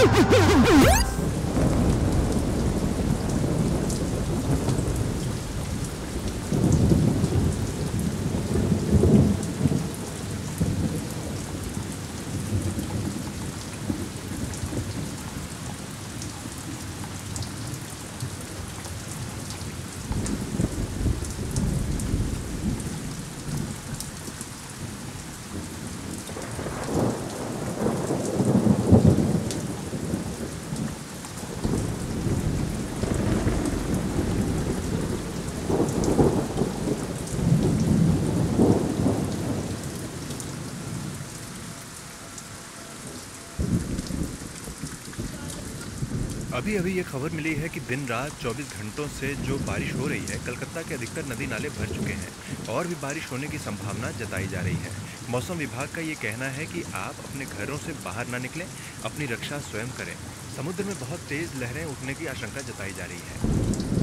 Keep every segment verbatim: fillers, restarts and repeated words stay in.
अभी अभी ये खबर मिली है कि दिन रात चौबीस घंटों से जो बारिश हो रही है, कलकत्ता के अधिकतर नदी नाले भर चुके हैं और भी बारिश होने की संभावना जताई जा रही है। मौसम विभाग का ये कहना है कि आप अपने घरों से बाहर ना निकलें, अपनी रक्षा स्वयं करें। समुद्र में बहुत तेज लहरें उठने की आशंका जताई जा रही है।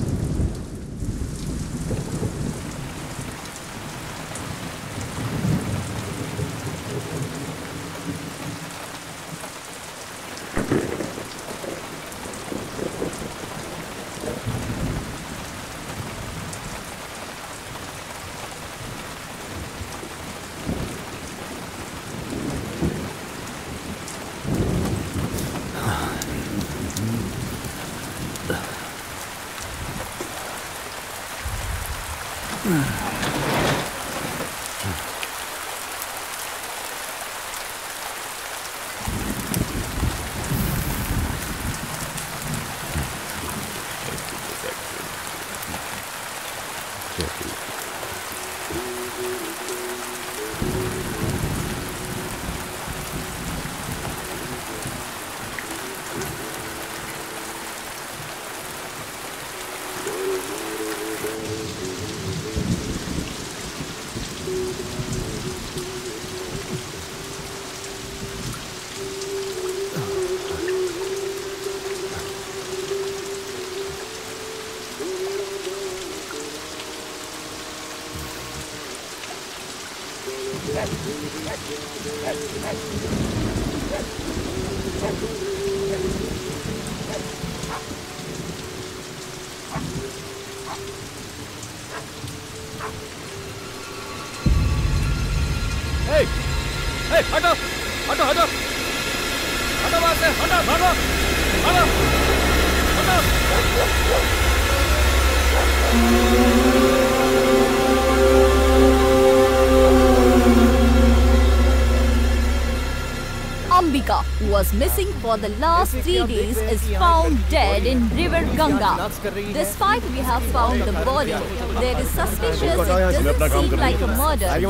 Ambika, who was missing for the last three days, is found dead in River Ganga. Despite we have found the body, there is suspicious it doesn't seem like a murder. As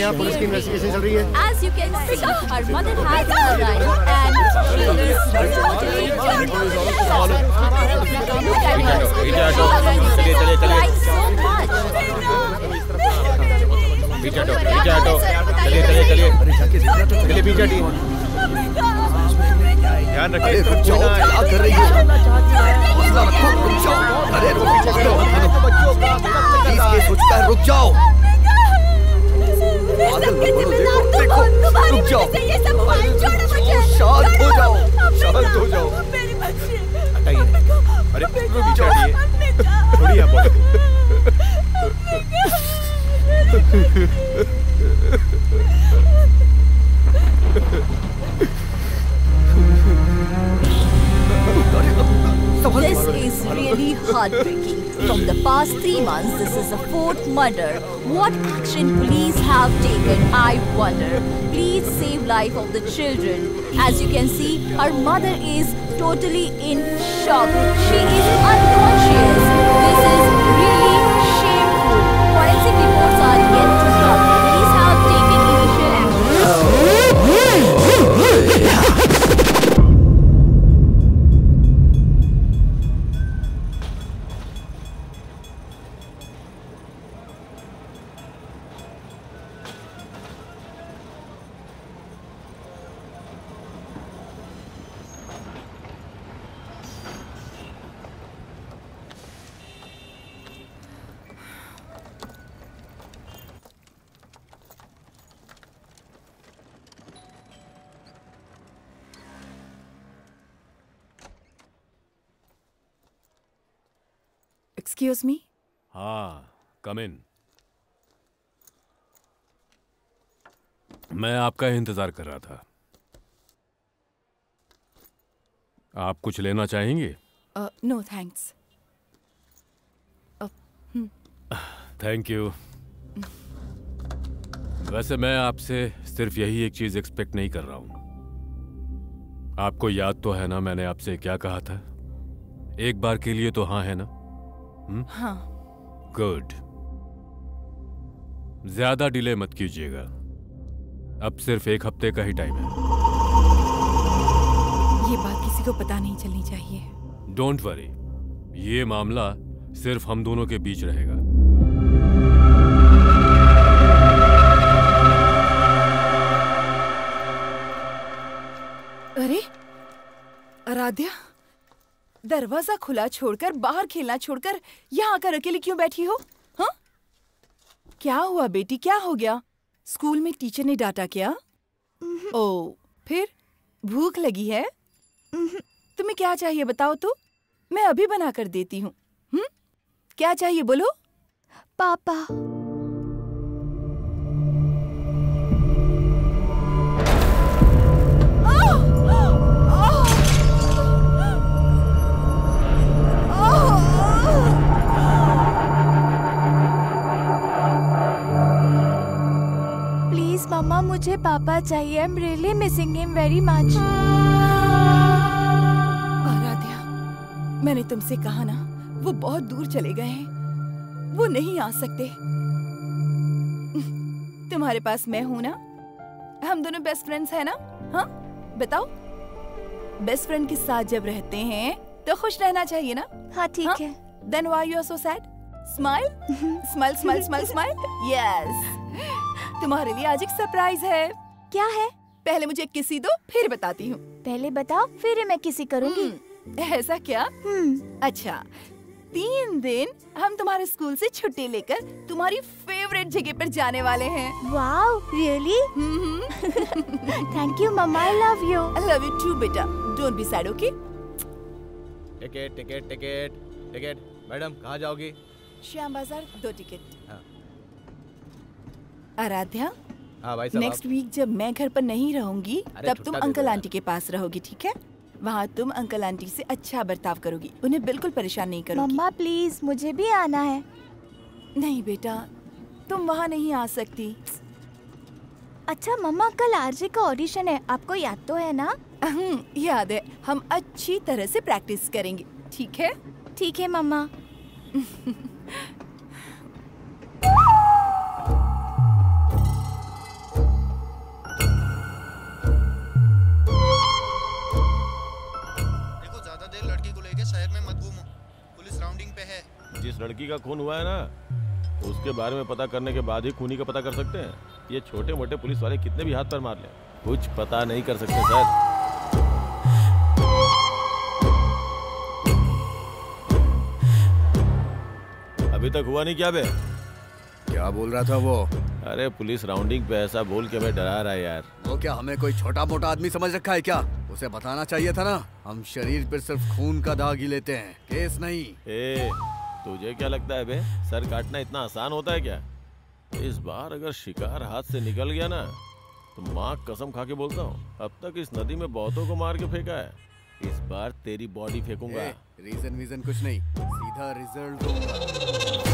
you can see, her mother has arrived and she is totally drunk. Look at her. She is crying so much. पीछे हटो, पीछे हटो, चलिए चलिए चलिए चलिए पीछे हटिए। ध्यान रखिए, रुक जाओ, क्या कर रही हो? हौसला रखो, रुक जाओ। अरे रुक जाओ, प्लीज केस हो चुका है, रुक जाओ। पागल मत बनो, देखो देखो, रुक जाओ, शांत हो जाओ, शांत हो जाओ। हटाइए, अरे पीछे हटिए, छोड़िए आप। This is really heartbreaking. From the past three months, this is the fourth murder. What action police have taken, I wonder. Please save life of the children. As you can see, her mother is totally in shock. She is unconscious. This is really shameful. Forensic reports are yet to come. Police have taken initial action. Excuse me. हाँ, come इन। मैं आपका इंतजार कर रहा था। आप कुछ लेना चाहेंगे? No thanks. Thank you. वैसे मैं आपसे सिर्फ यही एक चीज एक्सपेक्ट नहीं कर रहा हूं। आपको याद तो है ना मैंने आपसे क्या कहा था? एक बार के लिए तो हाँ है ना? हुँ? हाँ। गुड। ज्यादा डिले मत कीजिएगा। अब सिर्फ एक हफ्ते का ही टाइम है। ये बात किसी को पता नहीं चलनी चाहिए। डोंट वरी, ये मामला सिर्फ हम दोनों के बीच रहेगा। अरे आराध्या, दरवाजा खुला छोड़कर, बाहर खेलना छोड़कर यहाँ आकर अकेली क्यों बैठी हो? हाँ, क्या हुआ बेटी, क्या हो गया? स्कूल में टीचर ने डांटा क्या? ओ, फिर भूख लगी है? तुम्हें क्या चाहिए बताओ तो, मैं अभी बना कर देती हूँ। हम्म, क्या चाहिए बोलो? पापा। प्लीज मम्मा, मुझे पापा चाहिए। I am really missing him very much. Aaradhya, मैंने तुमसे कहा ना, वो बहुत दूर चले गए हैं, वो नहीं आ सकते। तुम्हारे पास मैं हूं ना, हम दोनों बेस्ट फ्रेंड्स हैं ना? हाँ बताओ, बेस्ट फ्रेंड के साथ जब रहते हैं तो खुश रहना चाहिए ना? हाँ ठीक हाँ? है। Then why you are so sad? Smile, smile, smile, smile, smile. Yes. तुम्हारे लिए आज एक सरप्राइज है। क्या है? पहले मुझे किसी दो, फिर बताती हूँ। पहले बताओ, फिर मैं किसी करूँगी। ऐसा क्या? अच्छा, तीन दिन हम तुम्हारे स्कूल से छुट्टी लेकर तुम्हारी फेवरेट जगह पर जाने वाले हैं। Wow, really? थैंक यू मम्मा, I love you. I love you too बेटा। Don't be sad, okay? Ticket ticket ticket ticket. Madam कहाँ जाओगी? श्याम बाजार, दो टिकट। हाँ। आराध्या, हाँ भाई साहब। नेक्स्ट वीक जब मैं घर पर नहीं रहूंगी तब तुम अंकल आंटी के पास रहोगी, ठीक है? वहाँ तुम अंकल आंटी से अच्छा बर्ताव करोगी, उन्हें बिल्कुल परेशान नहीं करोगी। मम्मा प्लीज, मुझे भी आना है। नहीं बेटा, तुम वहाँ नहीं आ सकती। अच्छा मम्मा, कल आरजे का ऑडिशन है, आपको याद तो है ना? याद है, हम अच्छी तरह से प्रैक्टिस करेंगे, ठीक है? ठीक है मम्मा। देखो, ज्यादा देर लड़की को लेके शहर में मत घूमो, पुलिस राउंडिंग पे है। जिस लड़की का खून हुआ है ना, उसके बारे में पता करने के बाद ही खूनी का पता कर सकते हैं। ये छोटे मोटे पुलिस वाले कितने भी हाथ पर मार लें, कुछ पता नहीं कर सकते सर। अभी तक हुआ नहीं क्या बे? क्या बोल रहा था वो? अरे पुलिस राउंडिंग पे ऐसा बोल के हमें डरा रहा है यार। वो क्या हमें कोई छोटा मोटा आदमी समझ रखा है क्या? उसे बताना चाहिए था ना, हम शरीर पर सिर्फ खून का दाग ही लेते हैं, केस नहीं। ए, तुझे क्या लगता है बे, सर काटना इतना आसान होता है क्या? इस बार अगर शिकार हाथ से निकल गया ना, तो माँ कसम खा के बोलता हूँ, अब तक इस नदी में बहुतों को मार के फेंका है, इस बार तेरी बॉडी फेंकूंगा। रीजन वीजन कुछ नहीं, सीधा रिजल्ट दूंगा।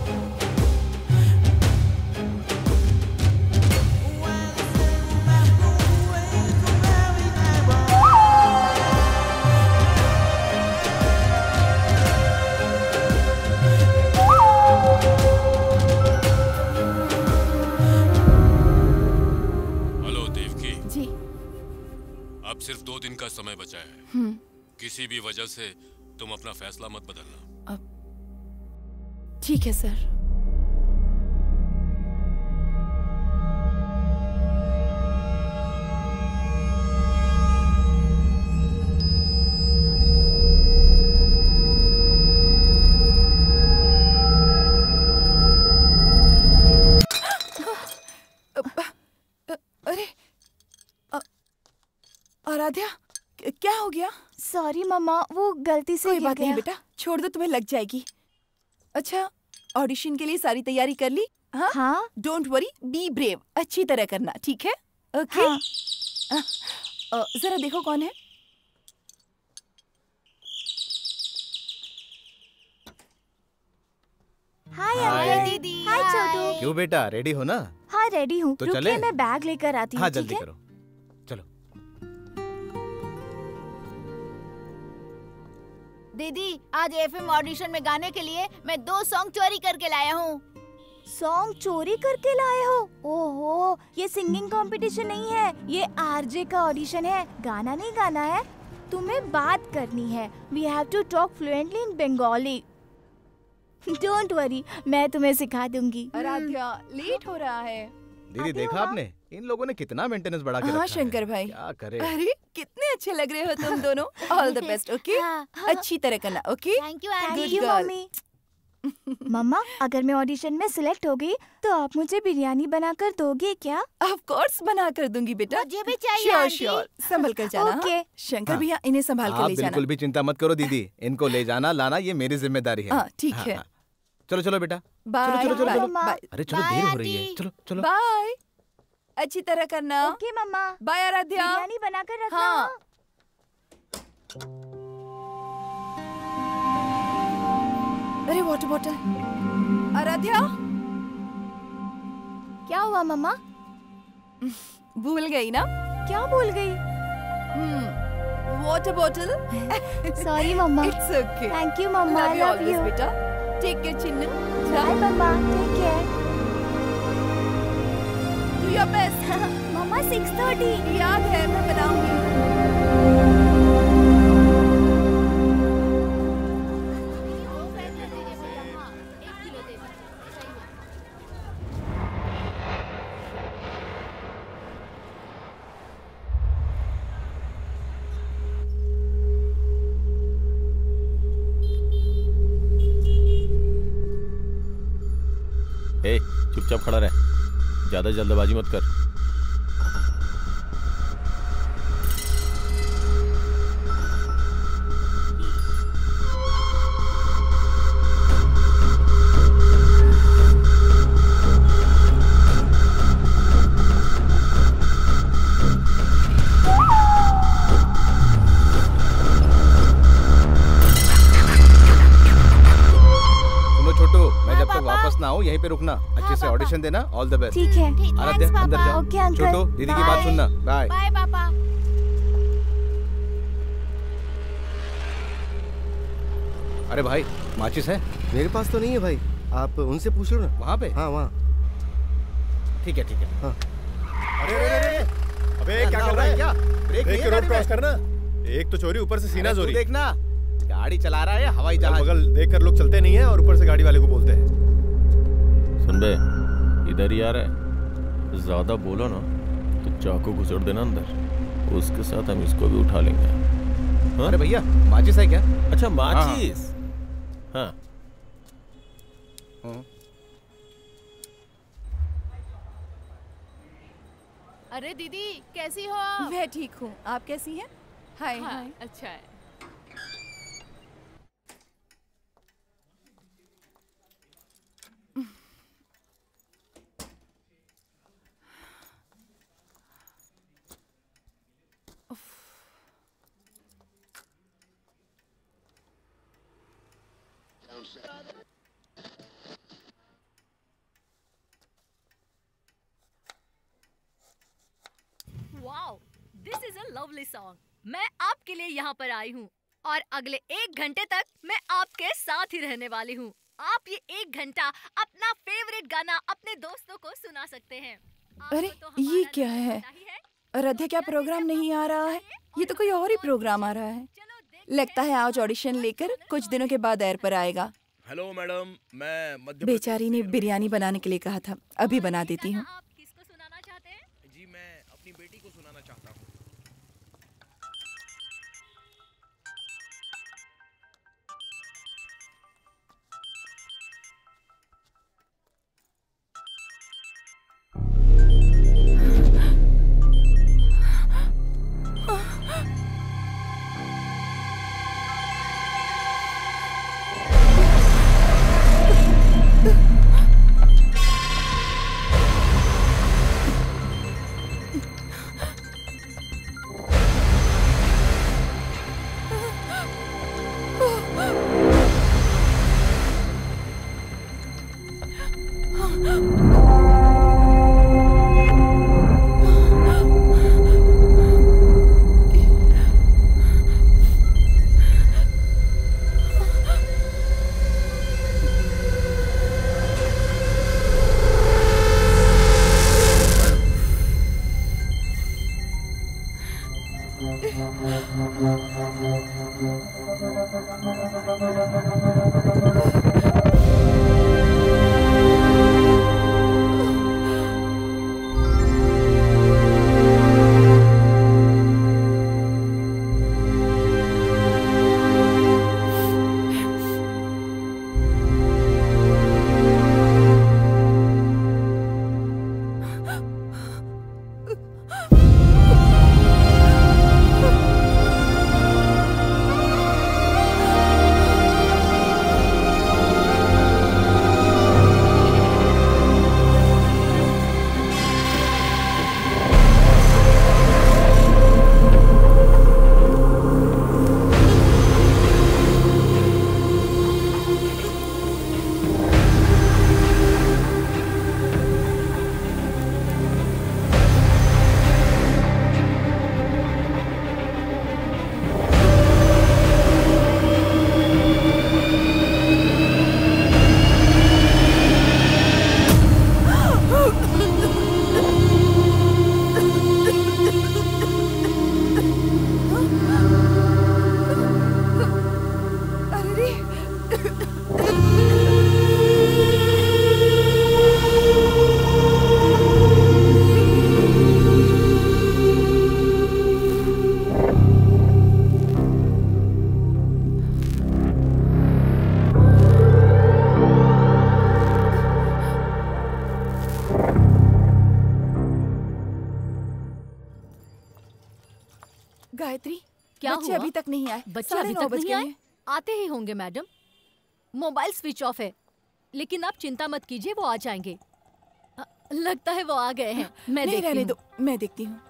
अब सिर्फ दो दिन का समय बचा है। किसी भी वजह से तुम अपना फैसला मत बदलना। अब ठीक है सर। आराध्या, क्या हो गया? सॉरी मम्मा, वो गलती से कोई गिर बात नहीं गया। बेटा, छोड़ दो, तुम्हें लग जाएगी। अच्छा, ऑडिशन के लिए सारी तैयारी कर ली? हाँ हाँ। डोंट वरी, बी ब्रेव, अच्छी तरह करना, ठीक है? ओके। हाँ। जरा देखो कौन है। Hi hi uncle. दीदी। हाय छोटू। क्यों बेटा, रेडी हो ना? हाँ रेडी हूँ। तो रुकिए, चले? मैं बैग लेकर आती हूँ। हाँ ठीक जल्दी है? करो, चलो। दीदी, आज एफएम ऑडिशन में गाने के लिए मैं दो सॉन्ग चोरी करके लाया हूँ। सॉन्ग चोरी करके लाए हो? ओहो, ये सिंगिंग कंपटीशन नहीं है, ये आरजे का ऑडिशन है। गाना नहीं गाना है, तुम्हें बात करनी है। We have to talk fluently in Bengali. Don't worry, मैं तुम्हें सिखा दूंगी। आराध्या, लेट हो रहा है। दीदी देखा आपने, इन लोगों ने कितना मेंटेनेंस बढ़ा के रखा हाँ है। शंकर भाई, क्या करे। अरे कितने अच्छे लग रहे हो तुम दोनों। All the best, okay? हाँ, अच्छी तरह करना, okay? Thank you thank aunty. You mummy. मम्मा, अगर मैं ऑडिशन में सिलेक्ट हो गई तो आप मुझे बिरयानी बनाकर दोगे क्या? ऑफ कोर्स बना कर दूंगी बेटा। मुझे भी चाहिए श्योर आंटी। श्योर, संभल कर जाना। ओके। हाँ? शंकर हाँ। भैया, इन्हें संभाल कर आप ले जाना। बिल्कुल भी चिंता मत करो दीदी, इनको ले जाना लाना ये मेरी जिम्मेदारी है। हाँ ठीक हाँ, है। हाँ। चलो चलो बेटा, बाय चलो चलो बाय, चलो। मम्मा। अरे चलो, बाय, देर हो रही है। आंटी। चलो चलो। बाय। अच्छी तरह करना। ओके मम्मा। बाय आराध्या। बिरयानी बनाकर रखना। हाँ। अरे वाटर बॉटल। आराध्या, क्या हुआ मम्मा? भूल गई ना? क्या भूल गई? Water bottle. सॉरी मम्मा। It's okay. थैंक यू मम्मा। I love you. बेटा। Take care Chinnu. बाय मम्मा, take care. Do your best. मम्मा सिक्स थर्टी। याद है, मैं बनाऊंगी। ए, चुपचाप खड़ा रह, ज्यादा जल्दबाजी मत कर। सुनो छोटू, मैं जब तक वापस ना आऊँ यहीं पे रुकना। अच्छे से ऑडिशन देना। All the best. ठीक है। आराध्या थैंक्स अंदर पापा। जाओ। Okay uncle. छोटू, दीदी की बात बाय। सुनना। बाय। बाय पापा। अरे भाई, माचिस है? मेरे पास तो नहीं है भाई, आप उनसे पूछ लो ना। वहाँ पे? हाँ वहाँ। ठीक है ठीक है। हाँ। अरे अरे अरे अबे क्या कर रहा है? क्या ब्रेक देख के रोड क्रॉस करना। एक तो चोरी, ऊपर से सीना चोरी। देखना, गाड़ी चला रहा है हवाई जहाज। बगल देख कर लोग चलते नहीं है और ऊपर से गाड़ी वाले को बोलते हैं। सुन बे, इधर ही आ रहा है, ज्यादा बोलो ना तो चाकू घुसेड़ देना अंदर, उसके साथ हम इसको भी उठा लेंगे। हाँ? अरे भैया, माचिस है क्या? अच्छा माचिस। हाँ, हाँ। अरे दीदी, कैसी हो आप? मैं ठीक हूँ, आप कैसी हैं? हाय हाय। अच्छा है। Wow, this is a lovely song. मैं आपके लिए यहाँ पर आई हूँ और अगले एक घंटे तक मैं आपके साथ ही रहने वाली हूँ। आप ये एक घंटा अपना फेवरेट गाना अपने दोस्तों को सुना सकते हैं। आपको अरे तो ये हमारा क्या गाना है? पता ही है। आराध्या, क्या प्रोग्राम नहीं आ रहा है? ये तो कोई और ही प्रोग्राम आ रहा है। चलो देखते लगता है आज ऑडिशन लेकर कुछ दिनों के बाद एयर पर आएगा। हेलो मैडम, मैं मध्य बेचारी ने बिरयानी बनाने के लिए कहा था, अभी बना देती हूँ। गाना आप किसको सुनाना चाहते हैं? जी मैं अपनी बेटी को सुनाना चाहता हूँ। गायत्री, क्या बच्चे हुआ? अभी तक नहीं आए। बच्चे साढ़े अभी नौ तक बज नहीं गए आए? हैं। आते ही होंगे मैडम। मोबाइल स्विच ऑफ है, लेकिन आप चिंता मत कीजिए, वो आ जाएंगे। अ, लगता है वो आ गए हैं। मैं नहीं, देखती रहने हूँ। दो, मैं देखती हूँ।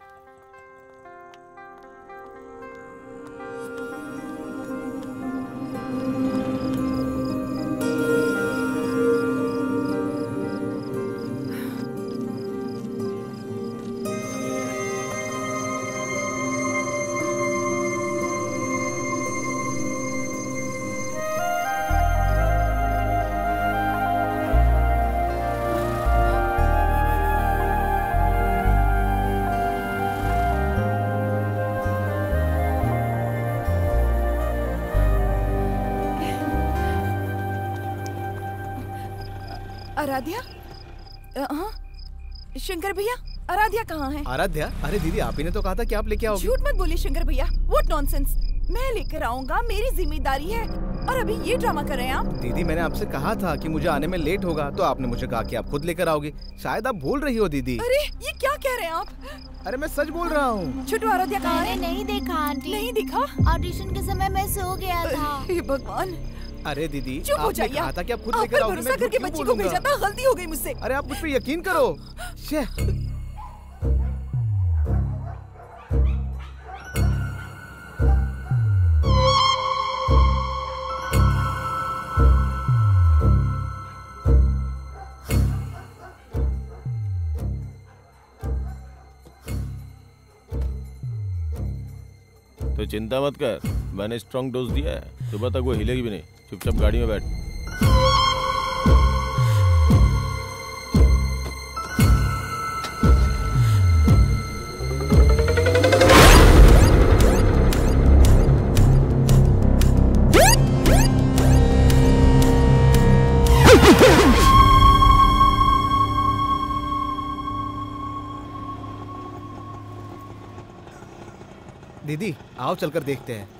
आराध्या, अ, हाँ, शंकर भैया, आराध्या कहाँ है? आराध्या, अरे दीदी आप ही ने तो कहा था कि आप लेके आओगे। झूठ मत बोलिए शंकर भैया, व्हाट नॉनसेंस। मैं लेकर आऊंगा, मेरी जिम्मेदारी है, और अभी ये ड्रामा कर रहे हैं आप। दीदी मैंने आपसे कहा था कि मुझे आने में लेट होगा, तो आपने मुझे कहा कि आप खुद लेकर आओगे। शायद आप भूल रही हो दीदी। अरे ये क्या कह रहे हैं आप? अरे मैं सच बोल रहा हूँ। छोटू, आराध्या कहाँ है? नहीं देखा आंटी। नहीं दिखा? ऑडिशन के समय मैं सो गया था। हे भगवान। अरे दीदी, चुप हो आपने जाइए। कहा था कि आप खुद आप लेकर पर आओगे। भरोसा मैं करके क्यों बच्ची को बोलूंगा? भेजा था, गलती हो गई मुझसे। अरे आप मुझ पे यकीन करो। छे। तो चिंता मत कर, मैंने स्ट्रॉन्ग डोज दिया है, सुबह तक वो हिलेगी भी नहीं। चुपचाप गाड़ी में बैठ। दीदी आओ चलकर देखते हैं।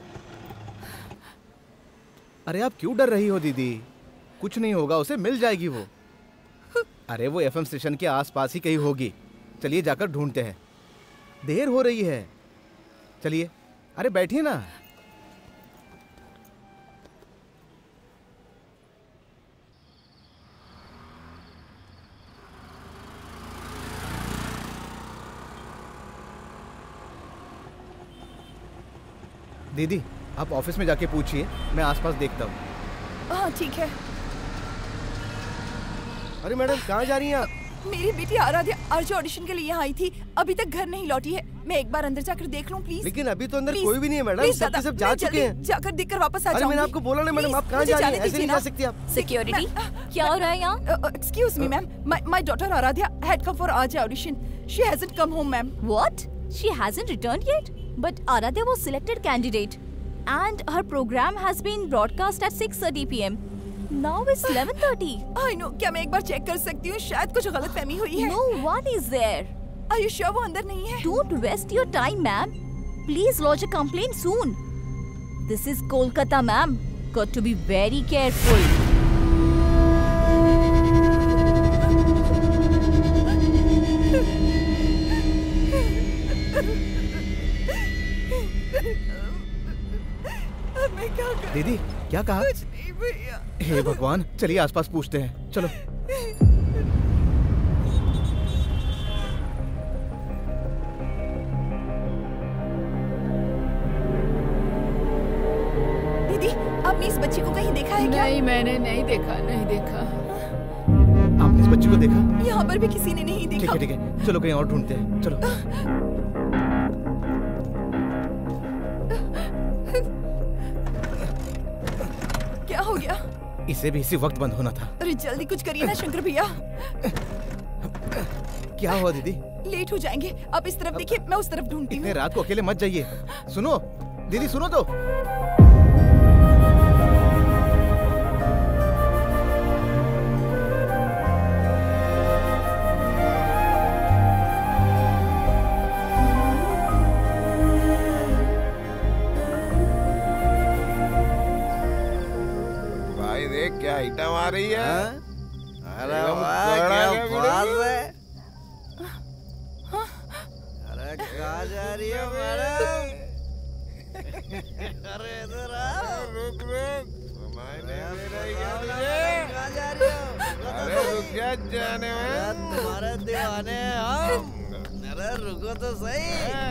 अरे आप क्यों डर रही हो दीदी? कुछ नहीं होगा, उसे मिल जाएगी वो। अरे वो एफएम स्टेशन के आसपास ही कहीं होगी। चलिए जाकर ढूंढते हैं, देर हो रही है। चलिए, अरे बैठिए ना। दीदी आप ऑफिस में जाके पूछिए, मैं आसपास देखता हूँ। हाँ ठीक है। अरे मैडम कहाँ जा रही हैं आप? मेरी बेटी आराध्या आरजे ऑडिशन के लिए यहाँ आई थी, अभी तक घर नहीं लौटी है। मैं एक बार अंदर जाकर देख लूँ प्लीज? लेकिन अभी तो अंदर Please, कोई भी नहीं है मैडम, please सब दादा, के सब मैं जा जल्दी चुके हैं। जाकर देखकर वापस आ अरे जाऊंगी। मैंने आपको बोला ना मैडम, आप कहाँ मुझे जा रही जाने हैं? ऐसे दीजिए नहीं ना। जा सकती आप। सिक्योरिटी, क्या हो रहा है यहाँ? Excuse me ma'am, my daughter Aaradhya had come for RJ audition. She hasn't come home ma'am. What? She hasn't returned yet? But Aradhya was selected candidate. and her program has been broadcast at six thirty p m Now it's eleven thirty. I know. क्या मैं एक बार check कर सकती हूँ? शायद कुछ गलतफहमी हुई है। No one is there. Are you sure वो अंदर नहीं है? Don't waste your time, ma'am. Please lodge a complaint soon. This is Kolkata, ma'am. Got to be very careful. मैं क्या करूं? दीदी क्या कहा? कुछ नहीं भैया। हे भगवान, चलिए आसपास पूछते हैं। चलो। दीदी, आपने इस बच्ची को कहीं देखा है क्या? नहीं, मैंने नहीं देखा, नहीं देखा। आपने इस बच्ची को देखा? यहाँ पर भी किसी ने नहीं देखा। ठीक है, ठीक है। चलो कहीं और ढूंढते हैं। चलो। क्या हो गया? इसे भी इसी वक्त बंद होना था। अरे जल्दी कुछ करिए ना शंकर भैया। क्या हुआ दीदी? लेट हो जाएंगे। आप इस तरफ देखिए, मैं उस तरफ ढूंढती हूँ। इतने रात को अकेले मत जाइए। सुनो दीदी, सुनो तो। क्या आइटम आ रही है? अरे वाह, क्या बात है। अरे कहाँ जा रही है मैडम? अरे इधर आओ। रुक रुक, सुनाई नहीं दे रही क्या तुझे? कहाँ जा रही हो? अरे रुक जा जाने में। तुम्हारे दीवाने हैं हम। अरे रुको तो सही।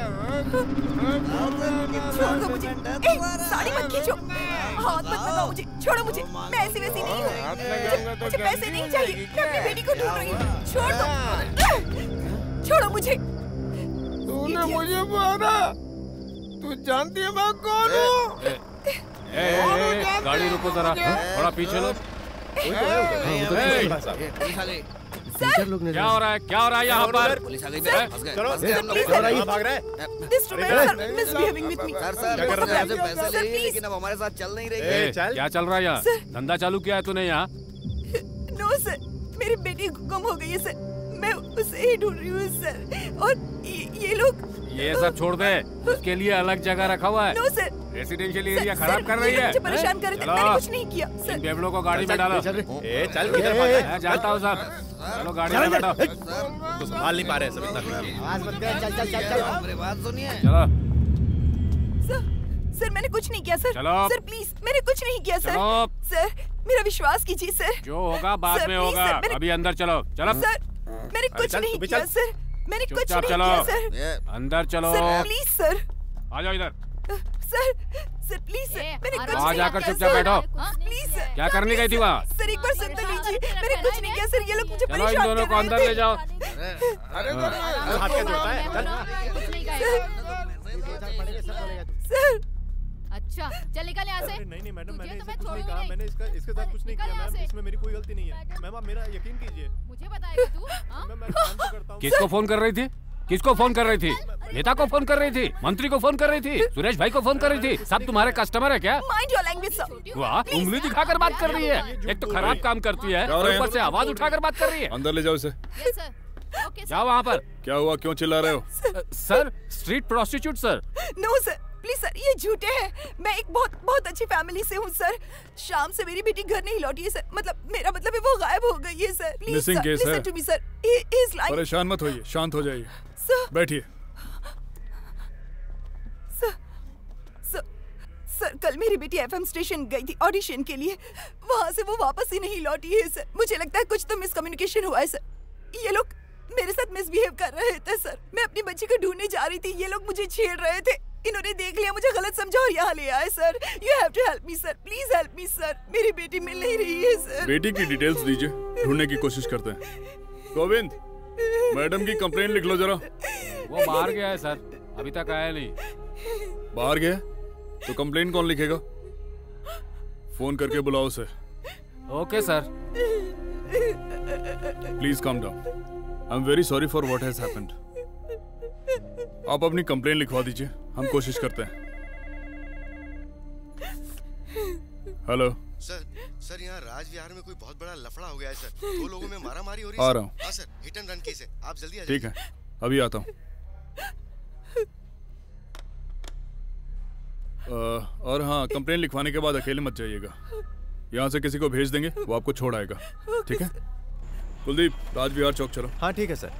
छोड़ दो मुझे। ए, साड़ी मत खींचो। हाथ मत लगाओ मुझे। छोड़ो मुझे। मैं ऐसी वैसी नहीं हूँ। मुझे, मुझे पैसे नहीं चाहिए। मैं अपनी बेटी को ढूंढ रही हूँ। छोड़ दो। छोड़ो मुझे। तूने मुझे मारा। तू जानती है मैं कौन हूँ? गाड़ी रुको जरा, थोड़ा पीछे लो। टीचर लोग ने क्या हो रहा है? क्या हो रहा है यहाँ पर? पुलिस आ गई। चलो, चलो, भाग रहा है। This student are misbehaving with me. Sir sir क्या कर रहे हैं? आपसे पैसे ले रही है, लेकिन अब हमारे साथ चल नहीं रही है। ए, क्या चल रहा है यहाँ? धंधा चालू किया है तूने यहाँ? नो सर, मेरी बेटी गुम हो गई है सर। मैं उसे ही ढूंढ रही हूँ सर। और ये, ये लोग ये सब छोड़ दे, उसके लिए अलग जगह रखा हुआ है। नो सर, रेसिडेंशियल एरिया खराब कर रही है। मुझे परेशान कर रहे थे, मैंने कुछ नहीं किया सर। इन बेवड़ों को गाड़ी में डालो। ए, चल किधर भाग रहा है? मैं जानता हूँ सब। चलो गाड़ी में बैठो। तो संभाल नहीं पा रहे सब इतना। आवाज मत कर, चल चल चल चल। मेरी बात सुनिए। चलो। सर, सर मैंने कुछ नहीं किया सर। चलो। सर प्लीज, मैंने कुछ नहीं किया सर। चलो। सर मेरा विश्वास कीजिए सर। जो होगा बाद सर, में प्लीज, होगा। सर, मैंने- अभी अंदर चलो। चलो। सर मैंने कुछ चल, नहीं तू भी किया चल। सर। मैंने कुछ चुपचाप नहीं चलो। किया सर। अंदर चलो। Sir please sir. आ जाओ इधर। सर सर प्लीज सर, मैंने कुछ वहाँ नहीं जाकर किया चुपचाप सर। बैठो। Please sir. क्या करने गई थी वहाँ? सर एक बार सुन तो लीजिए, मैंने कुछ नहीं किया सर। ये लोग मुझे चलो इन परेशान दोनों कर को रहे अंदर थे। ले जाओ। अरे हाथ क्या जोड़ता है? सर अच्छा चल निकल यहाँ से। नहीं नहीं मैडम, मैंने तुझे तो इससे मैं कुछ नहीं छोड़ूंगी कहा। नहीं। मैंने इसका इसके साथ कुछ नहीं निकल किया यहाँ मैम। से। इसमें मेरी कोई गलती नहीं है मैम। आप मेरा यकीन कीजिए। मुझे बताएगा तू? हाँ? मैं मैं काम तो करता हूँ। किसको फोन कर रही थी? किसको फोन कर रही थी? नेता को फोन कर रही थी? मंत्री को फोन कर रही थी? सुरेश भाई को फोन कर रही थी? सब तुम्हारे कस्टमर है क्या? Mind your language sir. वाह, उंगली दिखाकर बात कर रही है। एक तो खराब काम करती है, और ऊपर से आवाज उठाकर बात कर रही है। अंदर ले जाओ इसे। Yes sir. ओके जाओ वहाँ पर। क्या हुआ, क्यों चिल्ला रहे हो? Sir street prostitute sir. No sir please sir, ये झूठे हैं। मैं एक बहुत बहुत अच्छी फैमिली से हूँ सर। शाम से मेरी बेटी घर नहीं लौटी है सर। मतलब मेरा मतलब है वो गायब हो गई है sir. Please Missing sir, case है। listen to me sir. He is lying। परेशान मत होइए, शांत हो जाइए। सर बैठिए। सर सर सर कल मेरी बेटी एफएम स्टेशन गई थी ऑडिशन के लिए। वहाँ से वो वापस ही नहीं लौटी है सर। मुझे लगता है कुछ तो मिसकम्युनिकेशन हुआ है सर। ये लोग मेरे साथ मिसबिहेव कर रहे थे सर। मैं अपनी बच्ची को ढूंढने जा रही थी, ये लोग मुझे छेड़ रहे थे। इन्होंने देख लिया, मुझे गलत समझा और यहाँ ले आए sir. You have to help me sir, please help me sir. मेरी बेटी मिल नहीं रही है सर। बेटी की डिटेल्स दीजिए, ढूंढने की कोशिश करते हैं। गोविंद, मैडम की कंप्लेंट लिख लो जरा। वो बाहर गया है सर, अभी तक आया नहीं। बाहर गया तो कंप्लेंट कौन लिखेगा? फोन करके बुलाओ उसे। Okay sir. Please come down. I am very sorry for what has happened. आप अपनी कंप्लेंट लिखवा दीजिए, हम कोशिश करते हैं। हेलो सर सर यहाँ राज विहार में कोई बहुत बड़ा लफड़ा हो गया है सर। दो लोगों में मारा मारी हो रही है। आ रहा हूँ। हाँ sir, hit and run case है, आप जल्दी आ ठीक है, अभी आता हूँ। और हाँ, कंप्लेन लिखवाने के बाद अकेले मत जाइएगा। यहाँ से किसी को भेज देंगे, वो आपको छोड़ आएगा। ठीक है? कुलदीप, राज विहार चौक चलो। हाँ ठीक है सर।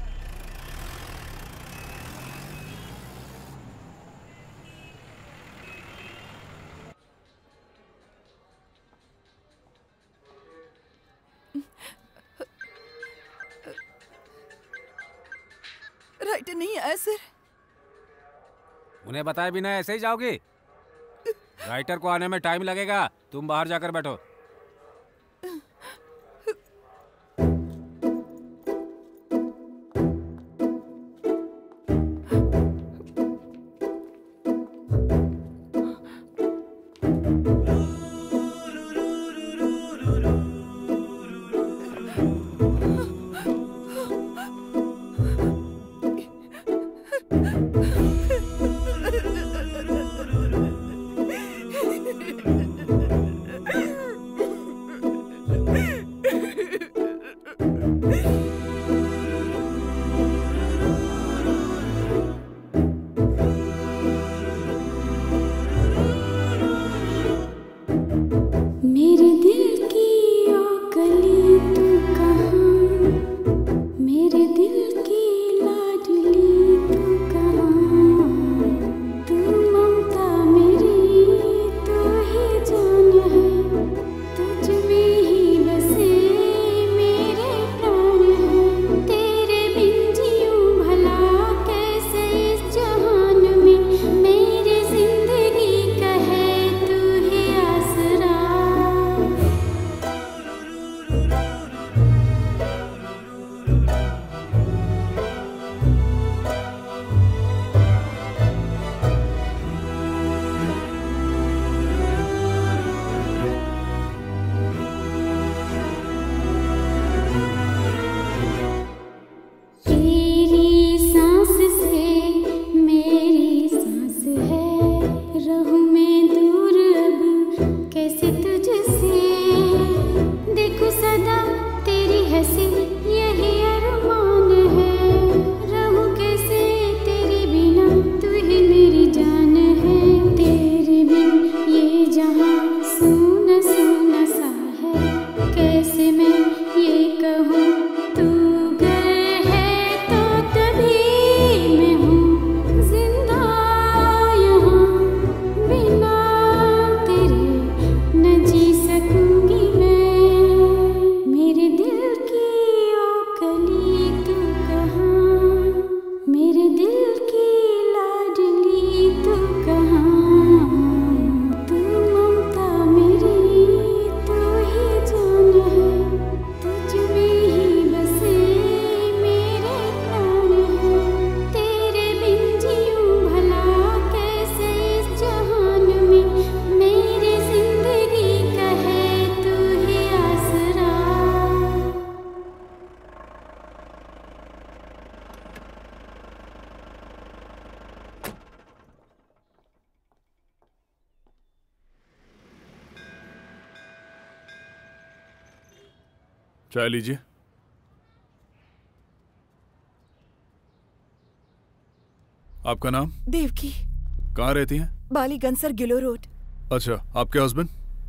राइटर नहीं आया सर। उन्हें बताए बिना ऐसे ही जाओगी? राइटर को आने में टाइम लगेगा, तुम बाहर जाकर बैठो। चाय लीजिए। आपका नाम? देवकी। कहाँ रहती हैं? बालीगंज सर, गिलो रोड। अच्छा, आपके husband?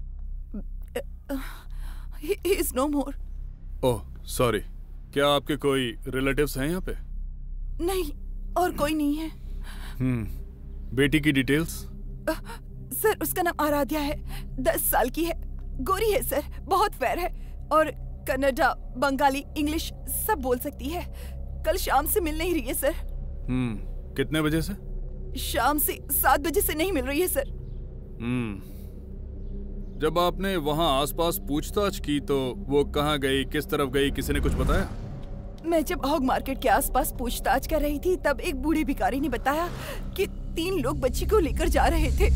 He is no more. Oh sorry, क्या आपके कोई रिलेटिव्स हैं यहाँ पे? नहीं, और कोई नहीं है। हम्म, बेटी की डिटेल्स? सर उसका नाम आराध्या है, दस साल की है, गोरी है सर, बहुत फेयर है और कन्नड़ा, बंगाली, इंग्लिश सब बोल सकती है। कल शाम से मिल नहीं रही है सर। हम्म, कितने बजे से? शाम से सात बजे से नहीं मिल रही है सर। हम्म, जब आपने वहाँ आसपास पूछताछ की तो वो कहाँ गई, किस तरफ गई, किसी ने कुछ बताया? मैं जब हॉग मार्केट के आसपास पूछताछ कर रही थी तब एक बूढ़े भिखारी ने बताया कि तीन लोग बच्ची को लेकर जा रहे थे।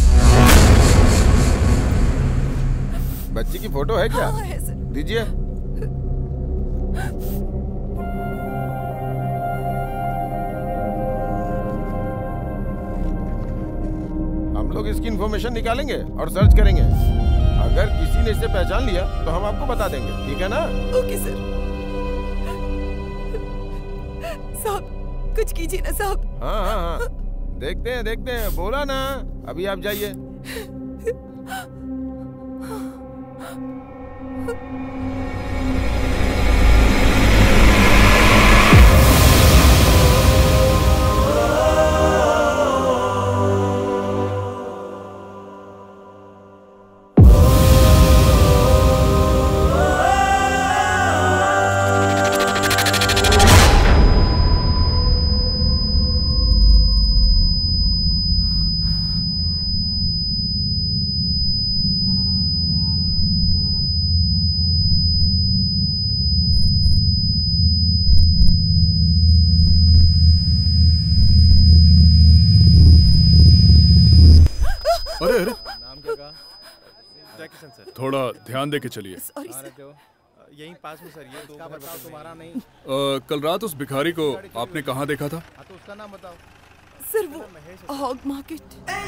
बच्ची की फोटो है क्या? हाँ, है सर। दीजिए। हम लोग इसकी इंफॉर्मेशन निकालेंगे और सर्च करेंगे। अगर किसी ने इसे पहचान लिया तो हम आपको बता देंगे, ठीक है ना? Okay sir. साहब कुछ कीजिए ना साहब। हाँ हाँ हाँ देखते हैं देखते हैं, बोला ना। अभी आप जाइए। अरे अरे नाम क्या कहा? जैकिसन सर। थोड़ा ध्यान दे के चलिए। Sorry sir. यहीं पास में सर, ये दो घर बताओ तुम्हारा नहीं। अ, कल रात उस भिखारी को आपने कहाँ देखा था? हाँ तो उसका नाम बताओ। सर वो हॉग मार्केट।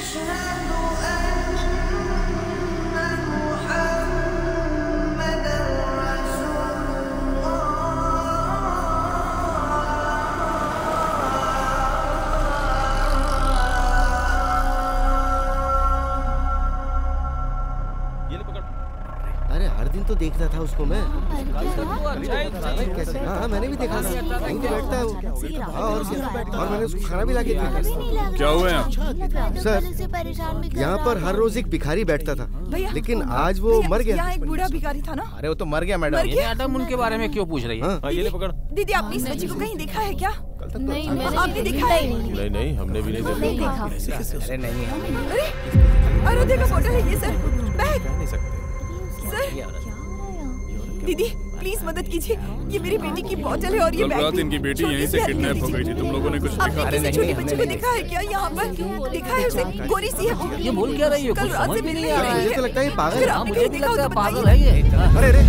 अरे हर दिन तो देखता था उसको मैं। कैसे? हाँ हाँ मैंने भी देखा था, वहीं तो बैठता है वो। हाँ और क्या? और मैंने उसको खाना भी ला के दिया। क्या हुआ यहाँ? सर यहाँ पर हर रोज एक भिखारी बैठता था, लेकिन आज वो मर गया। यहाँ एक बूढ़ा भिखारी था ना? अरे वो तो मर गया मैडम। मर गया? मैडम उनके बारे में क्यों पूछ रही है? हाँ ये ले पकड़। दीदी आपने इस बच्ची को कहीं देखा है क्या? नहीं आपने देखा है? नहीं नहीं हमने भी नहीं देखा। अरे नहीं अरे अरे देखो फोटो है ये सर। Bag sir. दीदी प्लीज मदद कीजिए, ये मेरी बेटी की बोतल है और ये कल बैग रात भी। इनकी बेटी यहीं से किडनैप हो गई थी। तुम लोगों ने कुछ आपने देखा? किसी छोटी बच्ची को देखा है क्या यहाँ पर? देखा है उसे? गोरी सी है वो। ये बोल क्या रही हो? कल कुछ रात समझ से में नहीं मिलने आ आई रहा है। मुझे तो लगता है ये पागल अगर है। आपने मुझे कहीं भी देखा हो लगता तो है पागल बताइए। है ये। अरे अरे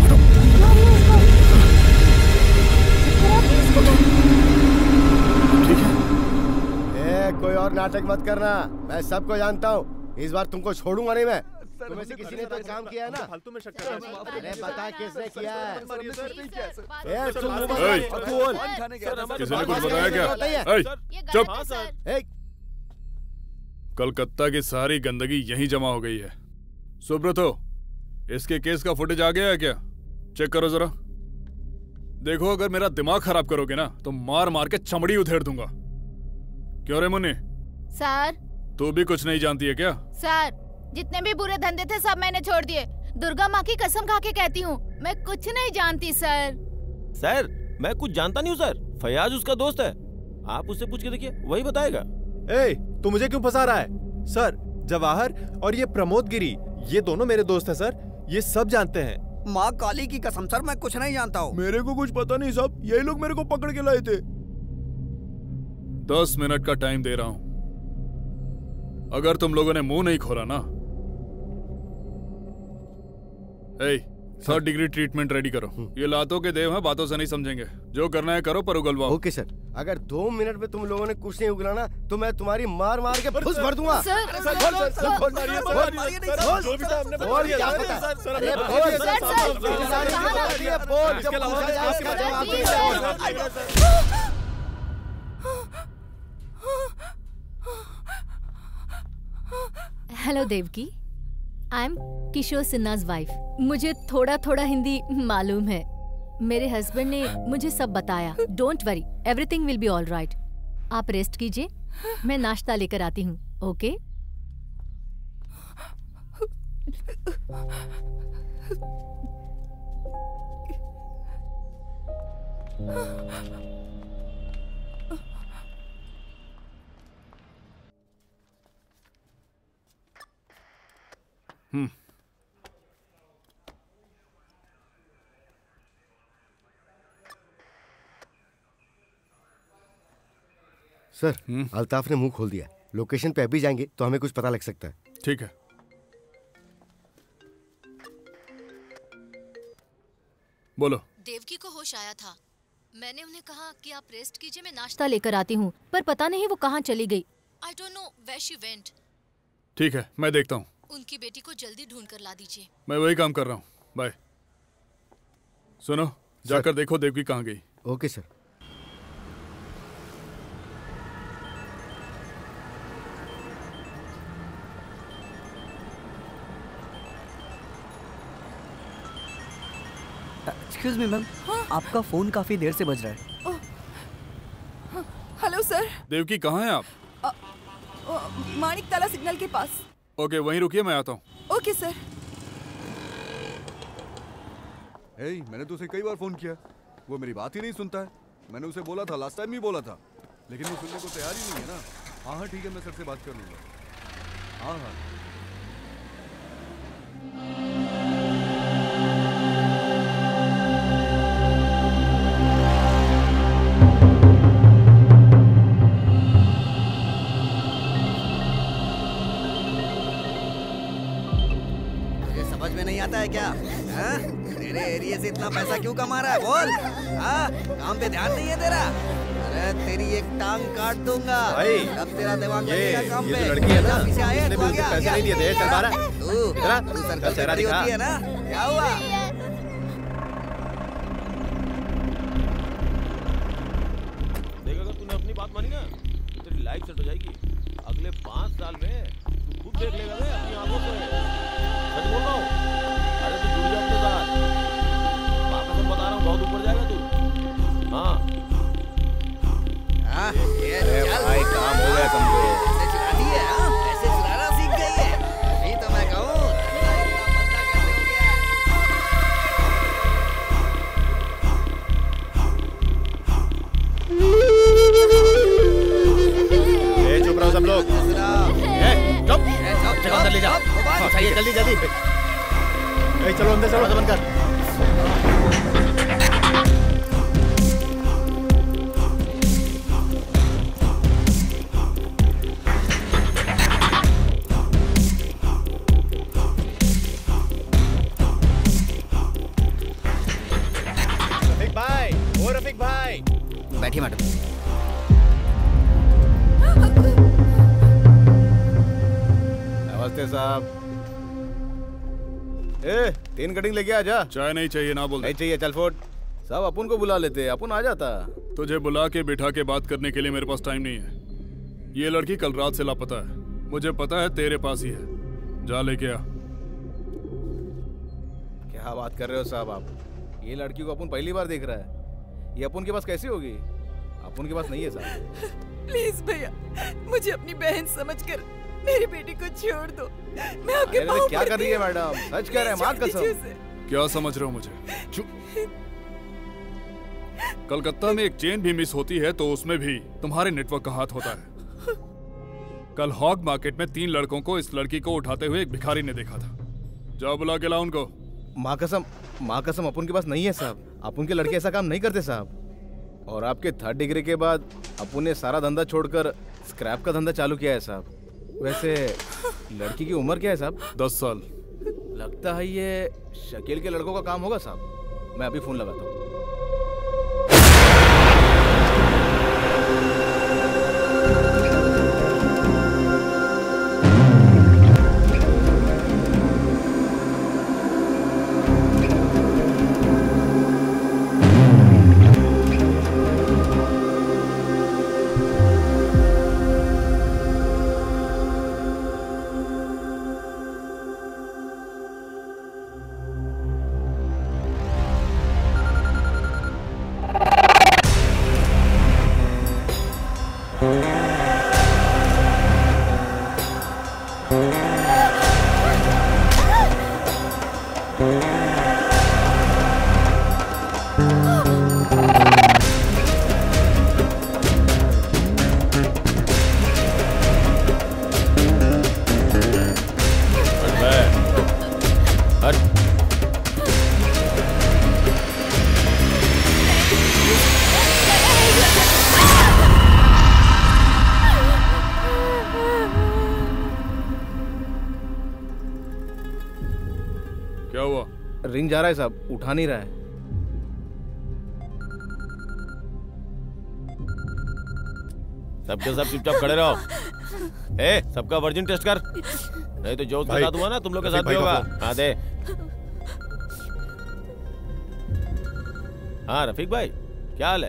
ए, कोई और नाटक मत करना, मैं सबको जानता हूँ। इस बार तुमको छोड़ूंगा नहीं मैं। तुम्हें से किसी ने तो काम किया है ना? फालतू में शक कर रहा है। अरे बता किसने किया है? ए, तुम सर, बोल, ए, और तू बोल। किसी ने कुछ बताया क्या? बताइए। ए, चुप। हाँ सर। ए, कलकत्ता की सारी गंदगी यहीं जमा हो गई है। सुब्रतो, इसके केस का फुटेज आ गया है क्या? चेक करो जरा। देखो अगर मेरा दिमाग खराब करोगे ना तो मार मार के चमड़ी उधेड़ दूंगा। क्यों रे मुन्नी, सर तू भी कुछ नहीं जानती है क्या? सर जितने भी बुरे धंधे थे सब मैंने छोड़ दिए। दुर्गा माँ की कसम खा के कहती हूँ मैं कुछ नहीं जानती सर। सर मैं कुछ जानता नहीं हूँ सर। फयाज उसका दोस्त है, आप उससे पूछ के देखिए, वही बताएगा। ए, तू मुझे क्यों फंसा रहा है? सर जवाहर और ये प्रमोद गिरी, ये दोनों मेरे दोस्त हैं सर, ये सब जानते हैं। माँ काली की कसम सर मैं कुछ नहीं जानता हूँ। मेरे को कुछ पता नहीं साहब, यही लोग मेरे को पकड़ के लाए थे। दस मिनट का टाइम दे रहा हूं। अगर तुम लोगों ने मुंह नहीं खोला ना, ए, थर्ड डिग्री ट्रीटमेंट रेडी करो। ये लातों के देव हैं, बातों से नहीं समझेंगे। जो करना है करो पर उगलवाओ। Okay sir. अगर दो मिनट में तुम लोगों ने कुछ नहीं उगला ना तो मैं तुम्हारी मार मार के फुस भर दूंगा। सर, बोल, सर, बोल, सर, बोल, सर, मारिए, सर, बोल, मारिए नहीं, बोल, सर। जो भी था हमने बोल, बोल, क्या सर, पता? सर, सर, अरे सर, बोल, sir, sir, sir, sir, sir, सारी सर, बात सर, होती है, बोल, इसके जब अलावा पूछा जाए आपके उसका पास जवाब कोई दे। Hello Devaki, I am Kishore Sinha's wife. मुझे थोड़ा थोड़ा हिंदी मालूम है। मेरे हस्बैंड ने मुझे सब बताया। Don't worry, everything will be all right. आप रेस्ट कीजिए, मैं नाश्ता लेकर आती हूँ। ओके? हम्म। सर, अल्ताफ ने मुंह खोल दिया। लोकेशन पे अभी जाएंगे तो हमें कुछ पता लग सकता है। ठीक है। बोलो। देवकी को होश आया था। मैंने उन्हें कहा कि आप रेस्ट कीजिए, मैं नाश्ता लेकर आती हूँ, पर पता नहीं वो कहाँ चली गई। I don't know where she went. ठीक है, मैं देखता हूँ। उनकी बेटी को जल्दी ढूंढ कर ला दीजिए। मैं वही काम कर रहा हूँ। बाय। सुनो, जाकर देखो देवकी कहाँ गई। Okay sir. Excuse me ma'am, आपका फोन काफी देर से बज रहा है। Hello sir. देवकी कहाँ हैं आप? अ, अ, माणिक ताला सिग्नल के पास। ओके, वहीं रुकिए, मैं आता हूँ। Okay sir. hey, मैंने तो उसे कई बार फोन किया, वो मेरी बात ही नहीं सुनता है। मैंने उसे बोला था, लास्ट टाइम भी बोला था, लेकिन वो सुनने को तैयार ही नहीं है ना। हाँ हाँ ठीक है, मैं सर से बात कर लूंगा। हाँ हाँ। समझ में नहीं आता है क्या? हाँ? तेरे एरिया से इतना पैसा क्यों कमा रहा है? बोल। हाँ? काम पे ध्यान नहीं है तेरा? अरे तेरी एक टांग काट दूंगा। भाई, अब तेरा दिमाग ये लगेगा काम ये पे। जो लड़की है ना, पीछे आया, इसने तू भी आ उसे गया, पैसे गया। नहीं दिए थे। चल बारा। तू तेरा तू सर्कल चेहरा चक्री दिखा। होती है ना? क्या हुआ? देख, अगर तूने अपनी बात मानी ना, तो तेरी लाइफ सेट हो जाएगी। अगले पाँच साल में तू खुद देख लेगा बे अपनी आंखों से। सच बोल रहा हूँ। अरे तू जुड़ जा अपने साथ। वापस मैं बता रहा हूँ, बहुत ऊपर जाएगा तू। हाँ। हाँ, ये अरे चल। भाई, काम हो गया समझो। ऐसे चलाती है, हाँ? ऐसे चलाना सीख गई है। नहीं तो मैं कहूँ, धंधा इतना मंदा कैसे हो गया ए, चुप रहो सब लोग। ए, चुप। चलो अंदर ले जाओ। हाँ, चाहिए जल्दी जल्दी। ए, चलो अंदर, चलो बंद कर। रफीक भाई, ओ रफीक भाई। बैठिए मैडम। नमस्ते साहब। ए, तीन कटिंग लेके आ जा। चाय नहीं चाहिए ना बोल। नहीं चाहिए, चल फोट। साहब अपन को बुला लेते, अपन आ जाता। तुझे बुला के बिठा के बात करने के लिए मेरे पास टाइम नहीं है। ये लड़की कल रात से लापता है। मुझे पता है तेरे पास ही है। जा लेके आ। क्या बात कर रहे हो साहब आप? ये लड़की को अपन पहली बार देख रहा है। ये अपन के पास कैसे होगी? अपन के पास नहीं है साहब। प्लीज भैया, मुझे अपनी बहन समझकर मेरी बेटी को छोड़ दो। मैं आपके अरे पाँव क्या कर पड़ती रही है हूँ। मैडम? सच कह रहे हैं, माँ प्लीज छोड़ दीजिए कसम। उसे। क्या समझ रहे हो मुझे? चुप। कलकत्ता में एक चेन भी मिस होती है तो उसमें भी तुम्हारे नेटवर्क का हाथ होता है। कल हॉग मार्केट में तीन लड़कों को इस लड़की को उठाते हुए एक भिखारी ने देखा था। जाओ बुला के लाओ उनको। माँ कसम, माँ कसम अपन के पास नहीं है साहब। अपन के लड़के ऐसा काम नहीं करते साहब। और आपके थर्ड डिग्री के बाद अपन ने सारा धंधा छोड़कर स्क्रैप का धंधा चालू किया है साहब। वैसे लड़की की उम्र क्या है साहब? दस साल। लगता है ये शकील के लड़कों का काम होगा साहब। मैं अभी फोन लगाता हूँ। क्या हुआ? रिंग जा रहा है साहब, उठा नहीं रहा है। सबके सब चुपचाप खड़े रहो। ए, सबका वर्जिन टेस्ट कर, नहीं तो जो उसके साथ हुआ ना तुम लोग के साथ भी होगा। हाँ दे। हाँ रफीक भाई, क्या हाल है?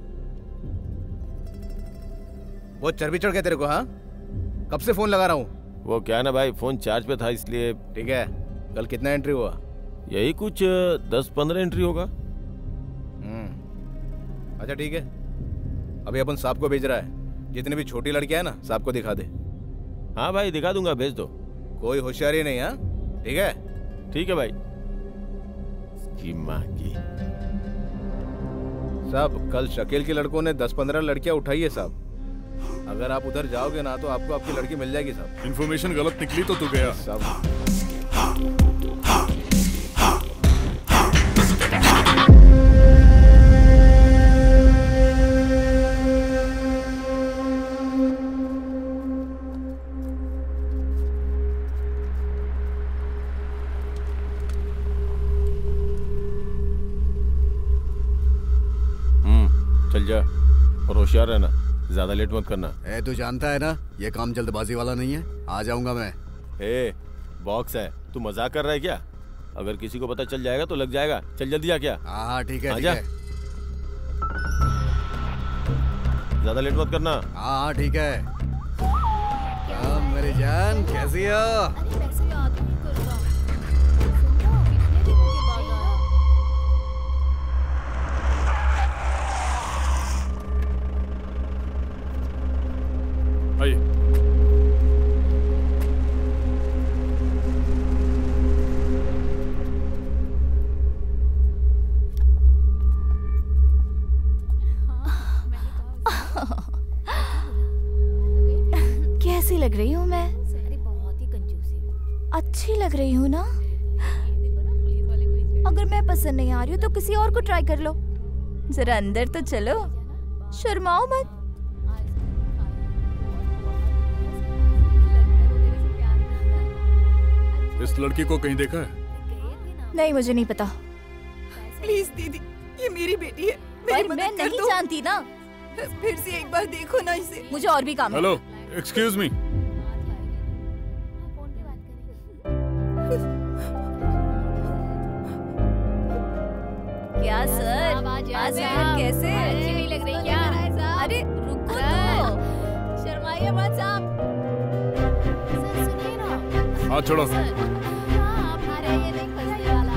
वो चर्बी चढ़ गया तेरे को? हाँ, कब से फोन लगा रहा हूँ। वो क्या ना भाई, फोन चार्ज पे था इसलिए। ठीक है, कल कितना एंट्री हुआ? यही कुछ दस पंद्रह एंट्री होगा। हम्म, अच्छा ठीक है, अभी अपन साहब को भेज रहा है, जितनी भी छोटी लड़कियां है ना साहब को दिखा दे। हाँ भाई दिखा दूंगा, भेज दो। कोई होशियारी नहीं। हाँ ठीक है। ठीक है भाई। की माँ की साहब, कल शकील के लड़कों ने दस पंद्रह लड़कियां उठाई है साहब। अगर आप उधर जाओगे ना तो आपको आपकी लड़की मिल जाएगी साहब। इन्फॉर्मेशन गलत निकली तो तू गया साहब। चल जा और होशियार रहना, ज्यादा लेट मत करना। ए, तू जानता है ना ये काम जल्दबाजी वाला नहीं है। आ जाऊंगा मैं। ए, बॉक्स है, तू मजाक कर रहा है क्या? अगर किसी को पता चल जाएगा तो लग जाएगा। चल जल्दी आ। क्या? हाँ ठीक है, ठीक है। है। ज्यादा लेट मत करना। हाँ हाँ ठीक है। क्या मेरी जान, कैसी हो? आइए। कैसी लग रही हूँ मैं? अच्छी लग रही हूँ ना? अगर मैं पसंद नहीं आ रही हूँ तो किसी और को ट्राई कर लो। जरा अंदर तो चलो, शर्माओ मत। इस लड़की को कहीं देखा है? नहीं, मुझे नहीं पता। प्लीज दीदी, ये मेरी बेटी है। पर मैं नहीं जानती ना। फिर से एक बार देखो ना इसे। मुझे और भी काम है। Hello, excuse me. क्या सर? आज सर कैसे? अच्छी नहीं लग रही क्या? अरे रुको तो, शर्माइए मत साहब। सर सुनिए ना। हाथ छोड़ो। अरे ये नहीं फंसने वाला।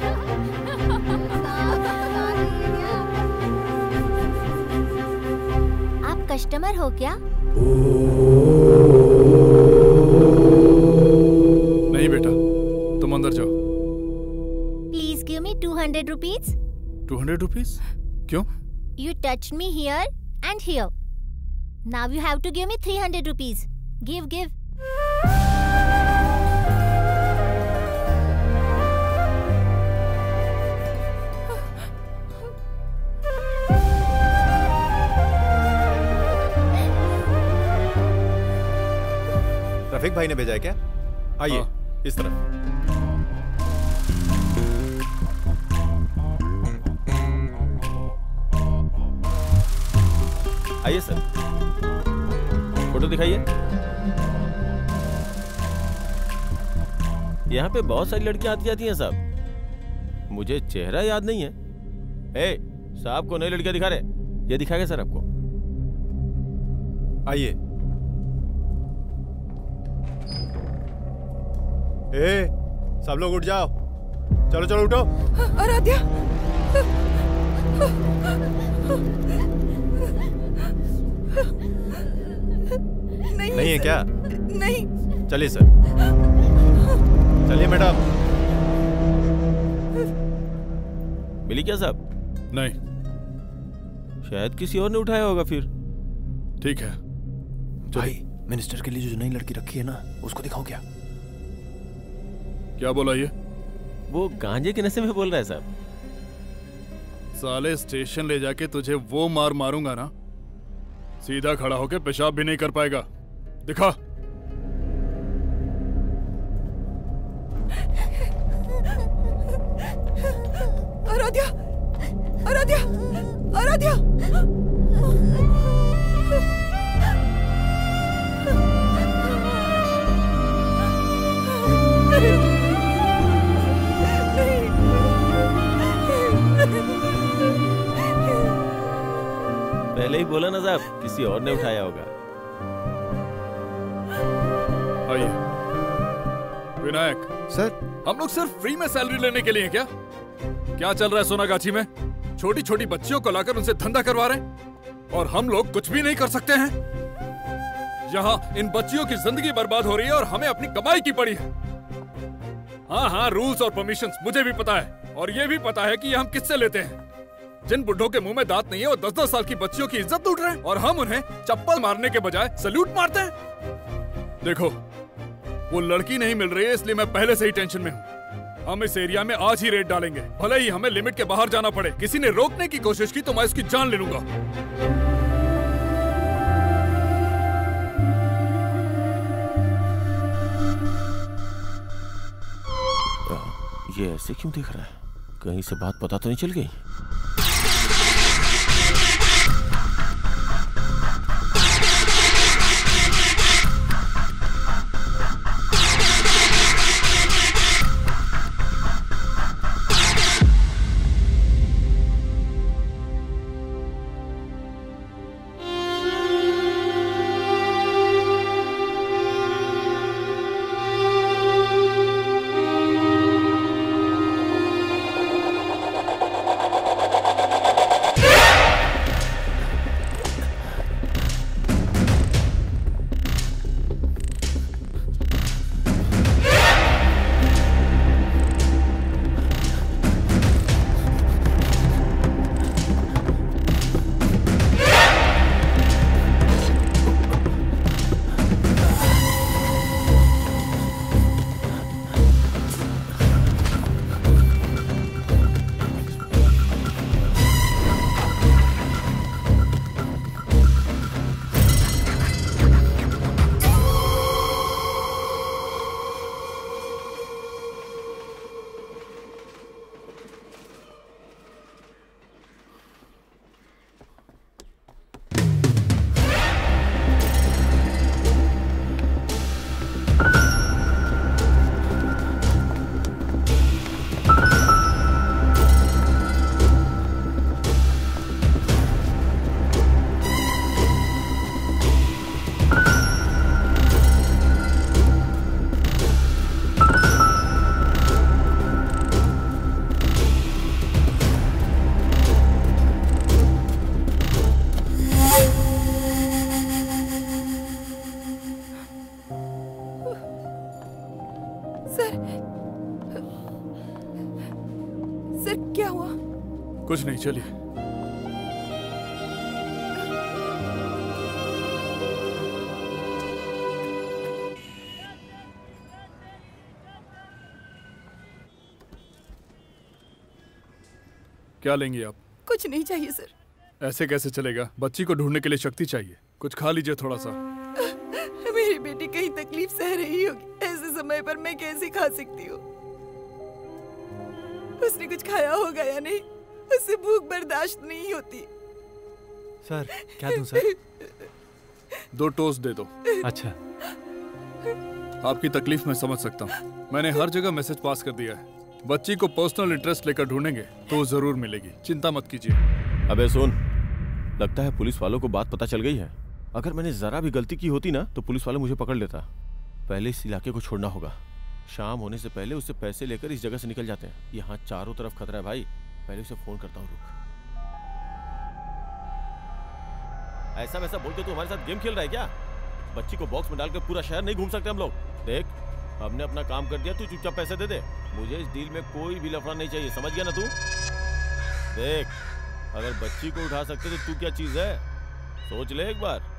आप कस्टमर हो क्या? नहीं बेटा, तुम अंदर जाओ। Please give me two hundred rupees. Two hundred rupees? क्यों? You touched me here and here. Now you have to give me three hundred rupees. Give, give. Rafiq भाई ने भेजा है क्या? आइए, हाँ। इस तरफ। आइए सर, फोटो दिखाइए। यहाँ पे बहुत सारी लड़कियां आती जाती हैं साहब, मुझे चेहरा याद नहीं है। ए, साहब को नई लड़कियां दिखा रहे? ये दिखाएगा सर आपको। आइए। ए, सब लोग उठ जाओ। चलो चलो उठो। आराध्या। नहीं, नहीं है क्या? नहीं। चलिए सर, चलिए मैडम। मिली क्या साहब? नहीं। शायद किसी और ने उठाया होगा फिर। ठीक है। भाई, मिनिस्टर के लिए जो नई लड़की रखी है ना, उसको दिखाओ क्या? क्या बोला ये? वो गांजे के नशे में बोल रहा है साहब। साले स्टेशन ले जाके तुझे वो मार मारूंगा ना, सीधा खड़ा होके पेशाब भी नहीं कर पाएगा। दिखा। आराध्या, आराध्या, आराध्या। मौलाना साहब, किसी और ने उठाया होगा। आइए। विनायक सर, हम लोग सिर्फ फ्री में सैलरी लेने के लिए हैं क्या? क्या चल रहा है सोनागाछी में? छोटी छोटी बच्चियों को लाकर उनसे धंधा करवा रहे हैं और हम लोग कुछ भी नहीं कर सकते हैं। यहाँ इन बच्चियों की जिंदगी बर्बाद हो रही है और हमें अपनी कमाई की पड़ी है। हाँ हाँ, रूल्स और परमिशंस मुझे भी पता है और ये भी पता है कि ये हम किससे लेते हैं। जिन बुढ़ों के मुंह में दांत नहीं है वो दस दस साल की बच्चियों की इज्जत लूट रहे हैं और हम उन्हें चप्पल मारने के बजाय सल्यूट मारते हैं। देखो, वो लड़की नहीं मिल रही है इसलिए मैं पहले से ही टेंशन में हूँ। हम इस एरिया में आज ही रेड डालेंगे, भले ही हमें लिमिट के बाहर जाना पड़े। किसी ने रोकने की कोशिश की तो मैं उसकी जान ले लूंगा। ये ऐसे क्यों दिख रहा है? कहीं से बात पता तो नहीं चल गई? कुछ नहीं, चलिए। क्या लेंगी आप? कुछ नहीं चाहिए सर। ऐसे कैसे चलेगा? बच्ची को ढूंढने के लिए शक्ति चाहिए। कुछ खा लीजिए थोड़ा सा। मेरी बेटी कहीं तकलीफ सह रही होगी, ऐसे समय पर मैं कैसे खा सकती हूँ? उसने कुछ खाया होगा या नहीं? उससे भूख बर्दाश्त नहीं होती। सर, क्या दूं सर? दो टोस्ट दे दो। अच्छा। आपकी तकलीफ मैं समझ सकता हूँ। मैंने हर जगह मैसेज पास कर दिया है। बच्ची को पर्सनल इंटरेस्ट लेकर ढूंढेंगे तो जरूर मिलेगी, चिंता मत कीजिए। अबे सुन, लगता है पुलिस वालों को बात पता चल गई है। अगर मैंने जरा भी गलती की होती ना तो पुलिस वाले मुझे पकड़ लेता। पहले इस इलाके को छोड़ना होगा। शाम होने से पहले उससे पैसे लेकर इस जगह से निकल जाते हैं। यहाँ चारों तरफ खतरा है भाई। पहले उसे फोन करता हूँ। रुक। ऐसा वैसा बोल के तू हमारे साथ गेम खेल रहा है क्या? बच्ची को बॉक्स में डालकर पूरा शहर नहीं घूम सकते हम लोग। देख, हमने अपना काम कर दिया, तू चुपचाप पैसे दे दे। मुझे इस डील में कोई भी लफड़ा नहीं चाहिए, समझ गया ना तू? देख, अगर बच्ची को उठा सकते तो तू क्या चीज है, सोच ले एक बार।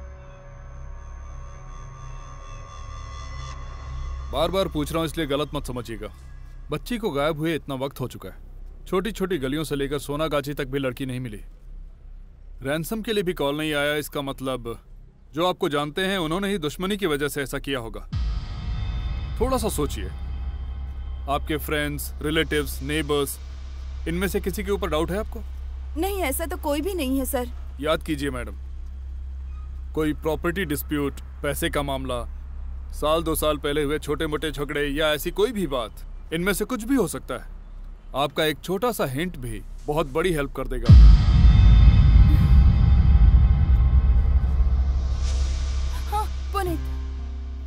बार बार पूछ रहा हूँ इसलिए गलत मत समझिएगा। बच्ची को गायब हुए इतना वक्त हो चुका है। छोटी छोटी गलियों से लेकर सोनागाछी तक भी लड़की नहीं मिली। रैंसम के लिए भी कॉल नहीं आया। इसका मतलब जो आपको जानते हैं उन्होंने ही दुश्मनी की वजह से ऐसा किया होगा। थोड़ा सा सोचिए। आपके फ्रेंड्स, रिलेटिव्स, नेबर्स, इनमें से किसी के ऊपर डाउट है आपको? नहीं, ऐसा तो कोई भी नहीं है सर। याद कीजिए मैडम, कोई प्रॉपर्टी डिस्प्यूट, पैसे का मामला, साल दो साल पहले हुए छोटे मोटे झगड़े या ऐसी कोई भी बात, इनमें से कुछ भी हो सकता है। आपका एक छोटा सा हिंट भी बहुत बड़ी हेल्प कर देगा।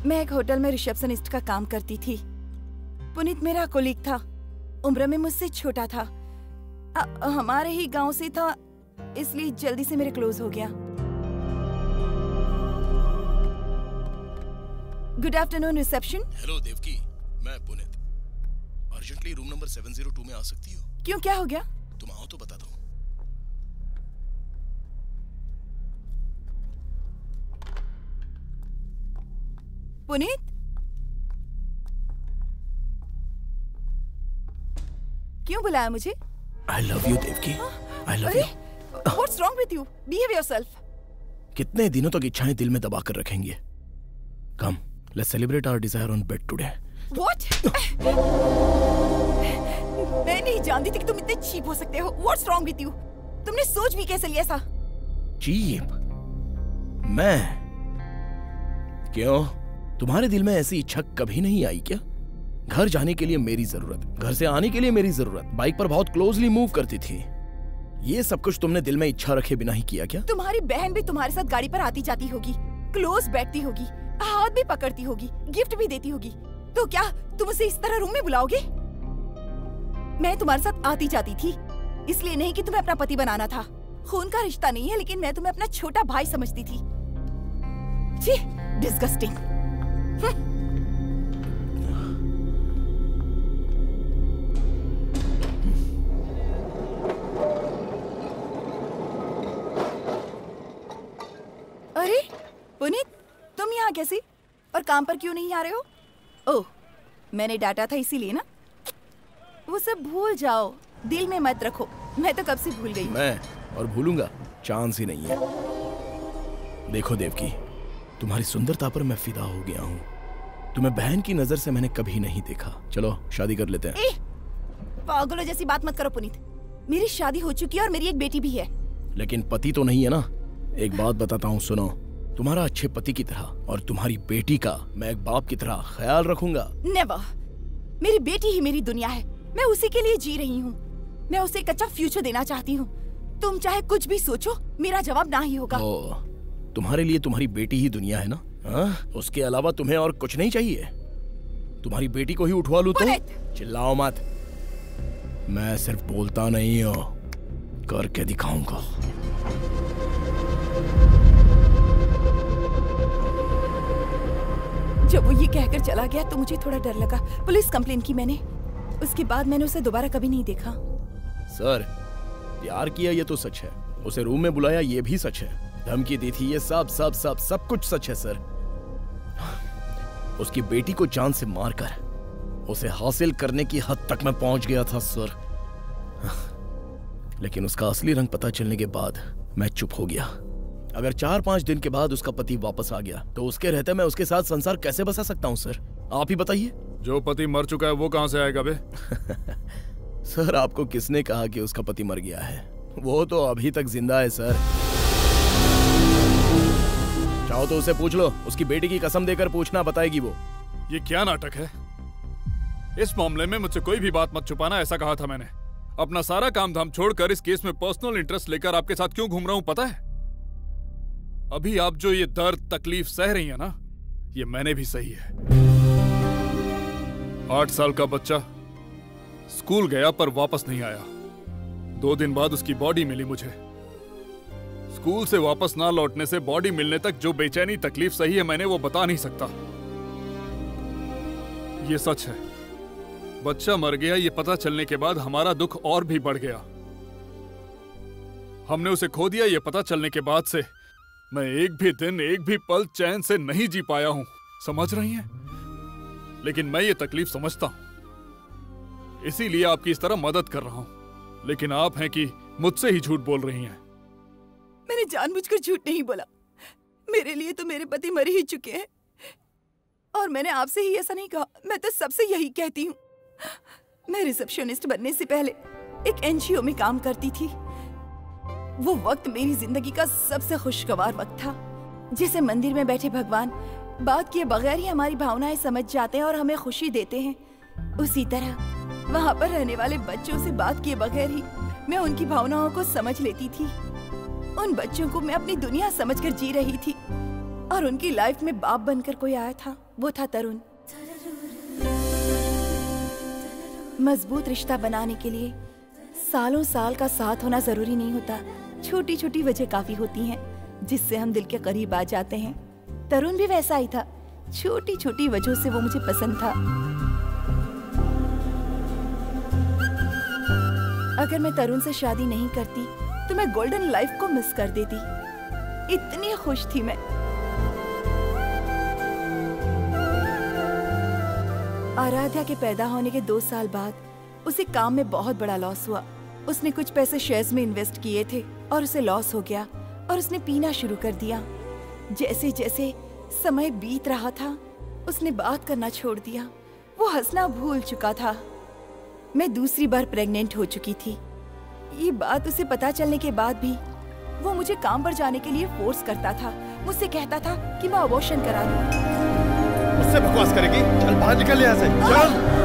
मैं एक होटल में रिसेप्शनिस्ट का काम करती थी। पुनीत मेरा कोलीग था, उम्र में मुझसे छोटा था, आ, हमारे ही गांव से था, इसलिए जल्दी से मेरे क्लोज हो गया। Good afternoon reception. Hello Devaki, मैं Puneet. Urgently room number seven zero two में आ सकती हो? क्यों, क्या हो गया? तुम आओ तो बताता हूँ। पुनीत, क्यों बुलाया मुझे? I love you, Devaki. I love you। What's wrong with you? Behave yourself। कितने दिनों तक इच्छाएं दिल में दबा कर रखेंगे? Come, let's celebrate our desire on bed today। What? मैं नहीं जानती थी कि तुम इतने चीप हो सकते हो। What's wrong with you? तुमने सोच भी कैसे लिया ऐसा? चीप? मैं? क्यों? तुम्हारे दिल में ऐसी इच्छा कभी नहीं आई क्या? घर जाने के लिए मेरी जरूरत, घर से आने के लिए मेरी जरूरत, बाइक पर बहुत क्लोजली मूव करती थी। ये सब कुछ तुमने दिल में इच्छा रखे बिना ही किया क्या? तुम्हारी बहन भी तुम्हारे साथ गाड़ी पर आती जाती होगी, क्लोज बैठती होगी, हाथ भी पकड़ती होगी, गिफ्ट भी देती होगी। तो क्या तुम उसे इस तरह रूम में बुलाओगे? मैं तुम्हारे साथ आती जाती थी, इसलिए नहीं कि तुम्हें अपना पति बनाना था। खून का रिश्ता नहीं है, लेकिन मैं तुम्हें अपना छोटा भाई समझती थी। छी, डिस्गस्टिंग। अरे पुनीत, तुम यहाँ कैसे? और काम पर क्यों नहीं आ रहे हो? ओह, मैंने डांटा था इसीलिए ना? वो सब भूल जाओ, दिल में मत रखो। मैं तो कब से भूल गई। मैं और भूलूंगा चांस ही नहीं है। देखो देवकी, तुम्हारी सुंदरता पर मैं फिदा हो गया हूँ। तुम्हें बहन की नजर से मैंने कभी नहीं देखा। चलो शादी कर लेते हैं। पागलों जैसी बात मत करो पुनीत। मेरी शादी हो चुकी है और मेरी एक बेटी भी है। लेकिन पति तो नहीं है ना। एक बात बताता हूँ, सुनो। तुम्हारा अच्छे पति की तरह और तुम्हारी बेटी का मैं एक बाप की तरह ख्याल रखूंगा। नेवर। मेरी बेटी ही मेरी दुनिया है। मैं उसी के लिए जी रही हूँ। मैं उसे एक अच्छा फ्यूचर देना चाहती हूँ। तुम चाहे कुछ भी सोचो, मेरा जवाब ना ही होगा। ओ, तुम्हारे लिए तुम्हारी बेटी ही दुनिया है ना? हा? उसके अलावा तुम्हें और कुछ नहीं चाहिए? तुम्हारी बेटी को ही उठवा लूं तो? चिल्लाओ मत। मैं सिर्फ बोलता नहीं हूँ, करके दिखाऊंगा। जब वो ये कहकर चला गया तो मुझे थोड़ा डर लगा। पुलिस कंप्लेन की मैंने। उसके बाद मैंने उसे दोबारा कभी नहीं देखा। सर, प्यार किया ये तो सच है, उसे रूम में बुलाया ये भी सच है, धमकी दी थी ये सब सब सब सब कुछ सच है सर। उसकी बेटी को जान से मारकर उसे हासिल करने की हद तक मैं पहुंच गया था सर। लेकिन उसका असली रंग पता चलने के बाद मैं चुप हो गया। अगर चार पांच दिन के बाद उसका पति वापस आ गया तो उसके रहते मैं उसके साथ संसार कैसे बसा सकता हूँ सर? आप ही बताइए। जो पति मर चुका है वो कहाँ से आएगा बे? सर, आपको किसने कहा कि उसका पति मर गया है? वो तो अभी तक जिंदा है सर। चाहो तो उसे पूछ लो, उसकी बेटी की कसम देकर पूछना, बताएगी वो। ये क्या नाटक है? इस मामले में मुझसे कोई भी बात मत छुपाना, ऐसा कहा था मैंने। अपना सारा काम धाम छोड़कर इस केस में पर्सनल इंटरेस्ट लेकर आपके साथ क्यों घूम रहा हूं पता है? अभी आप जो ये दर्द तकलीफ सह रही है ना, ये मैंने भी सही है। आठ साल का बच्चा स्कूल गया पर वापस नहीं आया। दो दिन बाद उसकी बॉडी मिली मुझे। स्कूल से वापस ना लौटने से बॉडी मिलने तक जो बेचैनी तकलीफ सही है मैंने, वो बता नहीं सकता। ये सच है। बच्चा मर गया ये पता चलने के बाद हमारा दुख और भी बढ़ गया। हमने उसे खो दिया ये पता चलने के बाद से मैं एक भी दिन एक भी पल चैन से नहीं जी पाया हूं। समझ रही हैं? लेकिन मैं ये तकलीफ समझता हूं, इसीलिए आपकी इस तरह मदद कर रहा हूं। लेकिन आप हैं कि मुझसे ही झूठ बोल रही हैं। मैंने जानबूझकर झूठ नहीं बोला। मेरे लिए तो मेरे पति मर ही चुके हैं और मैंने आपसे ही ऐसा नहीं कहा। मैं तो सबसे यही कहती हूँ। मैं रिसेप्शनिस्ट बनने से पहले एक एनजीओ में काम करती थी। वो वक्त मेरी जिंदगी का सबसे खुशगवार वक्त था। जैसे मंदिर में बैठे भगवान बात किए बगैर ही हमारी भावनाएं समझ जाते हैं और हमें खुशी देते हैं, उसी तरह वहाँ पर रहने वाले बच्चों से बात किए बगैर ही मैं उनकी भावनाओं को समझ लेती थी। उन बच्चों को मैं अपनी दुनिया समझकर जी रही थी और उनकी लाइफ में बाप बनकर कोई आया था वो था तरुण। मजबूत रिश्ता बनाने के लिए सालों साल का साथ होना जरूरी नहीं होता। छोटी छोटी वजह काफी होती हैं जिससे हम दिल के करीब आ जाते हैं। तरुण भी वैसा ही था। छोटी छोटी वजहों से वो मुझे पसंद था। अगर मैं तरुण से शादी नहीं करती तो मैं गोल्डन लाइफ को मिस कर देती। इतनी खुश थी मैं। आराध्या के पैदा होने के दो साल बाद उसे काम में बहुत बड़ा लॉस हुआ। उसने कुछ पैसे शेयर्स में इन्वेस्ट किए थे और उसे लॉस हो गया और उसने पीना शुरू कर दिया। जैसे जैसे समय बीत रहा था उसने बात करना छोड़ दिया। वो हंसना भूल चुका था। मैं दूसरी बार प्रेग्नेंट हो चुकी थी। ये बात उसे पता चलने के बाद भी वो मुझे काम पर जाने के लिए फोर्स करता था। मुझसे कहता था कि मैं अबॉर्शन करा लूं। मुझसे बकवास करेगी? चल बाहर निकल यहाँ से। चल।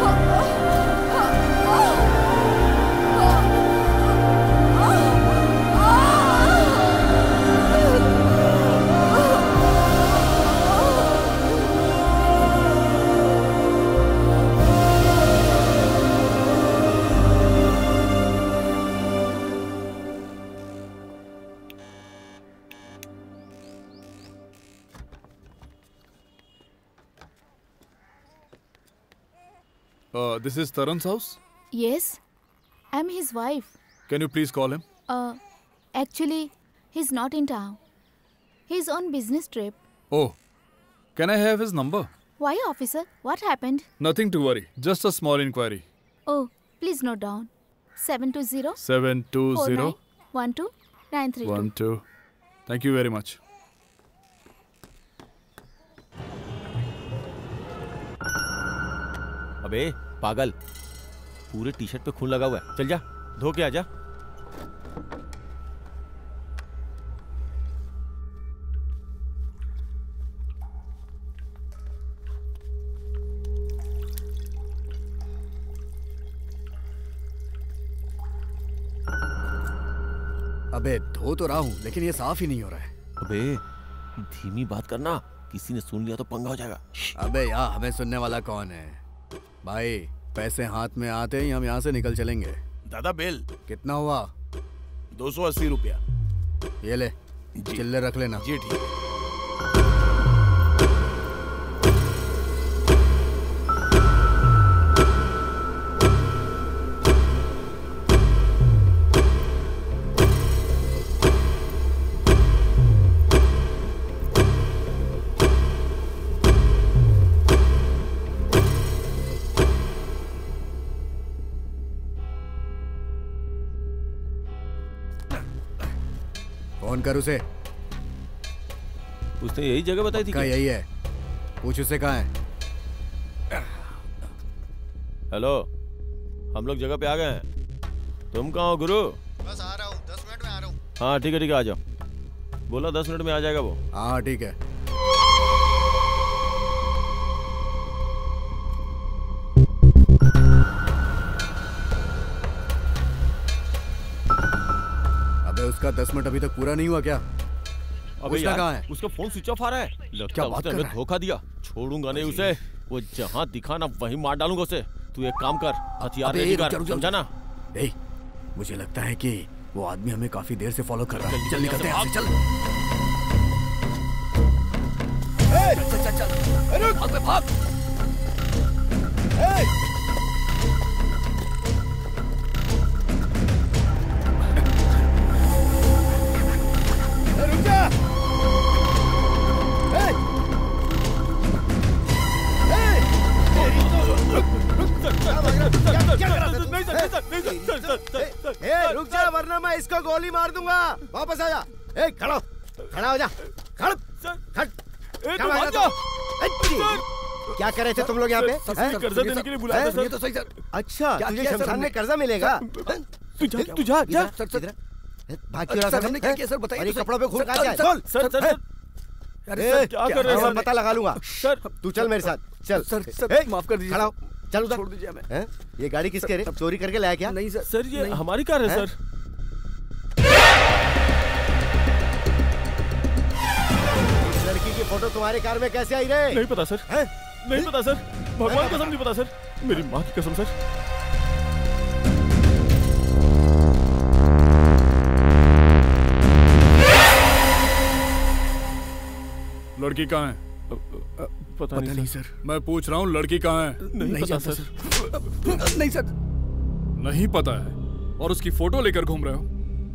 Uh, this is Tarun's house? Yes, I'm his wife. Can you please call him? Uh, actually, he's not in town. He's on business trip. Oh, can I have his number? Why, officer? What happened? Nothing to worry. Just a small inquiry. Oh, please note down. seven two zero seven two zero one two nine three two. one two. Thank you very much. अबे पागल, पूरे T shirt पे खून लगा हुआ है। चल जा, धो के आ जा। अबे धो तो रहा हूँ लेकिन ये साफ ही नहीं हो रहा है। अबे धीमी बात करना, किसी ने सुन लिया तो पंगा हो जाएगा। अबे यार हमें सुनने वाला कौन है भाई? पैसे हाथ में आते ही हम यहाँ से निकल चलेंगे। दादा बिल कितना हुआ? दो सौ अस्सी रुपया। ये ले, चिल्ले रख लेना। जी ठीक है। फोन कर उसे। उसने यही जगह बताई थी क्या? यही है, पूछ उसे कहाँ है। हेलो, हम लोग जगह पे आ गए हैं। तुम कहाँ हो गुरु? बस आ रहा हूँ, दस मिनट में आ रहा हूँ। हाँ ठीक है ठीक है, आ जाओ। बोला दस मिनट में आ जाएगा वो। हाँ ठीक है। उसका दस मिनट अभी तक पूरा नहीं हुआ क्या? अबे यार, कहाँ है? उसका फोन स्विच ऑफ आ रहा है। लगता क्या है बात उसने कर हमें रहा है? धोखा दिया। छोड़ूंगा नहीं उसे। वो जहाँ दिखा ना वहीं मार डालूंगा उसे। तू एक काम कर, हथियार रेडी कर, समझा ना? ए, मुझे लगता है कि वो आदमी हमें काफी देर से फॉलो कर रहा है। चल निकलते हैं, चल चल चल चल भाग बे भाग। रुक जा। रुक जा वरना मैं इसको गोली मार दूंगा। वापस आ जा। ए, खड़ा खड़ा हो जा। खड़ खड़ क्या भाग रहा था? क्या कर रहे थे तुम लोग यहाँ पे? कर्जा देने के लिए बुलाया था सर। ये तो सही सर। अच्छा, तुझे शमशान में कर्जा मिलेगा? तू जा तू जा जा। सर सर भाग क्यों रहा सर हमने क्या किया सर बताइए। और ये कपड़ों पे खून कहाँ से? बोल सर सर अरे सर क्या कर रहे हो? पता लगा लूंगा। सर तू चल मेरे साथ चल। सर सर माफ कर दीजिए। खड़ा हो, चल उधर। छोड़ दीजिए हमें। हैं? ये गाड़ी किसके रे? चोरी करके लाया क्या? नहीं सर। सर ये हमारी कार है सर। इस लड़की लड़की की फोटो तुम्हारे कार में कैसे आई रे? नहीं पता सर। है? नहीं पता सर, भगवान कसम नहीं पता सर, मेरी माँ की कसम सर। लड़की कहाँ है? पता, पता नहीं, नहीं सर। सर। मैं पूछ रहा हूँ लड़की कहाँ है? नहीं, नहीं पता सर। सर नहीं सर। नहीं पता है और उसकी फोटो लेकर घूम रहे हो?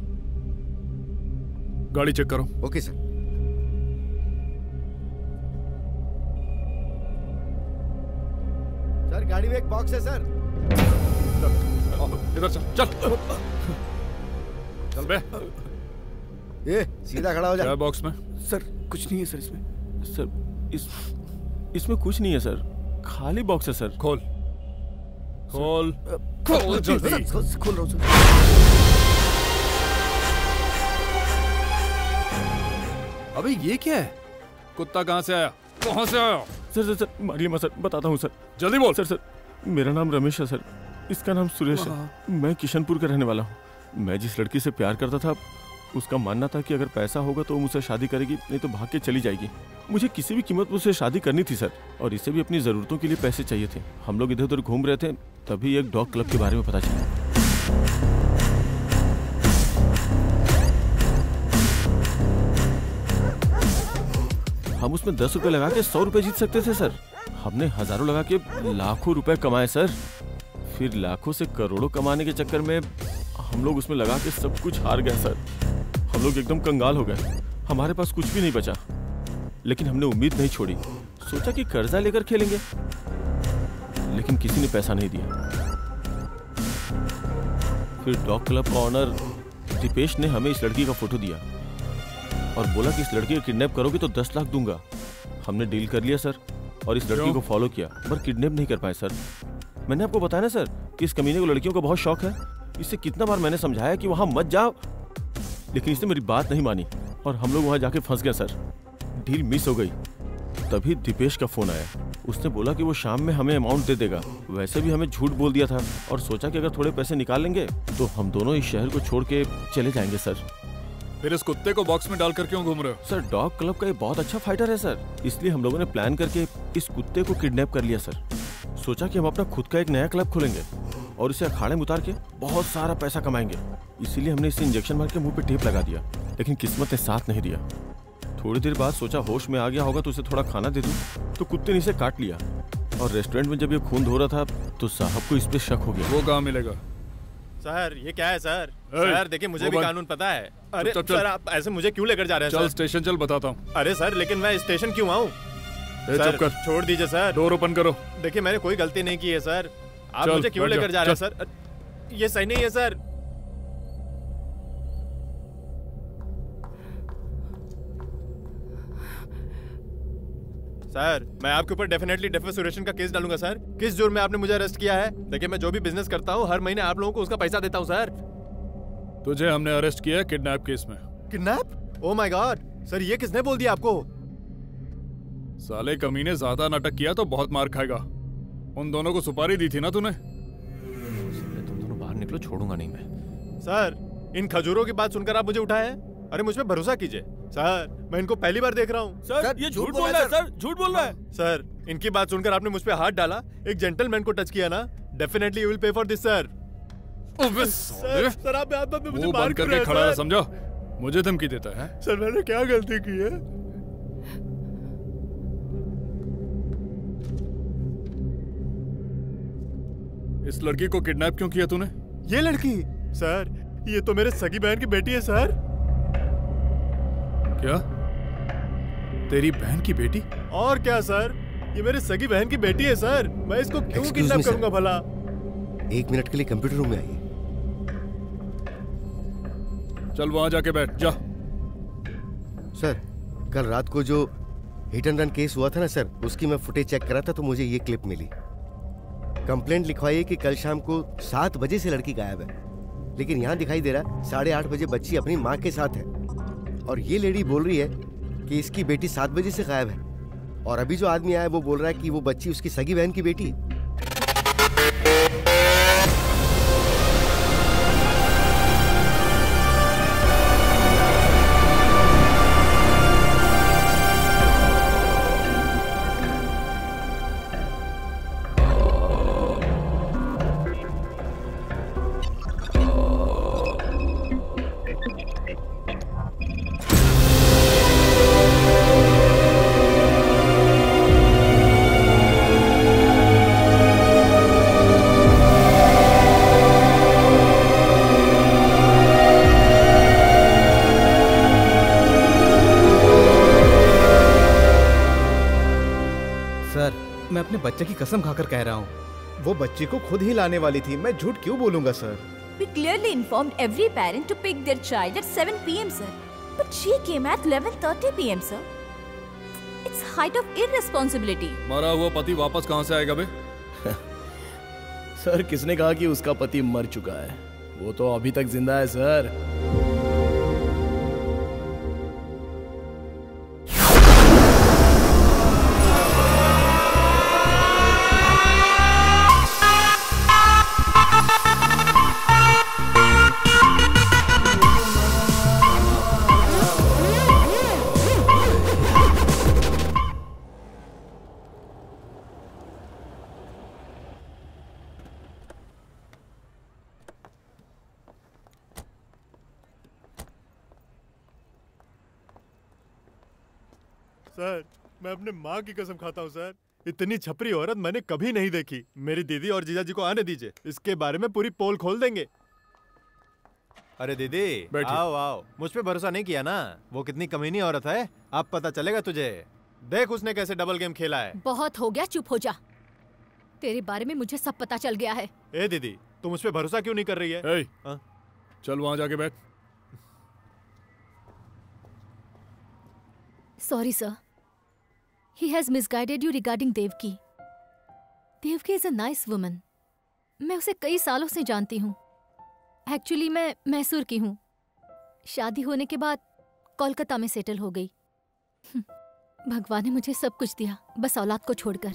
गाड़ी चेक करो। Okay sir. सर गाड़ी में एक बॉक्स है सर। इधर चल चल चल बे। ये सीधा खड़ा हो जा। क्या बॉक्स में? सर कुछ नहीं है सर इसमें। सर इस इसमें कुछ नहीं है सर, खाली बॉक्स है सर। खोल खोल खोल जल्दी। खोल रहा हूँ सर। अबे ये क्या है? कुत्ता कहाँ से आया? कहाँ से आया? सर सर सर मारिए मत सर, बताता हूँ सर। जल्दी बोल। सर सर मेरा नाम रमेश है सर, इसका नाम सुरेश है। मैं किशनपुर का रहने वाला हूँ। मैं जिस लड़की से प्यार करता था उसका मानना था कि अगर पैसा होगा तो वो मुझसे शादी करेगी, नहीं तो भाग के चली जाएगी। मुझे किसी भी कीमत पर उससे शादी करनी थी सर, और इसे भी अपनी ज़रूरतों के लिए पैसे चाहिए थे। हम लोग इधर उधर घूम रहे थे, तभी एक डॉग क्लब के बारे में पता चला। हम उसमें दस रुपए लगा के सौ रुपए जीत सकते थे सर। हमने हजारों लगा के लाखों रुपए कमाए सर। फिर लाखों से करोड़ों कमाने के चक्कर में हम लोग उसमें लगा के सब कुछ हार गए सर। हम लोग एकदम कंगाल हो गए, हमारे पास कुछ भी नहीं बचा। लेकिन हमने उम्मीद नहीं छोड़ी, सोचा कि कर्जा लेकर खेलेंगे, लेकिन किसी ने पैसा नहीं दिया। फिर डॉग क्लब का ऑनर दीपेश ने हमें इस लड़की का फोटो दिया और बोला कि इस लड़की को किडनैप करोगे तो दस लाख दूंगा। हमने डील कर लिया सर और इस लड़की को फॉलो किया, पर किडनैप नहीं कर पाए सर। मैंने आपको बताया ना सर कि इस कमीने को लड़कियों का बहुत शौक है। इसे कितना बार मैंने समझाया कि वहां मत जाओ, लेकिन इसने मेरी बात नहीं मानी और हम लोग वहां जाके फंस गए सर। डील मिस हो गई। तभी दीपेश का फोन आया। उसने बोला कि वो शाम में हमें अमाउंट दे देगा। वैसे भी हमें झूठ बोल दिया था और सोचा कि अगर थोड़े पैसे निकाल लेंगे तो हम दोनों इस शहर को छोड़ के चले जाएंगे सर। फिर इस कुत्ते को बॉक्स में डालकर क्यों घूम रहे हो? सर डॉग क्लब का ये बहुत अच्छा फाइटर है सर, इसलिए हम लोगों ने प्लान करके इस कुत्ते को किडनैप कर लिया सर। सोचा कि हम अपना खुद का एक नया क्लब खोलेंगे और इसे अखाड़े में उतार के बहुत सारा पैसा कमाएंगे। इसीलिए हमने इसे इंजेक्शन मार के मुंह पे टेप लगा दिया, लेकिन किस्मत ने साथ नहीं दिया। थोड़ी देर बाद सोचा होश में आ गया होगा तो उसे थोड़ा खाना दे दूं, तो कुत्ते ने इसे काट लिया। और रेस्टोरेंट में जब ये खून धो रहा था तो साहब को इस पे शक हो गया। वो कहाँ मिलेगा? सर ये क्या है सर? सर देखिए मुझे भी कानून पता है। अरे चल, चल, सर आप ऐसे मुझे क्यों लेकर जा रहे हैं? चल सर स्टेशन चल, बताता हूँ। अरे सर लेकिन मैं स्टेशन क्यों आऊँ? चुप कर, छोड़ दीजिए सर। डोर ओपन करो। देखिए मैंने कोई गलती नहीं की है सर, आप चल, मुझे क्यों बैठ जा, लेकर जा रहे हैं चल। सर? ये सही नहीं है सर। सर मैं आपके ऊपर डेफिनेटली डेफेसोरेशन का केस डालूंगा सर। किस जुर्म में आपने मुझे अरेस्ट किया है? देखिए मैं जो भी बिजनेस करता हूँ हर महीने आप लोगों को उसका पैसा देता हूँ सर। तुझे हमने अरेस्ट किया किडनैप केस में। Kidnap? Oh my god sir, ये किसने बोल दिया आपको? साले कमीने ज्यादा नाटक किया तो बहुत मार खाएगा। उन दोनों को सुपारी दी थी ना तूने? तुम दोनों बाहर निकलो, छोड़ूंगा नहीं मैं। सर इन खजूरों की बात सुनकर आप मुझे उठाए? अरे मुझ पे भरोसा कीजिए सर, मैं इनको पहली बार देख रहा हूँ। सर, सर ये झूठ बोल रहा है सर, झूठ बोल रहा है। सर इनकी बात सुनकर आपने मुझ पे हाथ डाला, एक जेंटलमैन को टच किया ना, definitely you will pay for this sir. Sir, sir आप आप आप मुझे मार करके रहे हैं, खड़ा है, सर। समझा? मुझे धमकी देता है? सर मैंने क्या गलती की है? इस लड़की को किडनैप क्यों किया तूने? ये लड़की? सर ये तो मेरे सगी बहन की बेटी है सर। क्या? तेरी बहन की बेटी? और क्या सर, ये मेरी सगी बहन की बेटी है सर। मैं इसको क्यों Excuse किडनैप me, sir. करूंगा भला? एक मिनट के लिए कंप्यूटर रूम में आइए। चल वहां जाके बैठ जा। सर कल रात को जो हिट एंड रन केस हुआ था ना सर, उसकी मैं फुटेज चेक करा था तो मुझे ये क्लिप मिली। कंप्लेंट लिखवाई है कि कल शाम को सात बजे से लड़की गायब है, लेकिन यहाँ दिखाई दे रहा साढ़े आठ बजे बच्ची अपनी माँ के साथ है। और ये लेडी बोल रही है कि इसकी बेटी सात बजे से गायब है, और अभी जो आदमी आया है वो बोल रहा है कि वो बच्ची उसकी सगी बहन की बेटी है। बच्चे की कसम खाकर कह रहा हूँ, वो बच्ची को खुद ही लाने वाली थी। मैं झूठ क्यों बोलूंगा sir? We clearly informed every parent to pick their child at seven p m sir. But she came at eleven thirty p m sir. It's height of irresponsibility. मरा हुआ पति वापस कहाँ से आएगा बे? सर किसने कहा कि उसका पति मर चुका है? वो तो अभी तक जिंदा है सर। सर मैं अपने माँ की कसम खाता हूँ सर, इतनी छपरी औरत मैंने कभी नहीं देखी। मेरी दीदी और जीजा जी को आने दीजिए, इसके बारे में पूरी पोल खोल देंगे। अरे दीदी आओ आओ, मुझ पे भरोसा नहीं किया ना? वो कितनी कमीनी औरत है, अब पता चलेगा तुझे। देख उसने कैसे डबल गेम खेला है। बहुत हो गया, चुप हो जा। तेरे बारे में मुझे सब पता चल गया है। ए दीदी तुम मुझ पे भरोसा क्यों नहीं कर रही है? ए, चल वहां जाके बैठ। Sorry, sir. He has misguided you regarding Devaki. Devaki is a nice woman. मैं उसे कई सालों से जानती हूँ। Actually मैं मैसूर की हूँ। शादी होने के बाद कोलकाता में सेटल हो गई। भगवान ने मुझे सब कुछ दिया, बस औलाद को छोड़कर।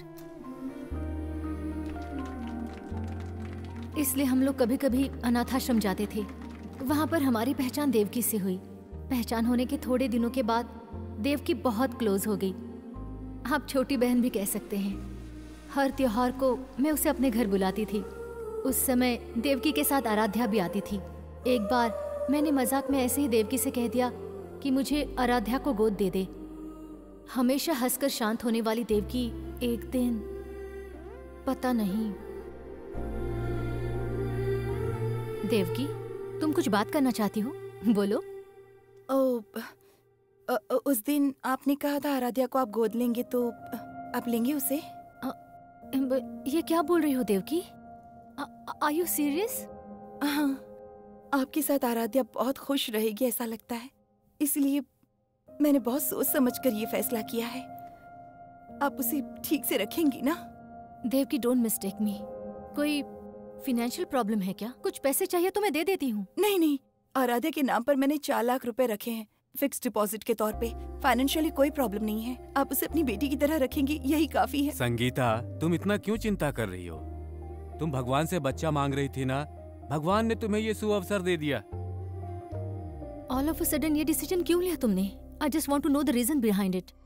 इसलिए हम लोग कभी-कभी अनाथाश्रम जाते थे। वहाँ पर हमारी पहचान देवकी से हुई। पहचान होने के थोड़े दिनों के बाद देवकी बहुत क्लोज हो गई। आप छोटी बहन भी कह सकते हैं। हर त्योहार को मैं उसे अपने घर बुलाती थी। उस समय देवकी के साथ आराध्या भी आती थी। एक बार मैंने मजाक में ऐसे ही देवकी से कह दिया कि मुझे आराध्या को गोद दे दे। हमेशा हंसकर शांत होने वाली देवकी एक दिन पता नहीं। देवकी, तुम कुछ बात करना चाहती हो? बोलो। ओ, अ, अ, उस दिन आपने कहा था आराध्या को आप गोद लेंगे, तो आप लेंगे उसे? आ, ये क्या बोल रही हो देवकी? Are you serious? हाँ, आपके साथ आराध्या बहुत खुश रहेगी ऐसा लगता है, इसलिए मैंने बहुत सोच समझकर ये फैसला किया है। आप उसे ठीक से रखेंगी ना? Devaki, don't mistake me. कोई फाइनेंशियल प्रॉब्लम है क्या? कुछ पैसे चाहिए तो मैं दे देती हूँ। नहीं नहीं, आराध्या के नाम पर मैंने चार लाख रुपए रखे हैं फिक्स डिपॉजिट के तौर पे। फाइनेंशियली कोई प्रॉब्लम नहीं है। आप उसे अपनी बेटी की तरह रखेंगी, यही काफी है। संगीता, तुम इतना क्यों चिंता कर रही हो? तुम भगवान से बच्चा मांग रही थी ना, भगवान ने तुम्हें ये सुअवसर दे दिया। ऑल ऑफ अ सडन ये डिसीजन क्यों लिया तुमने? I just want to know the reason behind it.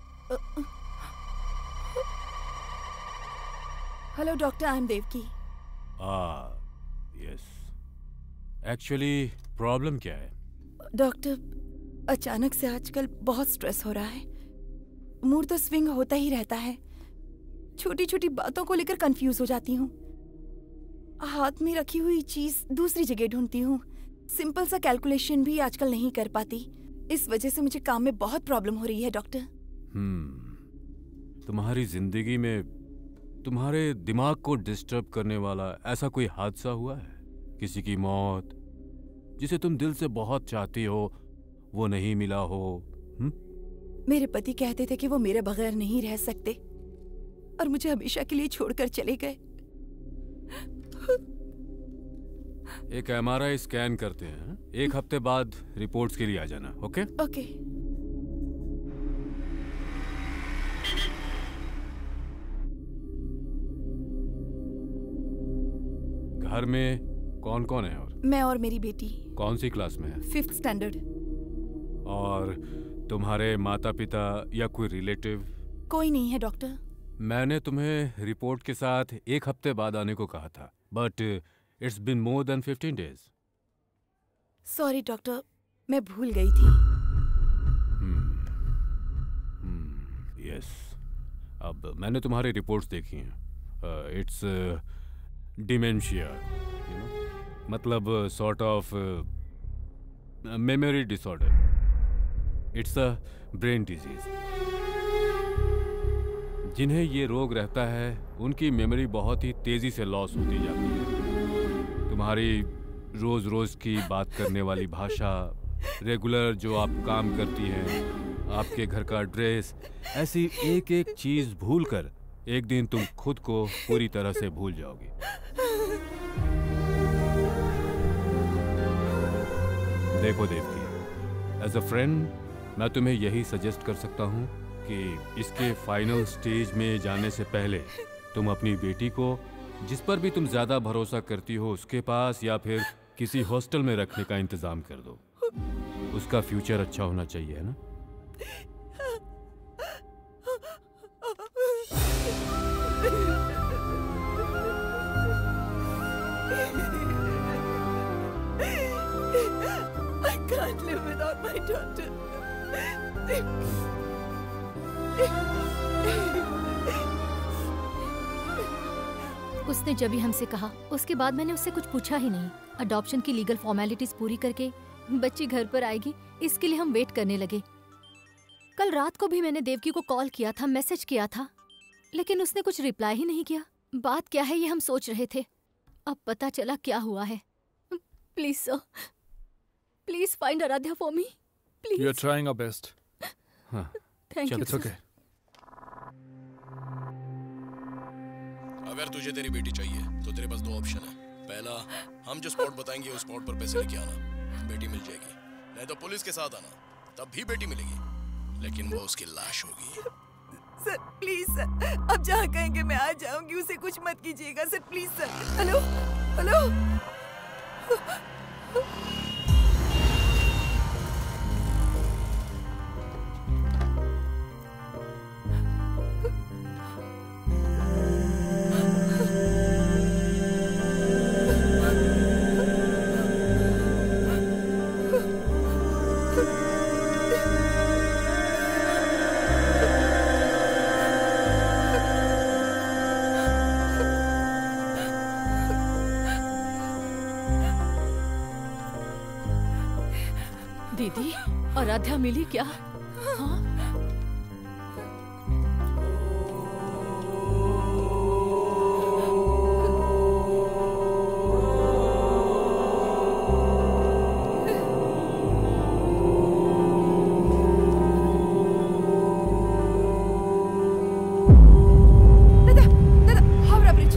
Hello doctor, I am Devaki. Ah, yes. Actually problem क्या है? डॉक्टर, अचानक से आजकल बहुत स्ट्रेस हो रहा है। मूड तो स्विंग होता ही रहता है। छोटी छोटी बातों को लेकर कंफ्यूज हो जाती हूँ। हाथ में रखी हुई चीज दूसरी जगह ढूंढती हूँ। सिंपल सा कैलकुलेशन भी आजकल नहीं कर पाती। इस वजह से मुझे काम में बहुत प्रॉब्लम हो रही है डॉक्टर। हम्म, तुम्हारी जिंदगी में तुम्हारे दिमाग को डिस्टर्ब करने वाला ऐसा कोई हादसा हुआ है? किसी की मौत, जिसे तुम दिल से बहुत चाहती हो, वो नहीं मिला हो? हुँ? मेरे पति कहते थे कि वो मेरे बगैर नहीं रह सकते और मुझे हमेशा के लिए छोड़कर चले गए। एक एम आर आई स्कैन करते हैं, एक हफ्ते बाद रिपोर्ट्स के लिए आ जाना। Okay okay. घर में कौन कौन है? और मैं और मेरी बेटी। कौन सी क्लास में है? Fifth standard. और तुम्हारे माता पिता या कोई रिलेटिव? कोई नहीं है डॉक्टर। मैंने तुम्हें रिपोर्ट के साथ एक हफ्ते बाद आने को कहा था, but it's been more than fifteen days. Sorry doctor, मैं भूल गई थी। यस, अब मैंने तुम्हारी रिपोर्ट्स देखी हैं। इट्स डिमेंशिया, यू नो, मतलब sort of memory disorder. It's a brain disease. जिन्हें ये रोग रहता है उनकी मेमोरी बहुत ही तेजी से लॉस होती जाती है। तुम्हारी रोज रोज की बात करने वाली भाषा, रेगुलर जो आप काम करती हैं, आपके घर का ड्रेस, ऐसी एक एक चीज भूलकर एक दिन तुम खुद को पूरी तरह से भूल जाओगी। देखो देवकी, एज अ फ्रेंड मैं तुम्हें यही सजेस्ट कर सकता हूँ कि इसके फाइनल स्टेज में जाने से पहले तुम अपनी बेटी को, जिस पर भी तुम ज्यादा भरोसा करती हो, उसके पास या फिर किसी हॉस्टल में रखने का इंतजाम कर दो। उसका फ्यूचर अच्छा होना चाहिए, है ना? I can't live without my daughter. उसने जब भी हमसे कहा, उसके बाद मैंने उससे कुछ पूछा ही नहीं। अडॉप्शन की लीगल फॉर्मेलिटीज पूरी करके बच्ची घर पर आएगी, इसके लिए हम वेट करने लगे। कल रात को भी मैंने देवकी को कॉल किया था, मैसेज किया था, लेकिन उसने कुछ रिप्लाई ही नहीं किया। बात क्या है ये हम सोच रहे थे, अब पता चला क्या हुआ है। Please sir, please find Aaradhya for me, please. We are trying our best. हाँ, थैंक यू। It's okay. अगर तुझे तेरी बेटी चाहिए तो तेरे पास दो ऑप्शन है। पहला, हम जो स्पॉट बताएंगे उस स्पॉट पर पैसे लेके आना, बेटी मिल जाएगी। नहीं तो पुलिस के साथ आना, तब भी बेटी मिलेगी, लेकिन वो उसकी लाश होगी। सर प्लीज सर, अब जहाँ कहेंगे मैं आ जाऊंगी, उसे कुछ मत कीजिएगा sir, please sir. Hello hello. दीदी, आराध्या मिली क्या? हाँ? दादा, दादा, हावड़ा ब्रिज।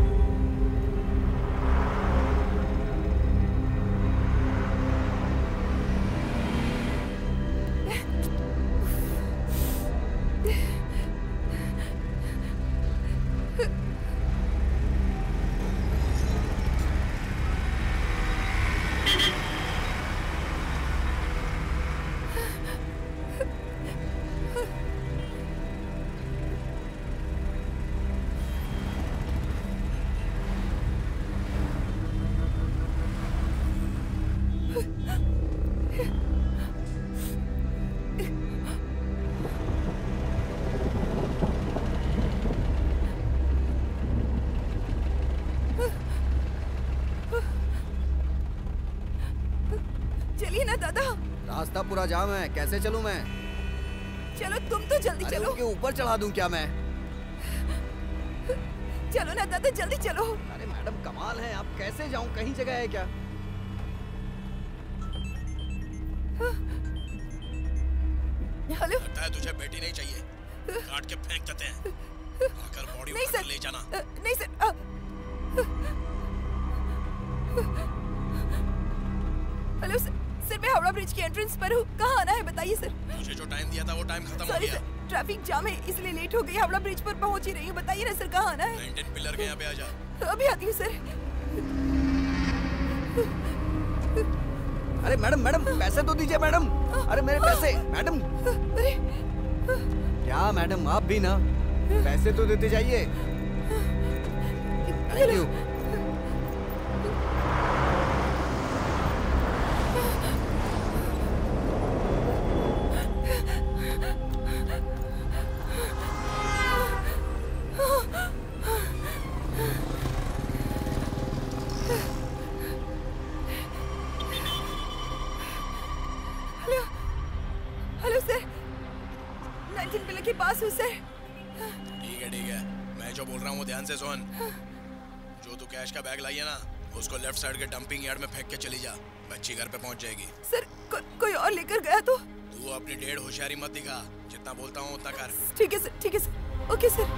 चलिए ना दादा। रास्ता पूरा जाम है, कैसे चलूं मैं? चलो तुम तो जल्दी अरे चलो। उनके ऊपर चढ़ा दूं क्या मैं? चलो ना दादा, जल्दी चलो। अरे मैडम कमाल है, आप कैसे जाऊं? कहीं जगह है क्या? हेलो। लगता है तुझे बेटी नहीं चाहिए, काट के फेंक देते हैं। आकर बॉडी नहीं उठा सर, के ले जाना। अ, नहीं सर। अ, हेलो सर, सर मैं हावड़ा ब्रिज की एंट्रेंस पर हूँ, कहाँ आना है बताइए सर। मुझे जो टाइम दिया था वो टाइम खत्म हो सॉरी गया। सर, ट्रैफिक जाम है इसलिए लेट हो गई। हावड़ा ब्रिज पर पहुँच ही रही हूँ, बताइए ना सर कहाँ आना है। नाइनटीन पिलर के यहाँ पे आ जा। अभी आती हूँ सर। अरे मैडम मैडम पैसे तो दीजिए मैडम। अरे मेरे पैसे मैडम। अरे क्या मैडम आप भी ना, पैसे तो देते जाइए। Thank you. Hello sir, nineteen pillar के पास हूँ सर। जो बोल रहा हूँ वो ध्यान से सुन। जो तू कैश का बैग लाई है ना, उसको लेफ्ट साइड के डंपिंग यार्ड में फेंक के चली जा। बच्ची घर पे पहुंच जाएगी। सर को, कोई और लेकर गया तो? तू अपनी डेढ़ होशियारी मत दिखा, जितना बोलता हूँ उतना कर। ठीक है सर, ठीक है सर, ओके सर।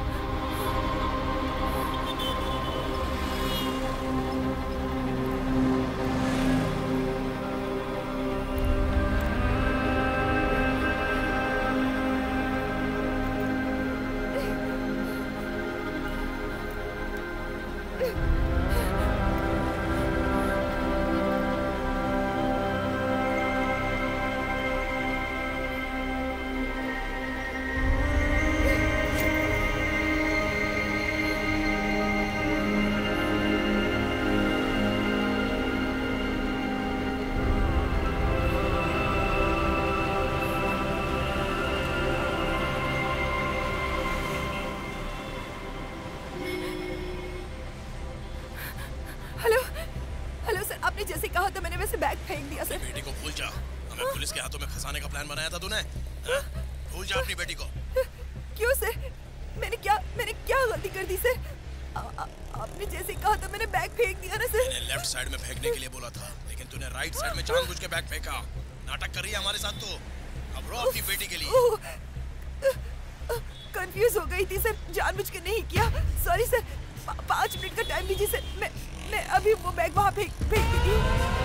जैसे कहा था मैंने वैसे बैग फेंक दिया सर। बेटी को भूल जा, हमें पुलिस के हाथों में फंसाने का प्लान बनाया था तूने। भूल जा अपनी बेटी को। क्यों सर? मैंने क्या मैंने क्या गलती कर दी सर? आ, आ, आपने जैसे कहा था मैंने बैग फेंक दिया ना सर। मैंने लेफ्ट साइड में फेंकने के लिए बोला था, लेकिन तूने राइट साइड में जानबूझ के बैग फेंका। नाटक कर रही है हमारे साथ तो। अब रो अपनी बेटी के लिए। कंफ्यूज हो गई थी सर, जानबूझ के नहीं किया। सॉरी सर, पाँच मिनट का टाइम दीजिए सर। मैं मैं अभी वो बैग वहाँ फेंक फेंक देती हूँ।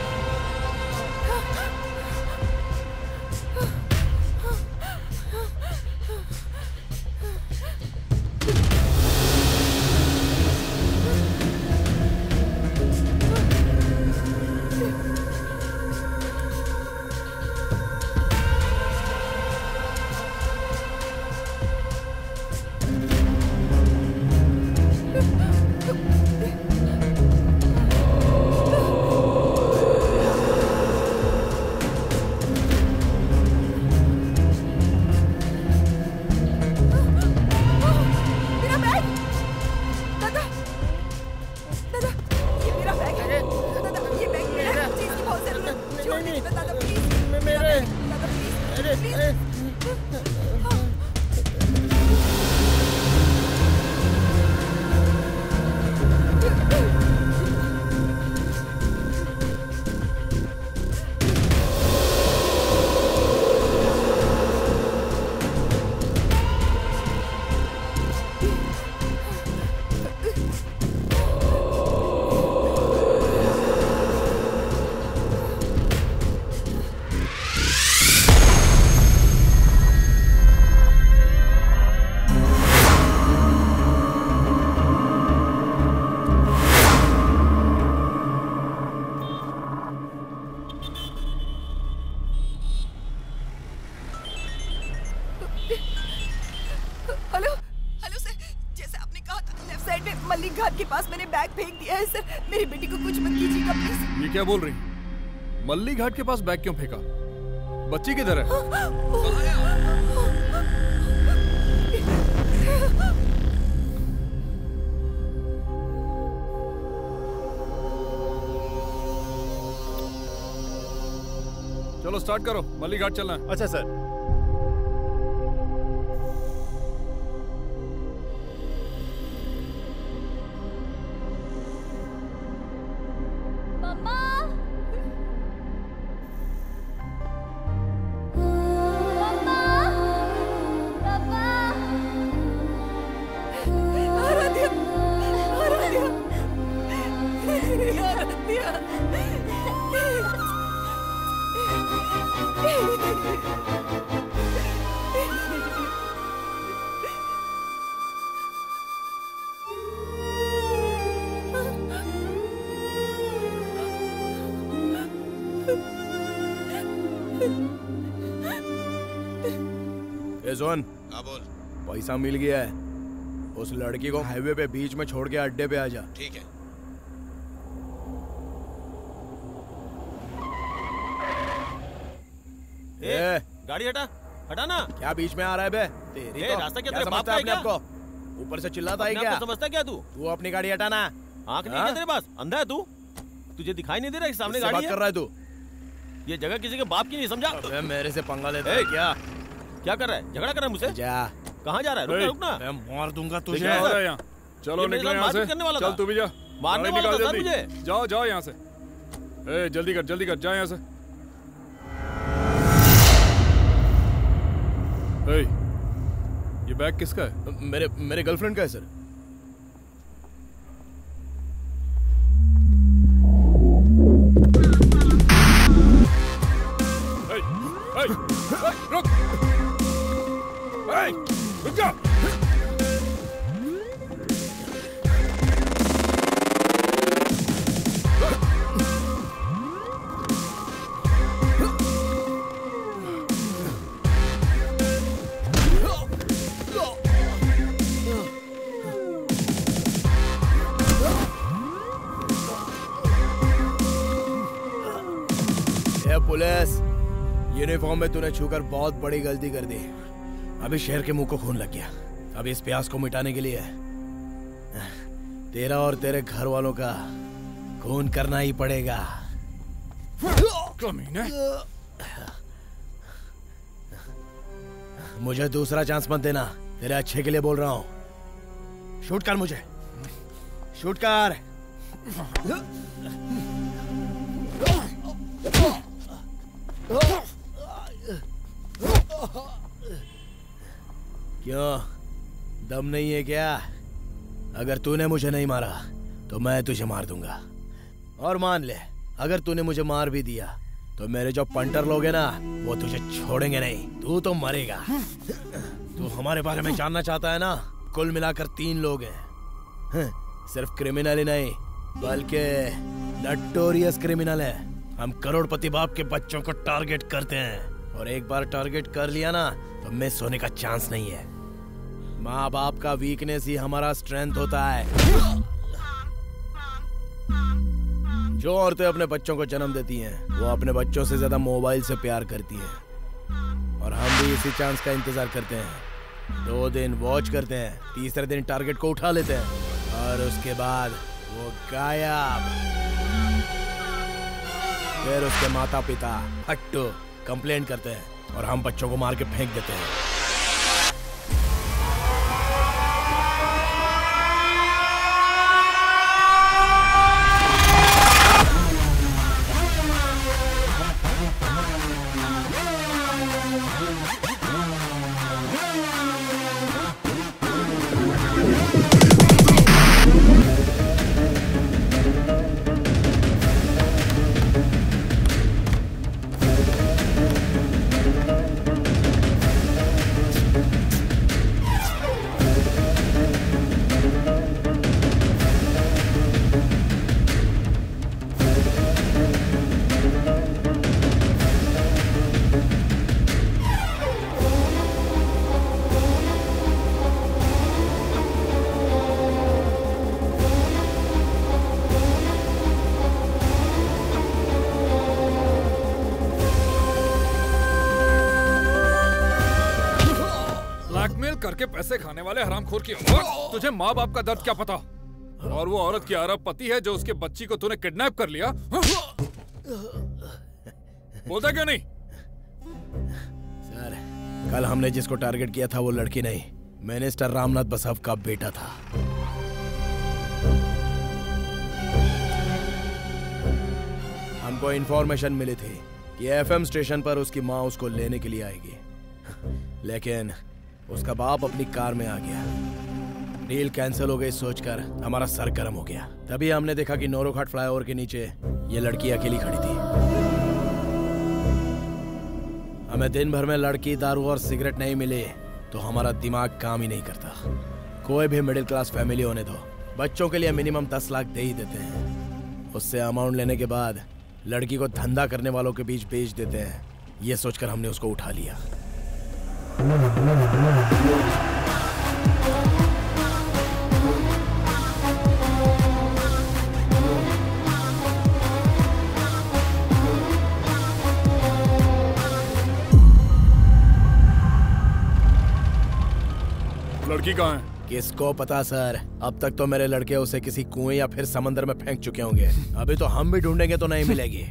क्या बोल रही? मल्ली घाट के पास बैग क्यों फेंका? बच्ची किधर है? चलो स्टार्ट करो, मल्ली घाट चलना है। अच्छा सर। जोन, हाँ बोल। पैसा मिल गया है, उस लड़की को हाईवे पे बीच में छोड़ के अड्डे पे आ जा। ठीक है। ए, गाड़ी हटा, हटा ना। क्या बीच में आ रहा है बे? तेरी तो रास्ता क्या तेरे बाप का है क्या? ऊपर से चिल्लाता है क्या? समझता क्या तू? तू अपनी गाड़ी हटा ना। आँख नहीं है तेरे पास? अंधा है तू? तुझे दिखाई नहीं दे रहा सामने गाड़ी है? बात कर रहा है तू? ये जगह किसी के बाप की नहीं, समझा? अबे मेरे से पंगा लेता है क्या? क्या कर रहा है? झगड़ा कर रहा है मुझसे? जा। कहाँ जा रहा है? रुकना रुकना। मैं मार दूंगा तुझे। क्या हो रहा है यहाँ? चलो ये मेरे निकलो साथ यहाँ से। मारपीट करने वाला चल था। तू भी जा। मारने गाड़ी वाला निकाल था सर जल्दी। मुझे। जाओ जाओ यहाँ से। ए जल्दी कर जल्दी कर जा यहाँ से। ए, ये बैग किसका है? मेरे मेरे गर्लफ्रेंड का है सर। ए, ए, ए, रुक। ए, रुक जा। पुलिस, यूनिफॉर्म में तूने छूकर बहुत बड़ी गलती कर दी। अभी शहर के मुंह को खून लग गया। अब इस प्यास को मिटाने के लिए तेरा और तेरे घर वालों का खून करना ही पड़ेगा। कमीने। मुझे दूसरा चांस मत देना, तेरे अच्छे के लिए बोल रहा हूं। शूट कर मुझे, शूट कर। क्यों, दम नहीं है क्या? अगर तूने मुझे नहीं मारा तो मैं तुझे मार दूंगा। और मान ले, अगर तूने मुझे मार भी दिया तो मेरे जो पंटर लोग हैं ना, वो तुझे छोड़ेंगे नहीं। तू तो मरेगा। तू हमारे बारे में जानना चाहता है ना? कुल मिलाकर तीन लोग हैं। सिर्फ क्रिमिनल ही नहीं, बल्कि नटोरियस क्रिमिनल है। हम करोड़पति बाप के बच्चों को टारगेट करते हैं, और एक बार टारगेट कर लिया ना तो मिस होने का चांस नहीं है। माँ बाप का वीकनेस ही हमारा स्ट्रेंथ होता है। जो औरतें अपने बच्चों को जन्म देती हैं, वो अपने बच्चों से ज्यादा मोबाइल से प्यार करती हैं। और हम भी इसी चांस का इंतजार करते हैं। दो दिन वॉच करते हैं, तीसरे दिन टारगेट को उठा लेते हैं, और उसके बाद वो गायब। फिर उसके माता पिता हट्टू कंप्लेंट करते हैं, और हम बच्चों को मार के फेंक देते हैं। करके पैसे खाने वाले हरामखोर की औरत, तुझे माँ बाप का दर्द क्या पता? और वो औरत की अरब पति है जो उसके बच्ची को तूने किडनैप कर लिया। बोलता क्यों नहीं? सर, कल हमने जिसको टारगेट किया था वो लड़की नहीं, मिनिस्टर रामनाथ बसव का बेटा था। हमको इंफॉर्मेशन मिली थी कि एफएम स्टेशन पर उसकी माँ उसको लेने के लिए आएगी, लेकिन उसका बाप अपनी कार में आ गया। डील कैंसिल हो गई सोचकर हमारा सर गर्म हो गया। तभी हमने देखा कि नौरोघाट फ्लाईओवर के नीचे ये लड़की अकेली खड़ी थी। हमें दिन भर में लड़की, दारू और सिगरेट नहीं मिले तो हमारा दिमाग काम ही नहीं करता। कोई भी मिडिल क्लास फैमिली होने दो, बच्चों के लिए मिनिमम दस लाख दे ही देते हैं। उससे अमाउंट लेने के बाद लड़की को धंधा करने वालों के बीच बेच देते हैं। ये सोचकर हमने उसको उठा लिया। लड़की कहाँ है? किसको पता सर, अब तक तो मेरे लड़के उसे किसी कुएं या फिर समंदर में फेंक चुके होंगे। अभी तो हम भी ढूंढेंगे तो नहीं मिलेगी।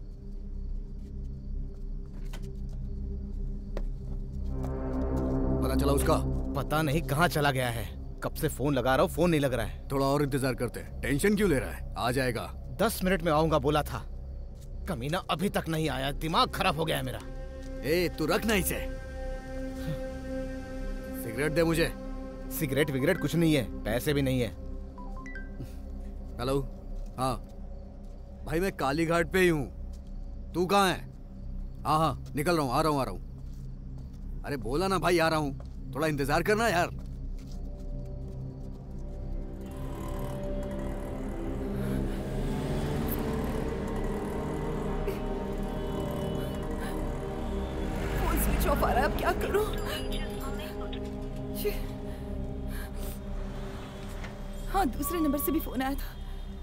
पता उसका? पता नहीं कहाँ चला गया है। कब से फोन लगा रहा हूँ, फोन नहीं लग रहा है। थोड़ा और इंतजार करते हैं। टेंशन क्यों ले रहा है? आ जाएगा। दस मिनट में आऊंगा बोला था, कमीना अभी तक नहीं आया। दिमाग खराब हो गया है मेरा। ए, तू रखना इसे। सिगरेट दे मुझे। सिगरेट विगरेट कुछ नहीं है, पैसे भी नहीं है। हेलो। हाँ भाई, मैं काली घाट पे ही हूँ। तू कहाँ है? हाँ हाँ निकल रहा हूँ, आ रहा हूँ आ रहा हूँ। अरे बोला ना भाई, आ रहा हूँ। थोड़ा इंतजार करना यार। फोन स्विच ऑफ आ रहा है, अब क्या करूं? हाँ, दूसरे नंबर से भी फोन आया था।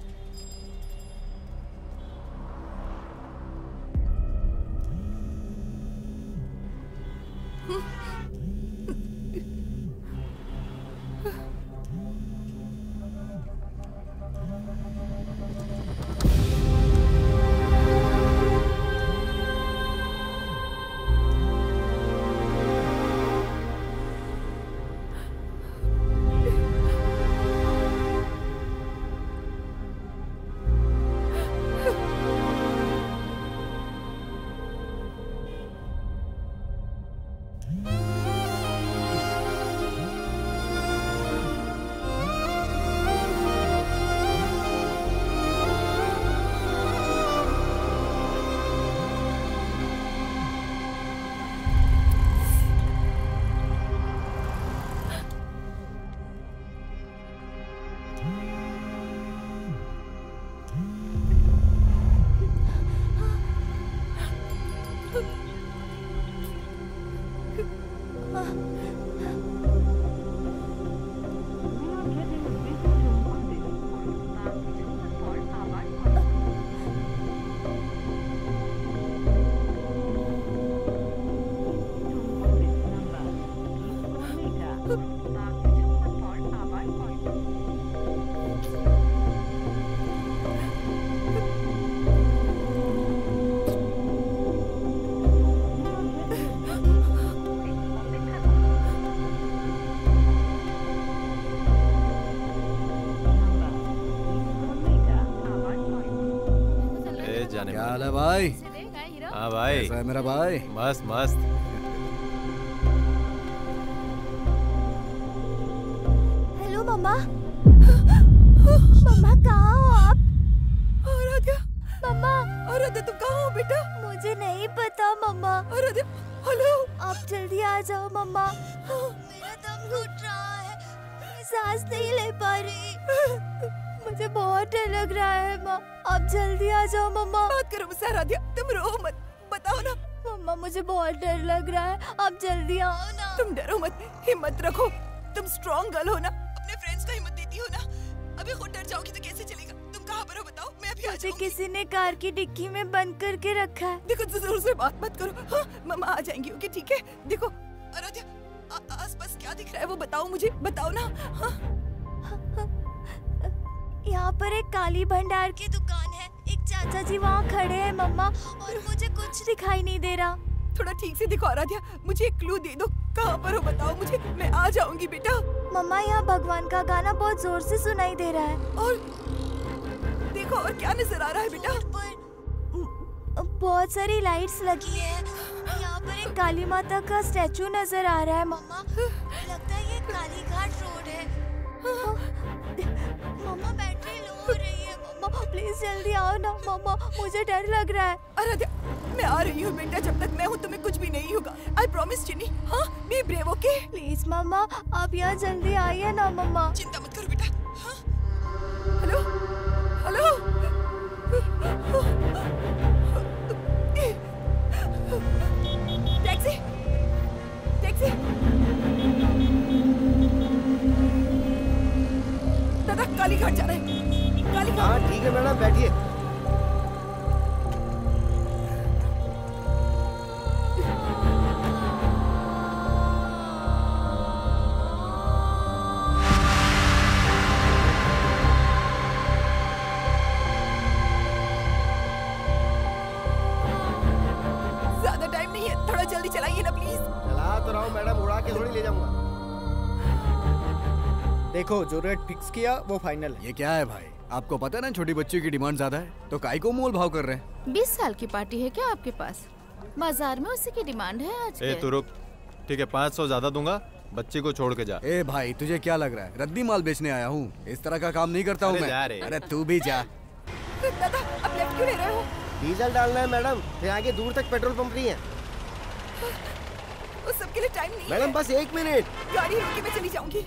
क्या हाल है भाई? हाँ भाई। कैसा है मेरा भाई? मस्त मस्त। हेलो मम्मा। मम्मा कहाँ हो आप? आराध्या। मम्मा। आराध्या तुम कहाँ हो बेटा? मुझे नहीं पता मम्मा। आराध्या। हेलो। आप जल्दी आ जाओ मम्मा। मेरा दम घुट रहा है, मैं सांस नहीं ले पा रही। मुझे बहुत डर लग रहा है माँ, आप जल्दी आ जाओ मम्मा। बात करो मुझसे आराध्या, तुम रो मत, बताओ ना। मम्मा मुझे बहुत डर लग रहा है, आप जल्दी आओ ना। तुम डरो मत, हिम्मत रखो। तुम स्ट्रॉन्ग गर्ल हो ना, अपने फ्रेंड्स को हिम्मत देती हो ना। अभी खुद डर जाओगी तो कैसे चलेगा? तुम कहाँ पर हो बताओ, मैं अभी आ जाऊंगी। किसी ने कार की डिक्की में बंद करके रखा है। देखो जोर से बात मत करो। हाँ, मम्मा आ जाएंगी, ओके ठीक है। देखो आराध्या, आसपास क्या दिख रहा है वो बताओ मुझे, बताओ ना। हाँ? यहाँ पर एक काली भंडार की दुकान है, एक चाचा जी वहाँ खड़े हैं मम्मा, और मुझे कुछ दिखाई नहीं दे रहा। थोड़ा ठीक से देखो आराध्या, मुझे एक क्लू दे दो, कहाँ पर हो बताओ मुझे, मैं आ जाऊंगी बेटा। मम्मा यहाँ भगवान का गाना बहुत जोर से सुनाई दे रहा है। और देखो और क्या नजर आ रहा है बेटा? बहुत सारी लाइट्स लगी है। यहाँ पर एक काली माता का स्टैचू नजर आ रहा है मम्मा, लगता है ये काली घाट रोड है। मम्मा बैटरी लो हो रही है मम्मा, प्लीज जल्दी आओ ना मम्मा, मुझे डर लग रहा है। आराध्या मैं आ रही हूँ बेटा, जब तक मैं हूँ तुम्हें कुछ भी नहीं होगा। आई प्रॉमिस चिनी। हाँ बी ब्रेव ओके। प्लीज मम्मा आप यहाँ जल्दी आइए ना मम्मा। चिंता मत करो बेटा। हाँ? Hello hello. Taxi taxi. दादा काली घाट जा रहे हैं, काली घाट। हाँ ठीक है मैडम, बैठिए। ज्यादा टाइम नहीं है, थोड़ा जल्दी चलाइए ना प्लीज। चला तो रहा हूँ मैडम, उड़ा के थोड़ी ले जाऊंगा। देखो जो रेट फिक्स किया वो फाइनल है। ये क्या है भाई? आपको पता है ना छोटी बच्ची की डिमांड ज्यादा है, तो काई को मोल भाव कर रहे हैं? बीस साल की पार्टी है क्या आपके पास? बाजार में उसी की डिमांड है आज। ए तू रुक, ठीक है पाँच सौ ज्यादा दूंगा, बच्ची को छोड़ के जा। ए भाई तुझे क्या लग रहा है रद्दी माल बेचने आया हूँ? इस तरह का काम नहीं करता हूँ मैं। अरे तू भी जा। दादा अब लेफ्ट क्यों ले रहे हो? डीजल डालना है मैडम, फिर आगे दूर तक पेट्रोल पंप नहीं है। उस सब के लिए टाइम नहीं मैडम है। बस एक मिनट। गाड़ी रोकी, मैं चली जाऊंगी।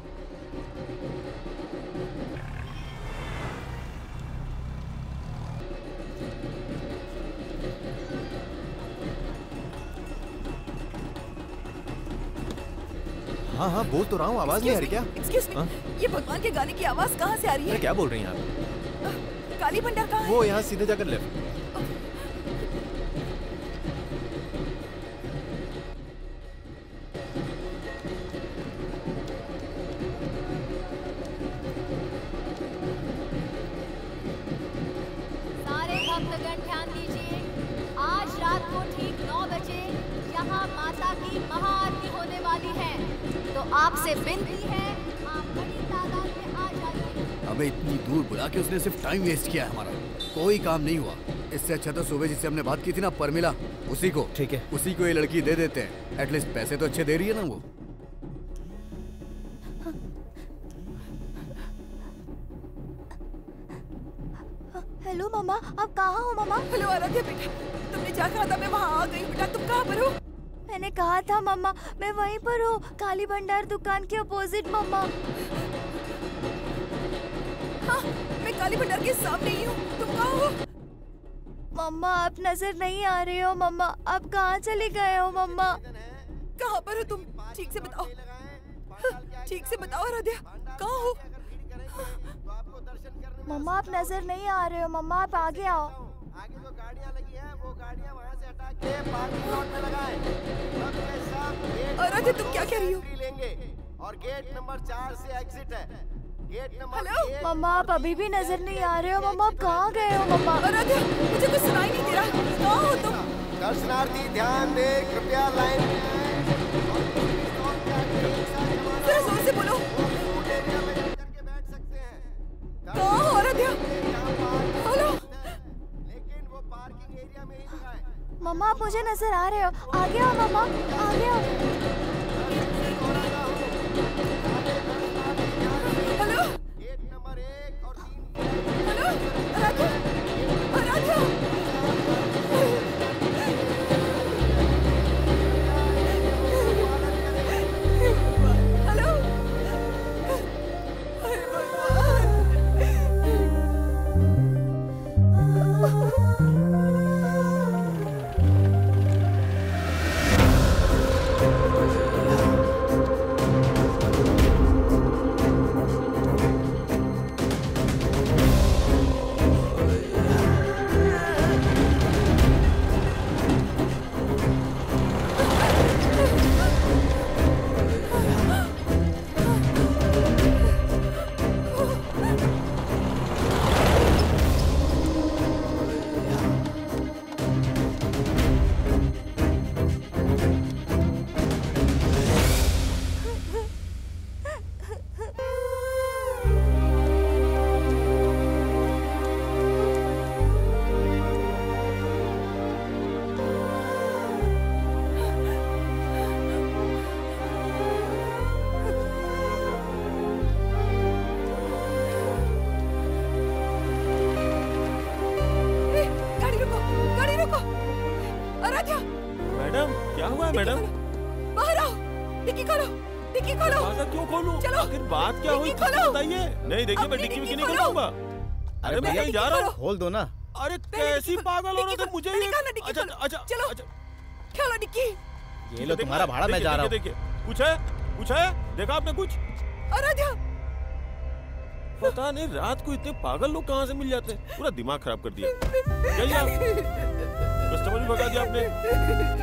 हाँ हाँ बोल तो रहा हूँ, आवाज नहीं आ रही क्या? एक्सक्यूज मी, ये भगवान के गाने की आवाज कहाँ से आ रही है? क्या बोल रही हैं आप? काली भंडार कहाँ है? वो यहाँ सीधे जाकर लेफ्ट। सारे भक्तगण ध्यान दीजिए, आज रात को ठीक नौ बजे यहाँ माता की महाआरती होने वाली है, तो आपसे विनती है आप बड़ी तादाद में आ जाइए। अबे इतनी दूर बुला के उसने सिर्फ टाइम वेस्ट किया है हमारा, कोई काम नहीं हुआ। इससे अच्छा तो सुबह जिससे हमने बात की थी ना परमिला, उसी को ठीक है उसी को ये लड़की दे देते हैं। एटलीस्ट पैसे तो अच्छे दे रही है ना वो। हेलो मामा, आप कहाँ हो मामा? हेलो आराध्या बेटा, तुमने क्या कहा था? मैं वहाँ आ गई बेटा, तुम कहाँ पर हो? मैंने कहा था मामा, मैं वहीं पर हूँ, काली भंडार दुकान के अपोजिट मामा। हाँ, मैं काली भंडार के सामने ही हूँ, तुम कहाँ हो? मम्मा आप नजर नहीं आ रहे हो मम्मा, आप कहाँ चले गए हो मम्मा? कहाँ पर हो तुम? ठीक से बताओ, ठीक से बताओ आराध्या, कहाँ हो? मम्मा आप नजर नहीं आ रहे हो मम्मा, आप आगे आओ। आगे जो गाड़ियाँ लगी हैं वो गाड़ियाँ वहाँ से हटा के पार्किंग लॉट में लगाएं। सब के सब गेट आराध्या तुम क्या कह रही हो? लेंगे और गेट नंबर चार से एग्जिट है। गेट नंबर हेलो मम्मा, आप अभी भी नजर नहीं आ रहे हो मम्मा, आप कहाँ गए हो मम्मा? आराध्या मुझे कुछ सुनाई नहीं दे रहा, कहाँ हो तुम? दर्शनार्थी ध्यान दे, कृपया लाइन में आएं। जरा जोर से बोलो। कहाँ हो आराध्या? हेलो मम्मा आप मुझे नजर आ रहे हो, आगे आओ मम्मा, आगे आओ। Hello hello Aaradhya, Aaradhya hello. Madam क्या हुआ है मैडम? बाहर आओ, डिक्की खोलो, डिक्की खोलो। दरवाजा क्यों खोलूं? चलो आखिर बात क्या हुई? खोलो। बताइए। नहीं देखिए मैं डिक्की विक्की नहीं खोलूंगा। अरे मैं कहीं जा रहा हूँ। खोल दो ना। अरे कैसी पागल हो रहे थे मुझे ये। अच्छा अच्छा चलो खोलो डिक्की। ये लो तुम्हारा भाड़ा, मैं जा रहा हूँ। देखिए कुछ है, कुछ है, देखा आपने कुछ? आराध्या पता नहीं रात को इतने पागल लोग कहाँ से मिल जाते हैं, पूरा दिमाग खराब कर दिया। चलिए आप कस्टमर भी भगा दिया आपने।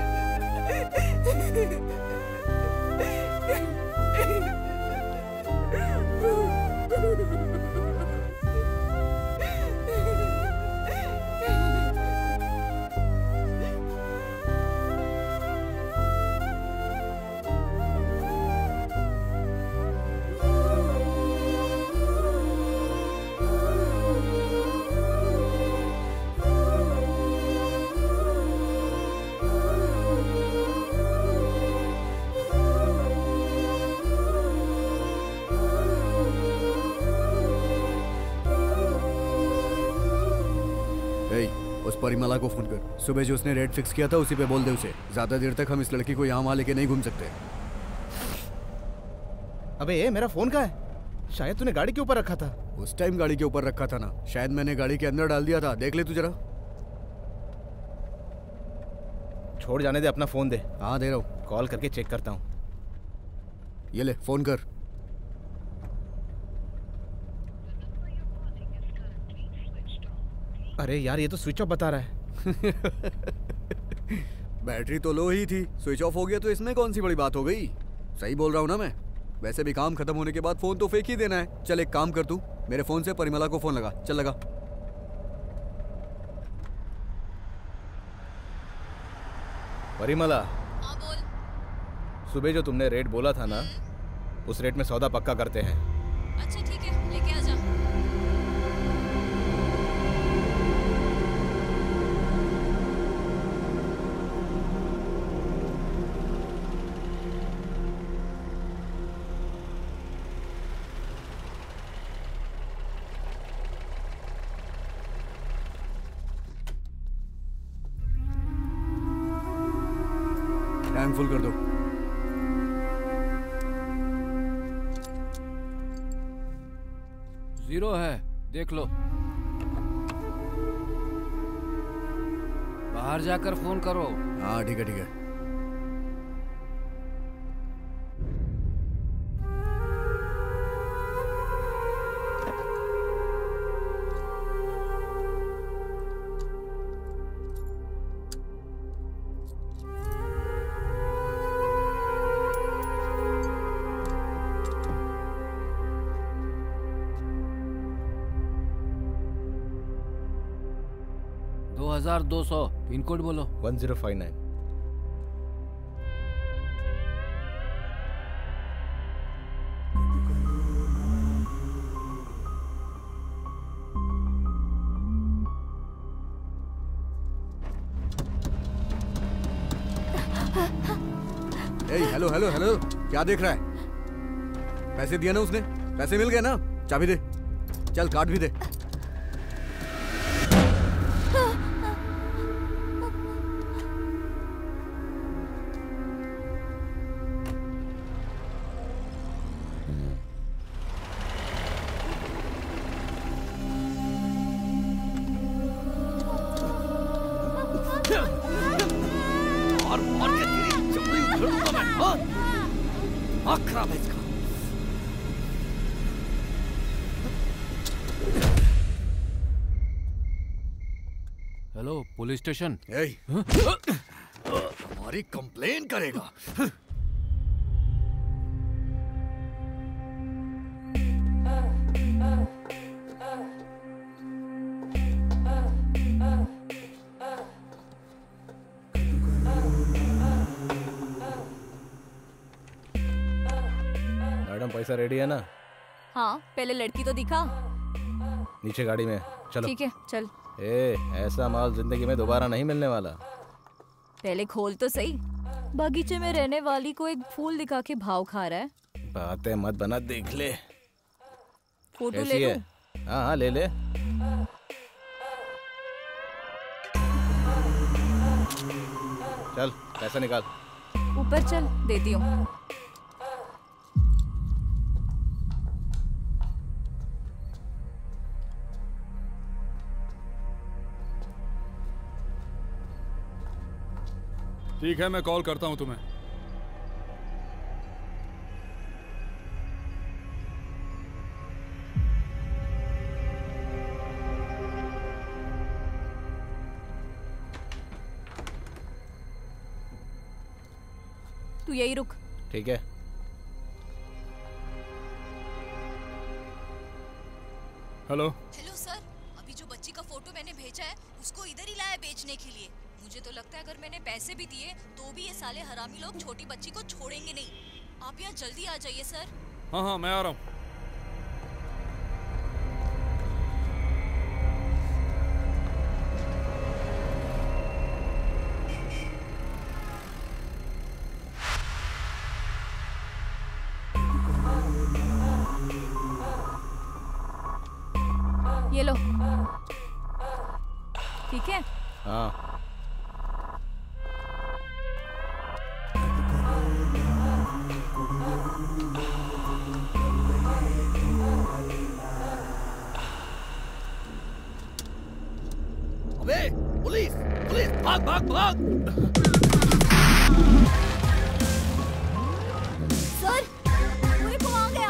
उस परिमला को फोन कर। सुबह जो उसने रेट फिक्स किया था उसी पे बोल दे उसे। ज्यादा देर तक हम इस लड़की को यहाँ वहाँ लेके नहीं घूम सकते। अबे ये मेरा फोन कहाँ है? शायद तूने गाड़ी के ऊपर रखा था। उस टाइम गाड़ी के ऊपर रखा था ना, शायद मैंने गाड़ी के अंदर डाल दिया था। देख ले तू जरा। छोड़ जाने दे, अपना फोन दे। हाँ दे रहा हूँ। कॉल करके चेक करता हूँ। ये ले फोन कर। अरे यार ये तो स्विच ऑफ बता रहा है। बैटरी तो लो ही थी, स्विच ऑफ हो गया तो इसमें कौन सी बड़ी बात हो गई। सही बोल रहा हूँ ना मैं। वैसे भी काम खत्म होने के बाद फोन तो फेंक ही देना है। चल एक काम कर तू, मेरे फोन से परिमला को फोन लगा। चल लगा। परिमला। हाँ बोल। सुबह जो तुमने रेट बोला था ना, उस रेट में सौदा पक्का करते हैं। अच्छा ठीक है, लेके आ जा। टैंक फुल कर दो। जीरो है, देख लो। बाहर जाकर फोन करो। हाँ ठीक है ठीक है। दो हजार दो सौ पिन कोड बोलो। One zero five nine. Hello hello hello, क्या देख रहा है? पैसे दिया ना उसने? पैसे मिल गए ना? चाबी दे। चल कार्ड भी दे। और मार के तेरी चमड़ी उधेड़ दूंगा मैं। हाँ? दिमाग खराब है इसका। Hello police station. हमारी कंप्लेन करेगा। मैडम पैसा रेडी है ना? हाँ, पहले लड़की तो दिखा। नीचे गाड़ी में चलो। ठीक है चल। ए, ऐसा माल जिंदगी में दोबारा नहीं मिलने वाला। पहले खोल तो सही। बगीचे में रहने वाली को एक फूल दिखा के भाव खा रहा है। बातें मत बना, देख ले। फोटो ले लूं? हाँ हाँ ले ले। चल पैसा निकाल। ऊपर चल, देती हूँ। ठीक है, मैं कॉल करता हूं तुम्हें। तू यही रुक। ठीक है। हेलो हेलो सर, अभी जो बच्ची का फोटो मैंने भेजा है उसको इधर ही लाया बेचने के लिए। मुझे तो लगता है अगर मैंने पैसे भी दिए तो भी ये साले हरामी लोग छोटी बच्ची को छोड़ेंगे नहीं। आप यहाँ जल्दी आ जाइए सर। हाँ हाँ मैं आ रहा हूँ। ये लो। ठीक है, हाँ अबे पुलिस पुलिस भाग भाग भाग। सर पूरी पहुंच गया।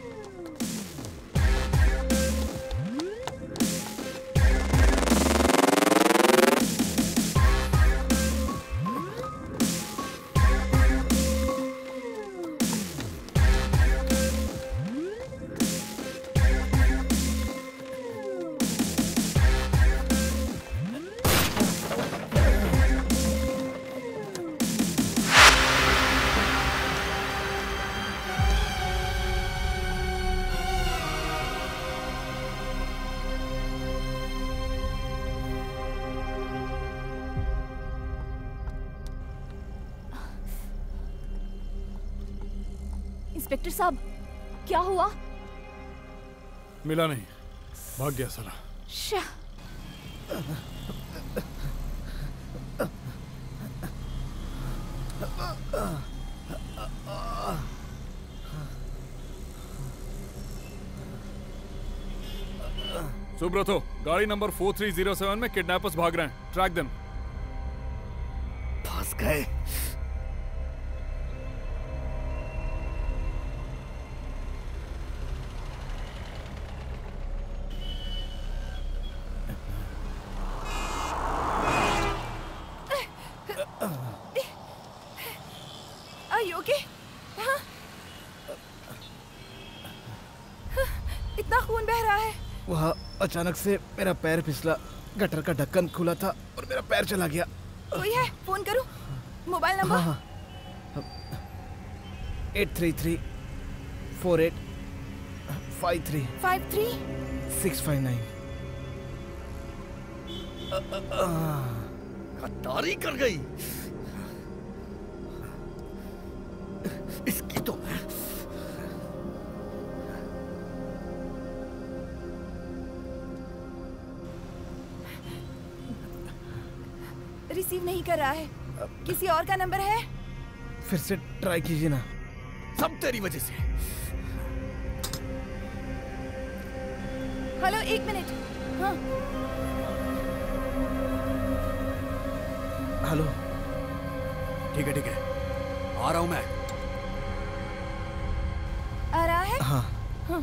इंस्पेक्टर साहब क्या हुआ? मिला नहीं, भाग गया साला। श्या। सुब्रतो, गाड़ी number four three zero seven में किडनैपर्स भाग रहे हैं, ट्रैक देम। फंस गए। Are you okay? हाँ? इतना खून बह रहा है। वहाँ अचानक से मेरा पैर फिसला, गटर का ढक्कन खुला था और मेरा पैर चला गया। कोई है? फोन करूं? Mobile number? हाँ eight three three four eight five three five three six five nine. गद्दारी कर गई इसकी तो। रिसीव नहीं कर रहा है। किसी और का नंबर है? फिर से ट्राई कीजिए ना। सब तेरी वजह से। हेलो एक मिनट। हाँ हेलो। ठीक है ठीक है, आ रहा हूं मैं। आ रहा है? हाँ हाँ।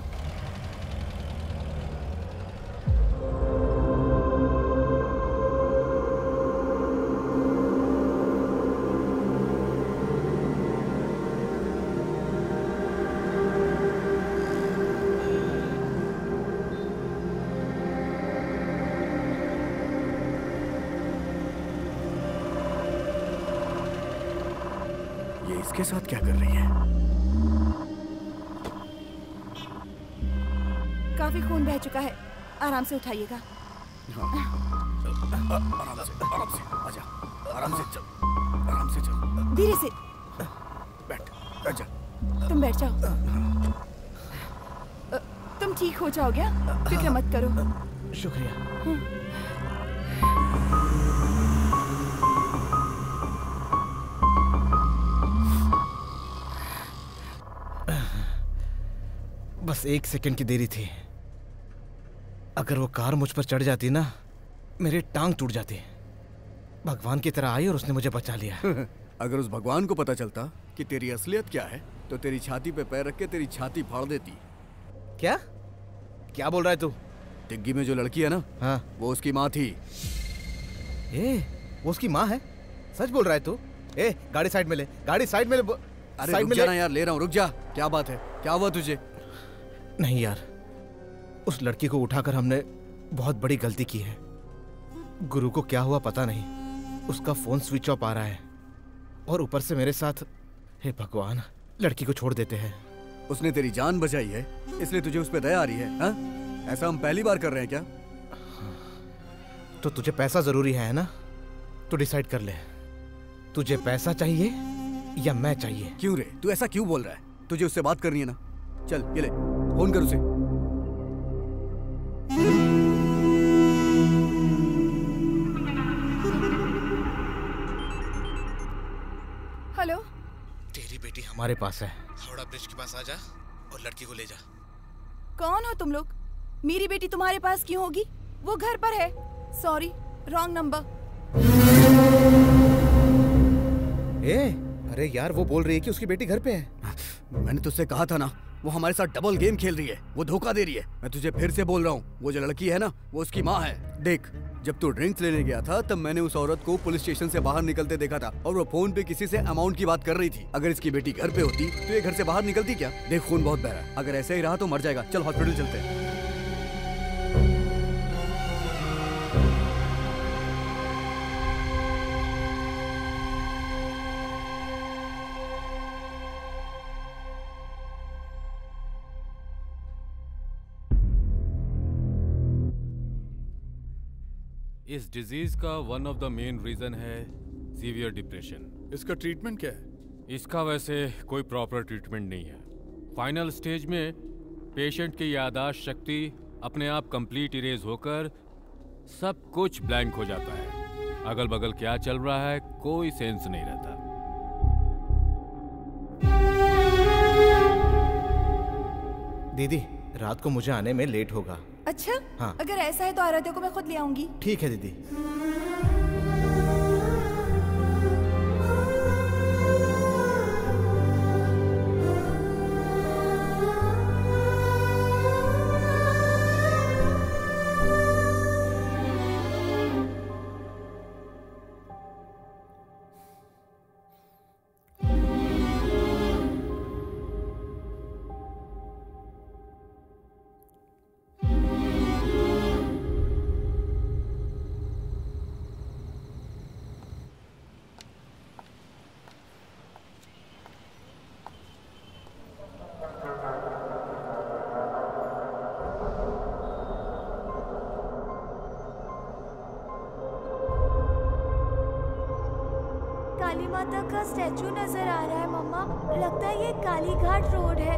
ये इसके साथ क्या कर रही है? काफी खून बह चुका है, आराम से उठाइएगा। हाँ। आराम से आराम से आजा, आराम से चल, आराम से चल। धीरे से बैठ बैठ जा। तुम बैठ जाओ। अ, तुम ठीक हो जाओगे, फिक्र मत करो। शुक्रिया। बस एक सेकंड की देरी थी। अगर वो कार मुझ पर चढ़ जाती ना, मेरी टांग टूट जाती। भगवान की तरह आई और उसने मुझे बचा लिया। अगर उस भगवान को पता चलता कि तेरी असलियत क्या है तो तेरी छाती पे पैर रख के तेरी छाती फाड़ देती। क्या क्या बोल रहा है तू? टिग्गी में जो लड़की है ना, हाँ वो उसकी माँ थी। ए, वो उसकी माँ है? सच बोल रहा है तू? ए, गाड़ी साइड में ले, गाड़ी साइड में ले। अरे साइड रुक में जा ले ना यार, ले रहा हूँ, रुक जा। क्या बात है, क्या हुआ तुझे? नहीं यार, उस लड़की को उठाकर हमने बहुत बड़ी गलती की है। गुरु को क्या हुआ पता नहीं, उसका फोन स्विच ऑफ आ रहा है और ऊपर से मेरे साथ। हे भगवान, लड़की को छोड़ देते हैं। उसने तेरी जान बचाई है, इसलिए तुझे उस पर दया आ रही है? हा? ऐसा हम पहली बार कर रहे हैं क्या? तो तुझे पैसा जरूरी है ना? तो डिसाइड कर ले, तुझे पैसा चाहिए या मैं चाहिए? क्यों रे, तू ऐसा क्यों बोल रहा है? तुझे उससे बात करनी है ना? चल ये ले, फोन कर उसे। हमारे पास है। हावड़ा ब्रिज के पास आ जा और लड़की को ले जा। कौन हो तुम लोग? मेरी बेटी तुम्हारे पास क्यों होगी? वो घर पर है। Sorry, wrong number. ए, अरे यार वो बोल रही है कि उसकी बेटी घर पे है। मैंने तुझसे कहा था ना, वो हमारे साथ डबल गेम खेल रही है, वो धोखा दे रही है। मैं तुझे फिर से बोल रहा हूँ, वो जो लड़की है ना, वो उसकी माँ है। देख, जब तू ड्रिंक्स लेने गया था तब मैंने उस औरत को पुलिस स्टेशन से बाहर निकलते देखा था और वो फोन पे किसी से अमाउंट की बात कर रही थी। अगर इसकी बेटी घर पे होती तो ये घर से बाहर निकलती क्या? देख, खून बहुत बह रहा है, अगर ऐसे ही रहा तो मर जाएगा। चल हॉस्पिटल चलते हैं। इस डिजीज का one of the main reason है सीवियर डिप्रेशन। इसका ट्रीटमेंट क्या है? इसका वैसे कोई प्रॉपर ट्रीटमेंट नहीं है। फाइनल स्टेज में पेशेंट की याददाश्त शक्ति अपने आप कंप्लीट इरेज होकर सब कुछ ब्लैंक हो जाता है। अगल बगल क्या चल रहा है कोई सेंस नहीं रहता। दीदी, रात को मुझे आने में लेट होगा। अच्छा, हाँ। अगर ऐसा है तो आराध्या को मैं खुद ले आऊंगी। ठीक है दीदी। काली माता का स्टैचू नजर आ रहा है मम्मा। लगता है ये काली घाट रोड है।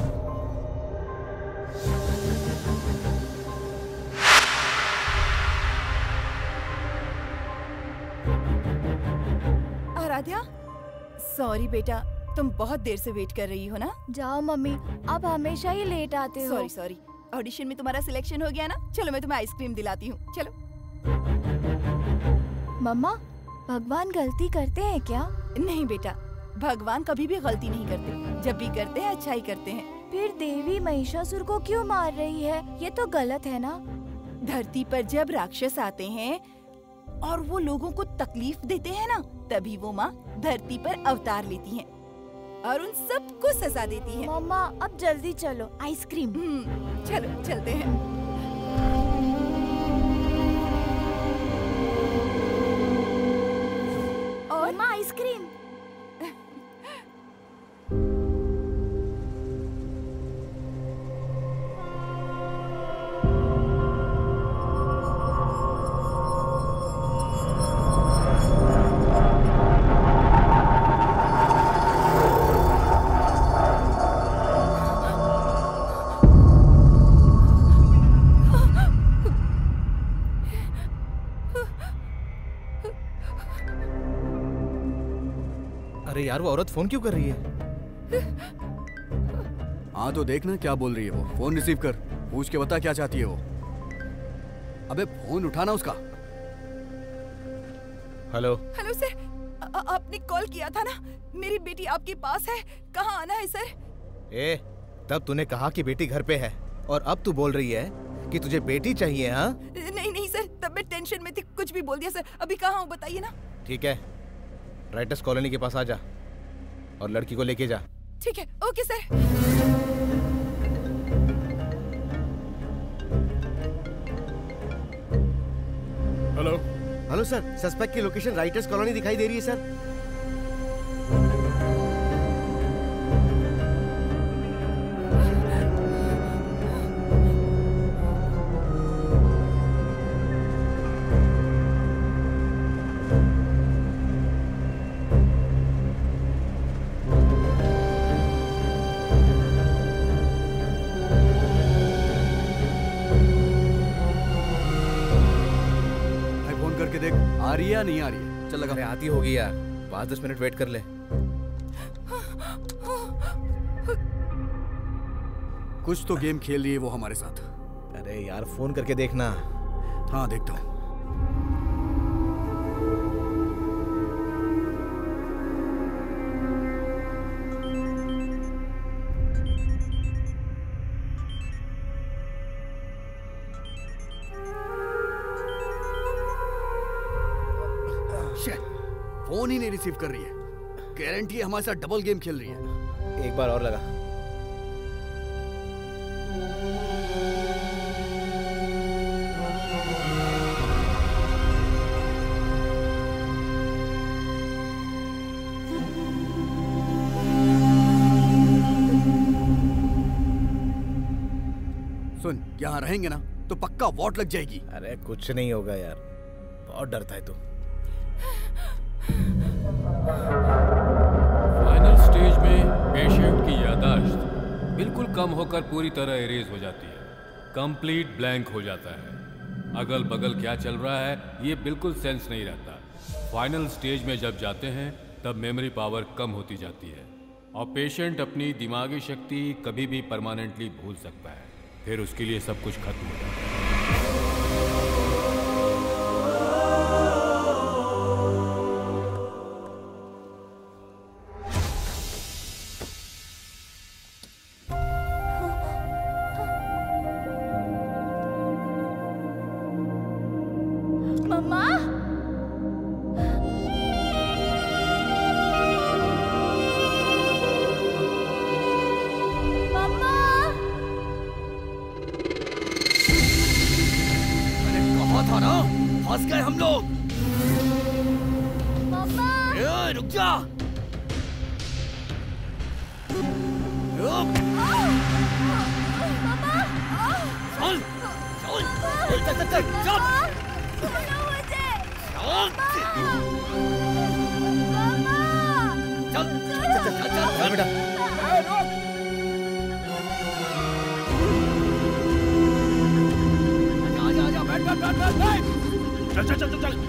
आराध्या, सॉरी बेटा, तुम बहुत देर से वेट कर रही हो ना। जाओ मम्मी, आप हमेशा ही लेट आते हो। सॉरी सॉरी, ऑडिशन में तुम्हारा सिलेक्शन हो गया ना। चलो मैं तुम्हें आइसक्रीम दिलाती हूँ। चलो। मम्मा, भगवान गलती करते हैं क्या? नहीं बेटा, भगवान कभी भी गलती नहीं करते। जब भी करते हैं अच्छा ही करते हैं। फिर देवी महिषासुर को क्यों मार रही है? ये तो गलत है ना। धरती पर जब राक्षस आते हैं और वो लोगों को तकलीफ देते हैं ना, तभी वो माँ धरती पर अवतार लेती हैं और उन सबको सजा देती हैं। मम्मा, अब जल्दी चलो, आइसक्रीम। चलो चलते हैं। और माँ आइसक्रीम। अरे यार, वो औरत फोन क्यों कर रही है? हाँ तो देखना क्या बोल रही है वो। फोन रिसीव कर, पूछ के बता क्या चाहती है वो। अबे फोन उठाना उसका। हेलो। हेलो सर, आ- आपने कॉल किया था ना। मेरी बेटी आपके पास है, कहाँ आना है सर? ए, तब तूने कहा कि बेटी घर पे है और अब तू बोल रही है कि तुझे बेटी चाहिए। हाँ नहीं नहीं सर, तब मैं टेंशन में थी, कुछ भी बोल दिया सर। अभी कहाँ हूँ बताइए ना। ठीक है, राइटर्स कॉलोनी के पास आ जा और लड़की को लेके जा। ठीक है, okay sir. Hello hello sir, suspect की लोकेशन राइटर्स कॉलोनी दिखाई दे रही है सर। आ रही है या नहीं आ रही है? चल लगा। अरे आती होगी यार, पाँच दस मिनट वेट कर ले। कुछ तो गेम खेल रही है वो हमारे साथ। अरे यार फोन करके देखना। हाँ देखता हूँ। फोन ही नहीं रिसीव कर रही है। गारंटी है हमारे साथ डबल गेम खेल रही है। एक बार और लगा। सुन, यहाँ रहेंगे ना तो पक्का वॉट लग जाएगी। अरे कुछ नहीं होगा यार, बहुत डरता है तू। फाइनल स्टेज में पेशेंट की याददाश्त बिल्कुल कम होकर पूरी तरह इरेज हो जाती है, कंप्लीट ब्लैंक हो जाता है। अगल बगल क्या चल रहा है ये बिल्कुल सेंस नहीं रहता। फाइनल स्टेज में जब जाते हैं तब मेमोरी पावर कम होती जाती है और पेशेंट अपनी दिमागी शक्ति कभी भी परमानेंटली भूल सकता है। फिर उसके लिए सब कुछ खत्म हो जाता है। मम्मा, मम्मा, मैंने कहा था ना, फंस गए हम लोग। मम्मा, ए, रुक जा। रुक। चल, चल, चल, चल, चल, चल। चल, चल, चल, चल, चल बेटा। आजा, आजा, बैठ, बैठ, बैठ, बैठ। चल, चल, चल, चल।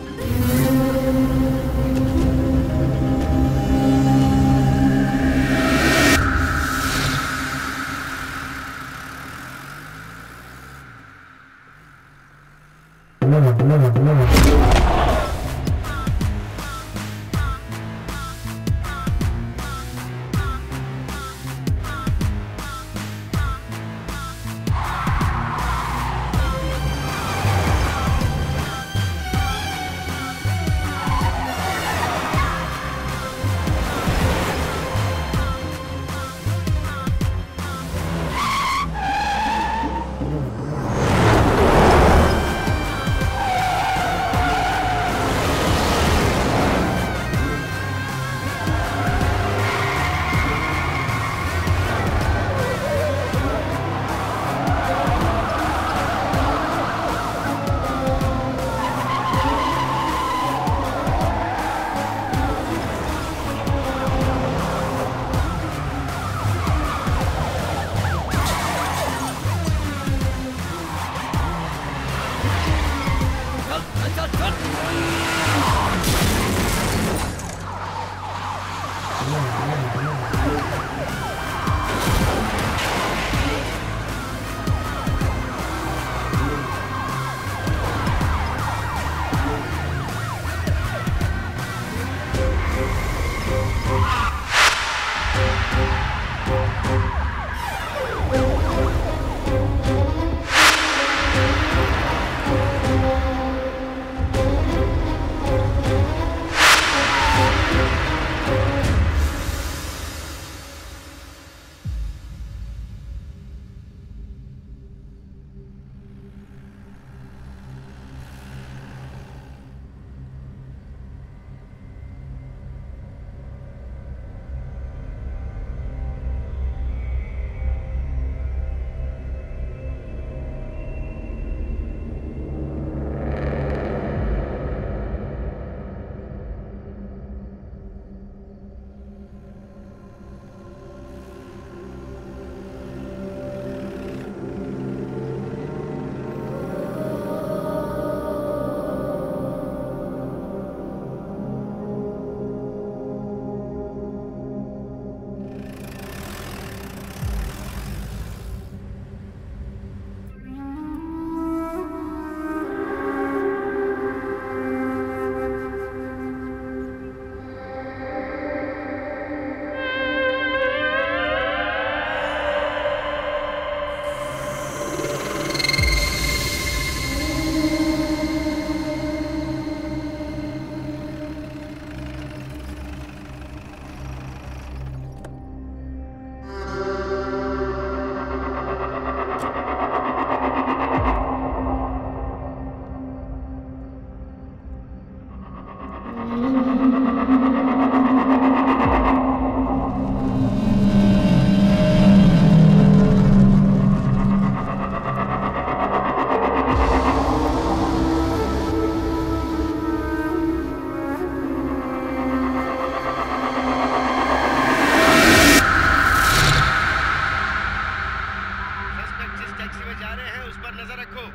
में जा रहे हैं उस पर नजर रखो।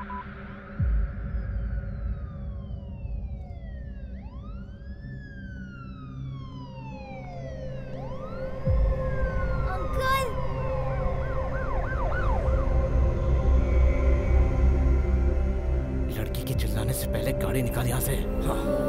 लड़की के चिल्लाने से पहले गाड़ी निकाल यहाँ से। हाँ।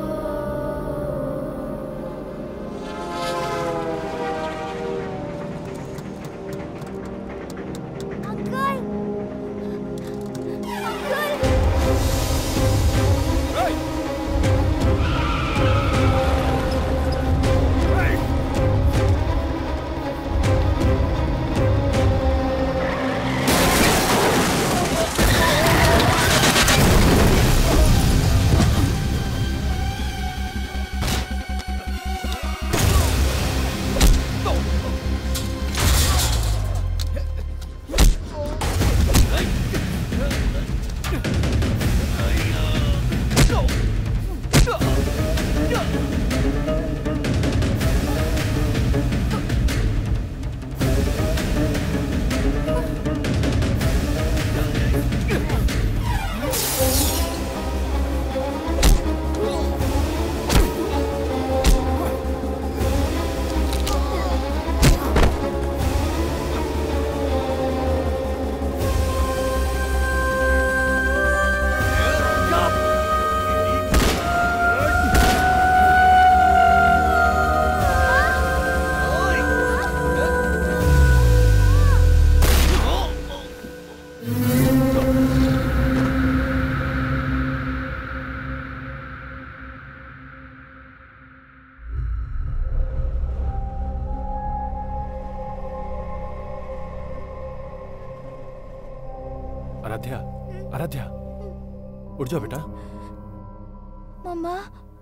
आराध्या, आराध्या, उठ जाओ बेटा। मम्मा,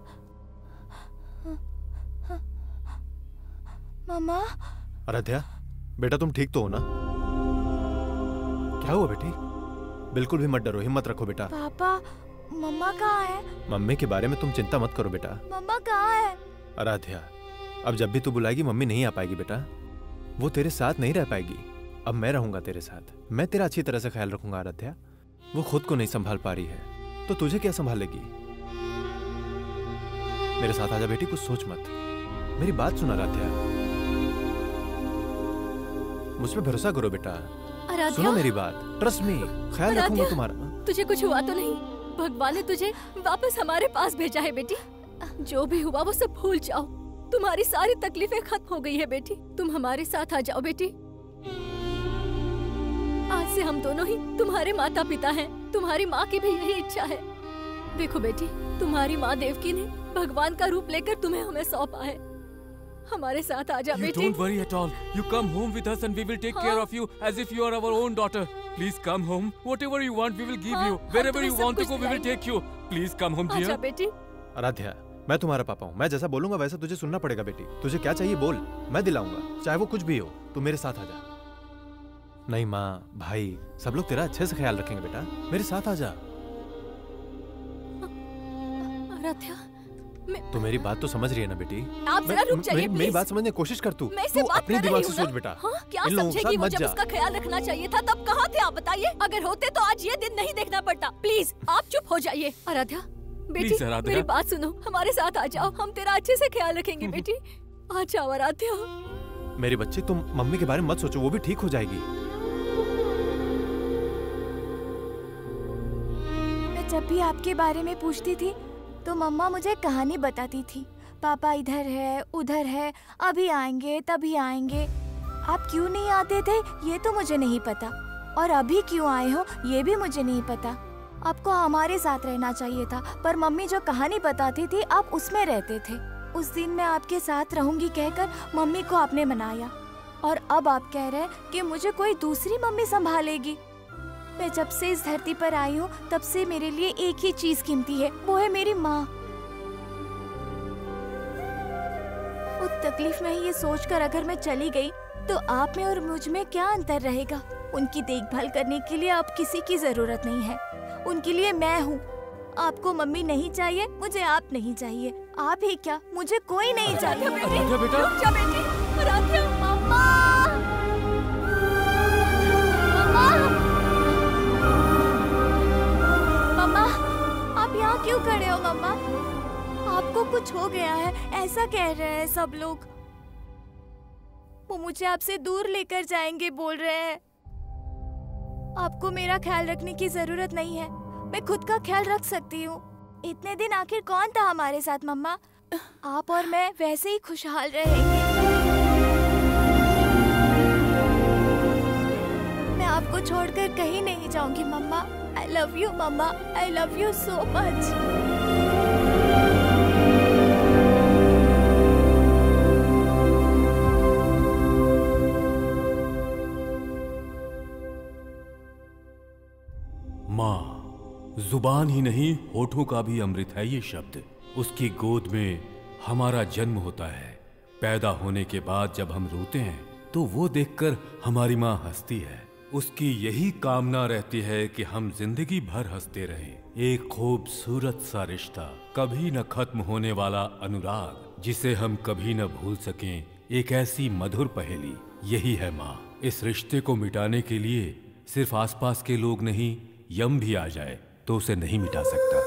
मम्मा। आराध्या, बेटा तुम ठीक तो हो ना? क्या हुआ बेटी? बिल्कुल भी मत डरो, हिम्मत रखो बेटा। पापा, मम्मा कहाँ है? मम्मी के बारे में तुम चिंता मत करो बेटा। मम्मा कहाँ है? आराध्या, अब जब भी तू बुलाएगी मम्मी नहीं आ पाएगी बेटा। वो तेरे साथ नहीं रह पाएगी। अब मैं रहूंगा तेरे साथ। मैं तेरा अच्छी तरह से ख्याल रखूंगा आराध्या। वो खुद को नहीं संभाल पा रही है तो तुझे क्या संभालेगी? मेरे साथ आजा बेटी, कुछ सोच मत। मेरी बात सुन आराध्या, मुझ पे भरोसा करो बेटा। आराध्या, सुनो मेरी बात, ट्रस्ट मी, ख्याल रखूंगा तुम्हारा। तुझे कुछ हुआ तो नहीं? भगवान ने तुझे वापस हमारे पास भेजा है बेटी। जो भी हुआ वो सब भूल जाओ। तुम्हारी सारी तकलीफें खत्म हो गई है बेटी। तुम हमारे साथ आ जाओ बेटी। आज से हम दोनों ही तुम्हारे माता पिता हैं। तुम्हारी माँ की भी यही इच्छा है। देखो बेटी, तुम्हारी माँ देवकी ने भगवान का रूप लेकर तुम्हें हमें सौंपा है। हमारे साथ आ जा You बेटी। don't worry at all. You come home with us and we will take हाँ? care of you as if you are our own daughter. Please come home. Whatever you want, we will give हाँ, you. हम Wherever तुम्हें you सब want to कुछ go, we will दिलाएंगे। take you. Please come home, आजा dear. बेटी। आराध्या, मैं तुम्हारा पापा हूँ। मैं जैसा बोलूंगा वैसा तुझे सुनना पड़ेगा बेटी। तुझे क्या चाहिए बोल, मैं दिलाऊंगा, चाहे वो कुछ भी हो। तू मेरे साथ आ जा। नहीं माँ, भाई, सब लोग तेरा अच्छे से ख्याल रखेंगे बेटा। मेरे साथ आ जा। आराध्या, मैं तू मेरी बात तो समझ रही है ना बेटी? आप जरा रुक जाइए, मेरी, मेरी प्लीज। बात समझने की कोशिश कर तू। मैं इससे तू बात अपनी कर दिमाग रही से हूँ सोच ना। बेटा। हाँ, क्या इन लोगों के समझेगी साथ वो? मत जब जा। उसका ख्याल रखना चाहिए था तब कहाँ थे आप? बताइए। अगर होते तो आज ये दिन नहीं देखना पड़ता। प्लीज आप चुप हो जाइए। आराध्या बेटी, Please, आराध्या। मेरी बात सुनो। हमारे साथ आ जाओ, हम तेरा अच्छे से ख्याल रखेंगे बेटी। आ जाओ आराध्या। मेरी बच्ची, तुम मम्मी के बारे में मत सोचो, वो भी ठीक हो जाएगी। मैं जब भी आपके बारे में पूछती थी तो मम्मा मुझे कहानी बताती थी। पापा इधर है, उधर है, अभी आएंगे, तभी आएंगे। आप क्यों नहीं आते थे ये तो मुझे नहीं पता, और अभी क्यों आए हो ये भी मुझे नहीं पता। आपको हमारे साथ रहना चाहिए था, पर मम्मी जो कहानी बताती थी आप उसमें रहते थे। उस दिन मैं आपके साथ रहूंगी कहकर मम्मी को आपने मनाया, और अब आप कह रहे हैं कि मुझे कोई दूसरी मम्मी संभालेगी। मैं जब से इस धरती पर आई हूँ तब से मेरे लिए एक ही चीज कीमती है, वो है मेरी माँ। उस तकलीफ में ये सोचकर अगर मैं चली गई तो आप में और मुझ में क्या अंतर रहेगा? उनकी देखभाल करने के लिए अब किसी की जरूरत नहीं है, उनके लिए मैं हूँ। आपको मम्मी नहीं चाहिए, मुझे आप नहीं चाहिए। आप ही क्या, मुझे कोई नहीं चाहिए। आराध्या बेटा। रुक जा बेटी। आराध्या। मम्मा। मम्मा। कुछ हो गया है, ऐसा कह रहे हैं सब लोग। वो मुझे आपसे दूर लेकर जाएंगे बोल रहे हैं। आपको मेरा ख्याल रखने की जरूरत नहीं है, मैं खुद का ख्याल रख सकती हूँ। इतने दिन आखिर कौन था हमारे साथ मम्मा? आप और मैं वैसे ही खुशहाल रहेंगे। मैं आपको छोड़कर कहीं नहीं जाऊंगी मम्मा। आई लव यू मम्मा, I love you so much. माँ, जुबान ही नहीं होठों का भी अमृत है ये शब्द। उसकी गोद में हमारा जन्म होता है। पैदा होने के बाद जब हम रोते हैं तो वो देखकर हमारी माँ हंसती है। उसकी यही कामना रहती है कि हम जिंदगी भर हंसते रहें। एक खूबसूरत सा रिश्ता, कभी न खत्म होने वाला अनुराग, जिसे हम कभी न भूल सकें। एक ऐसी मधुर पहेली, यही है माँ। इस रिश्ते को मिटाने के लिए सिर्फ आसपास के लोग नहीं, यम भी आ जाए तो उसे नहीं मिटा सकता।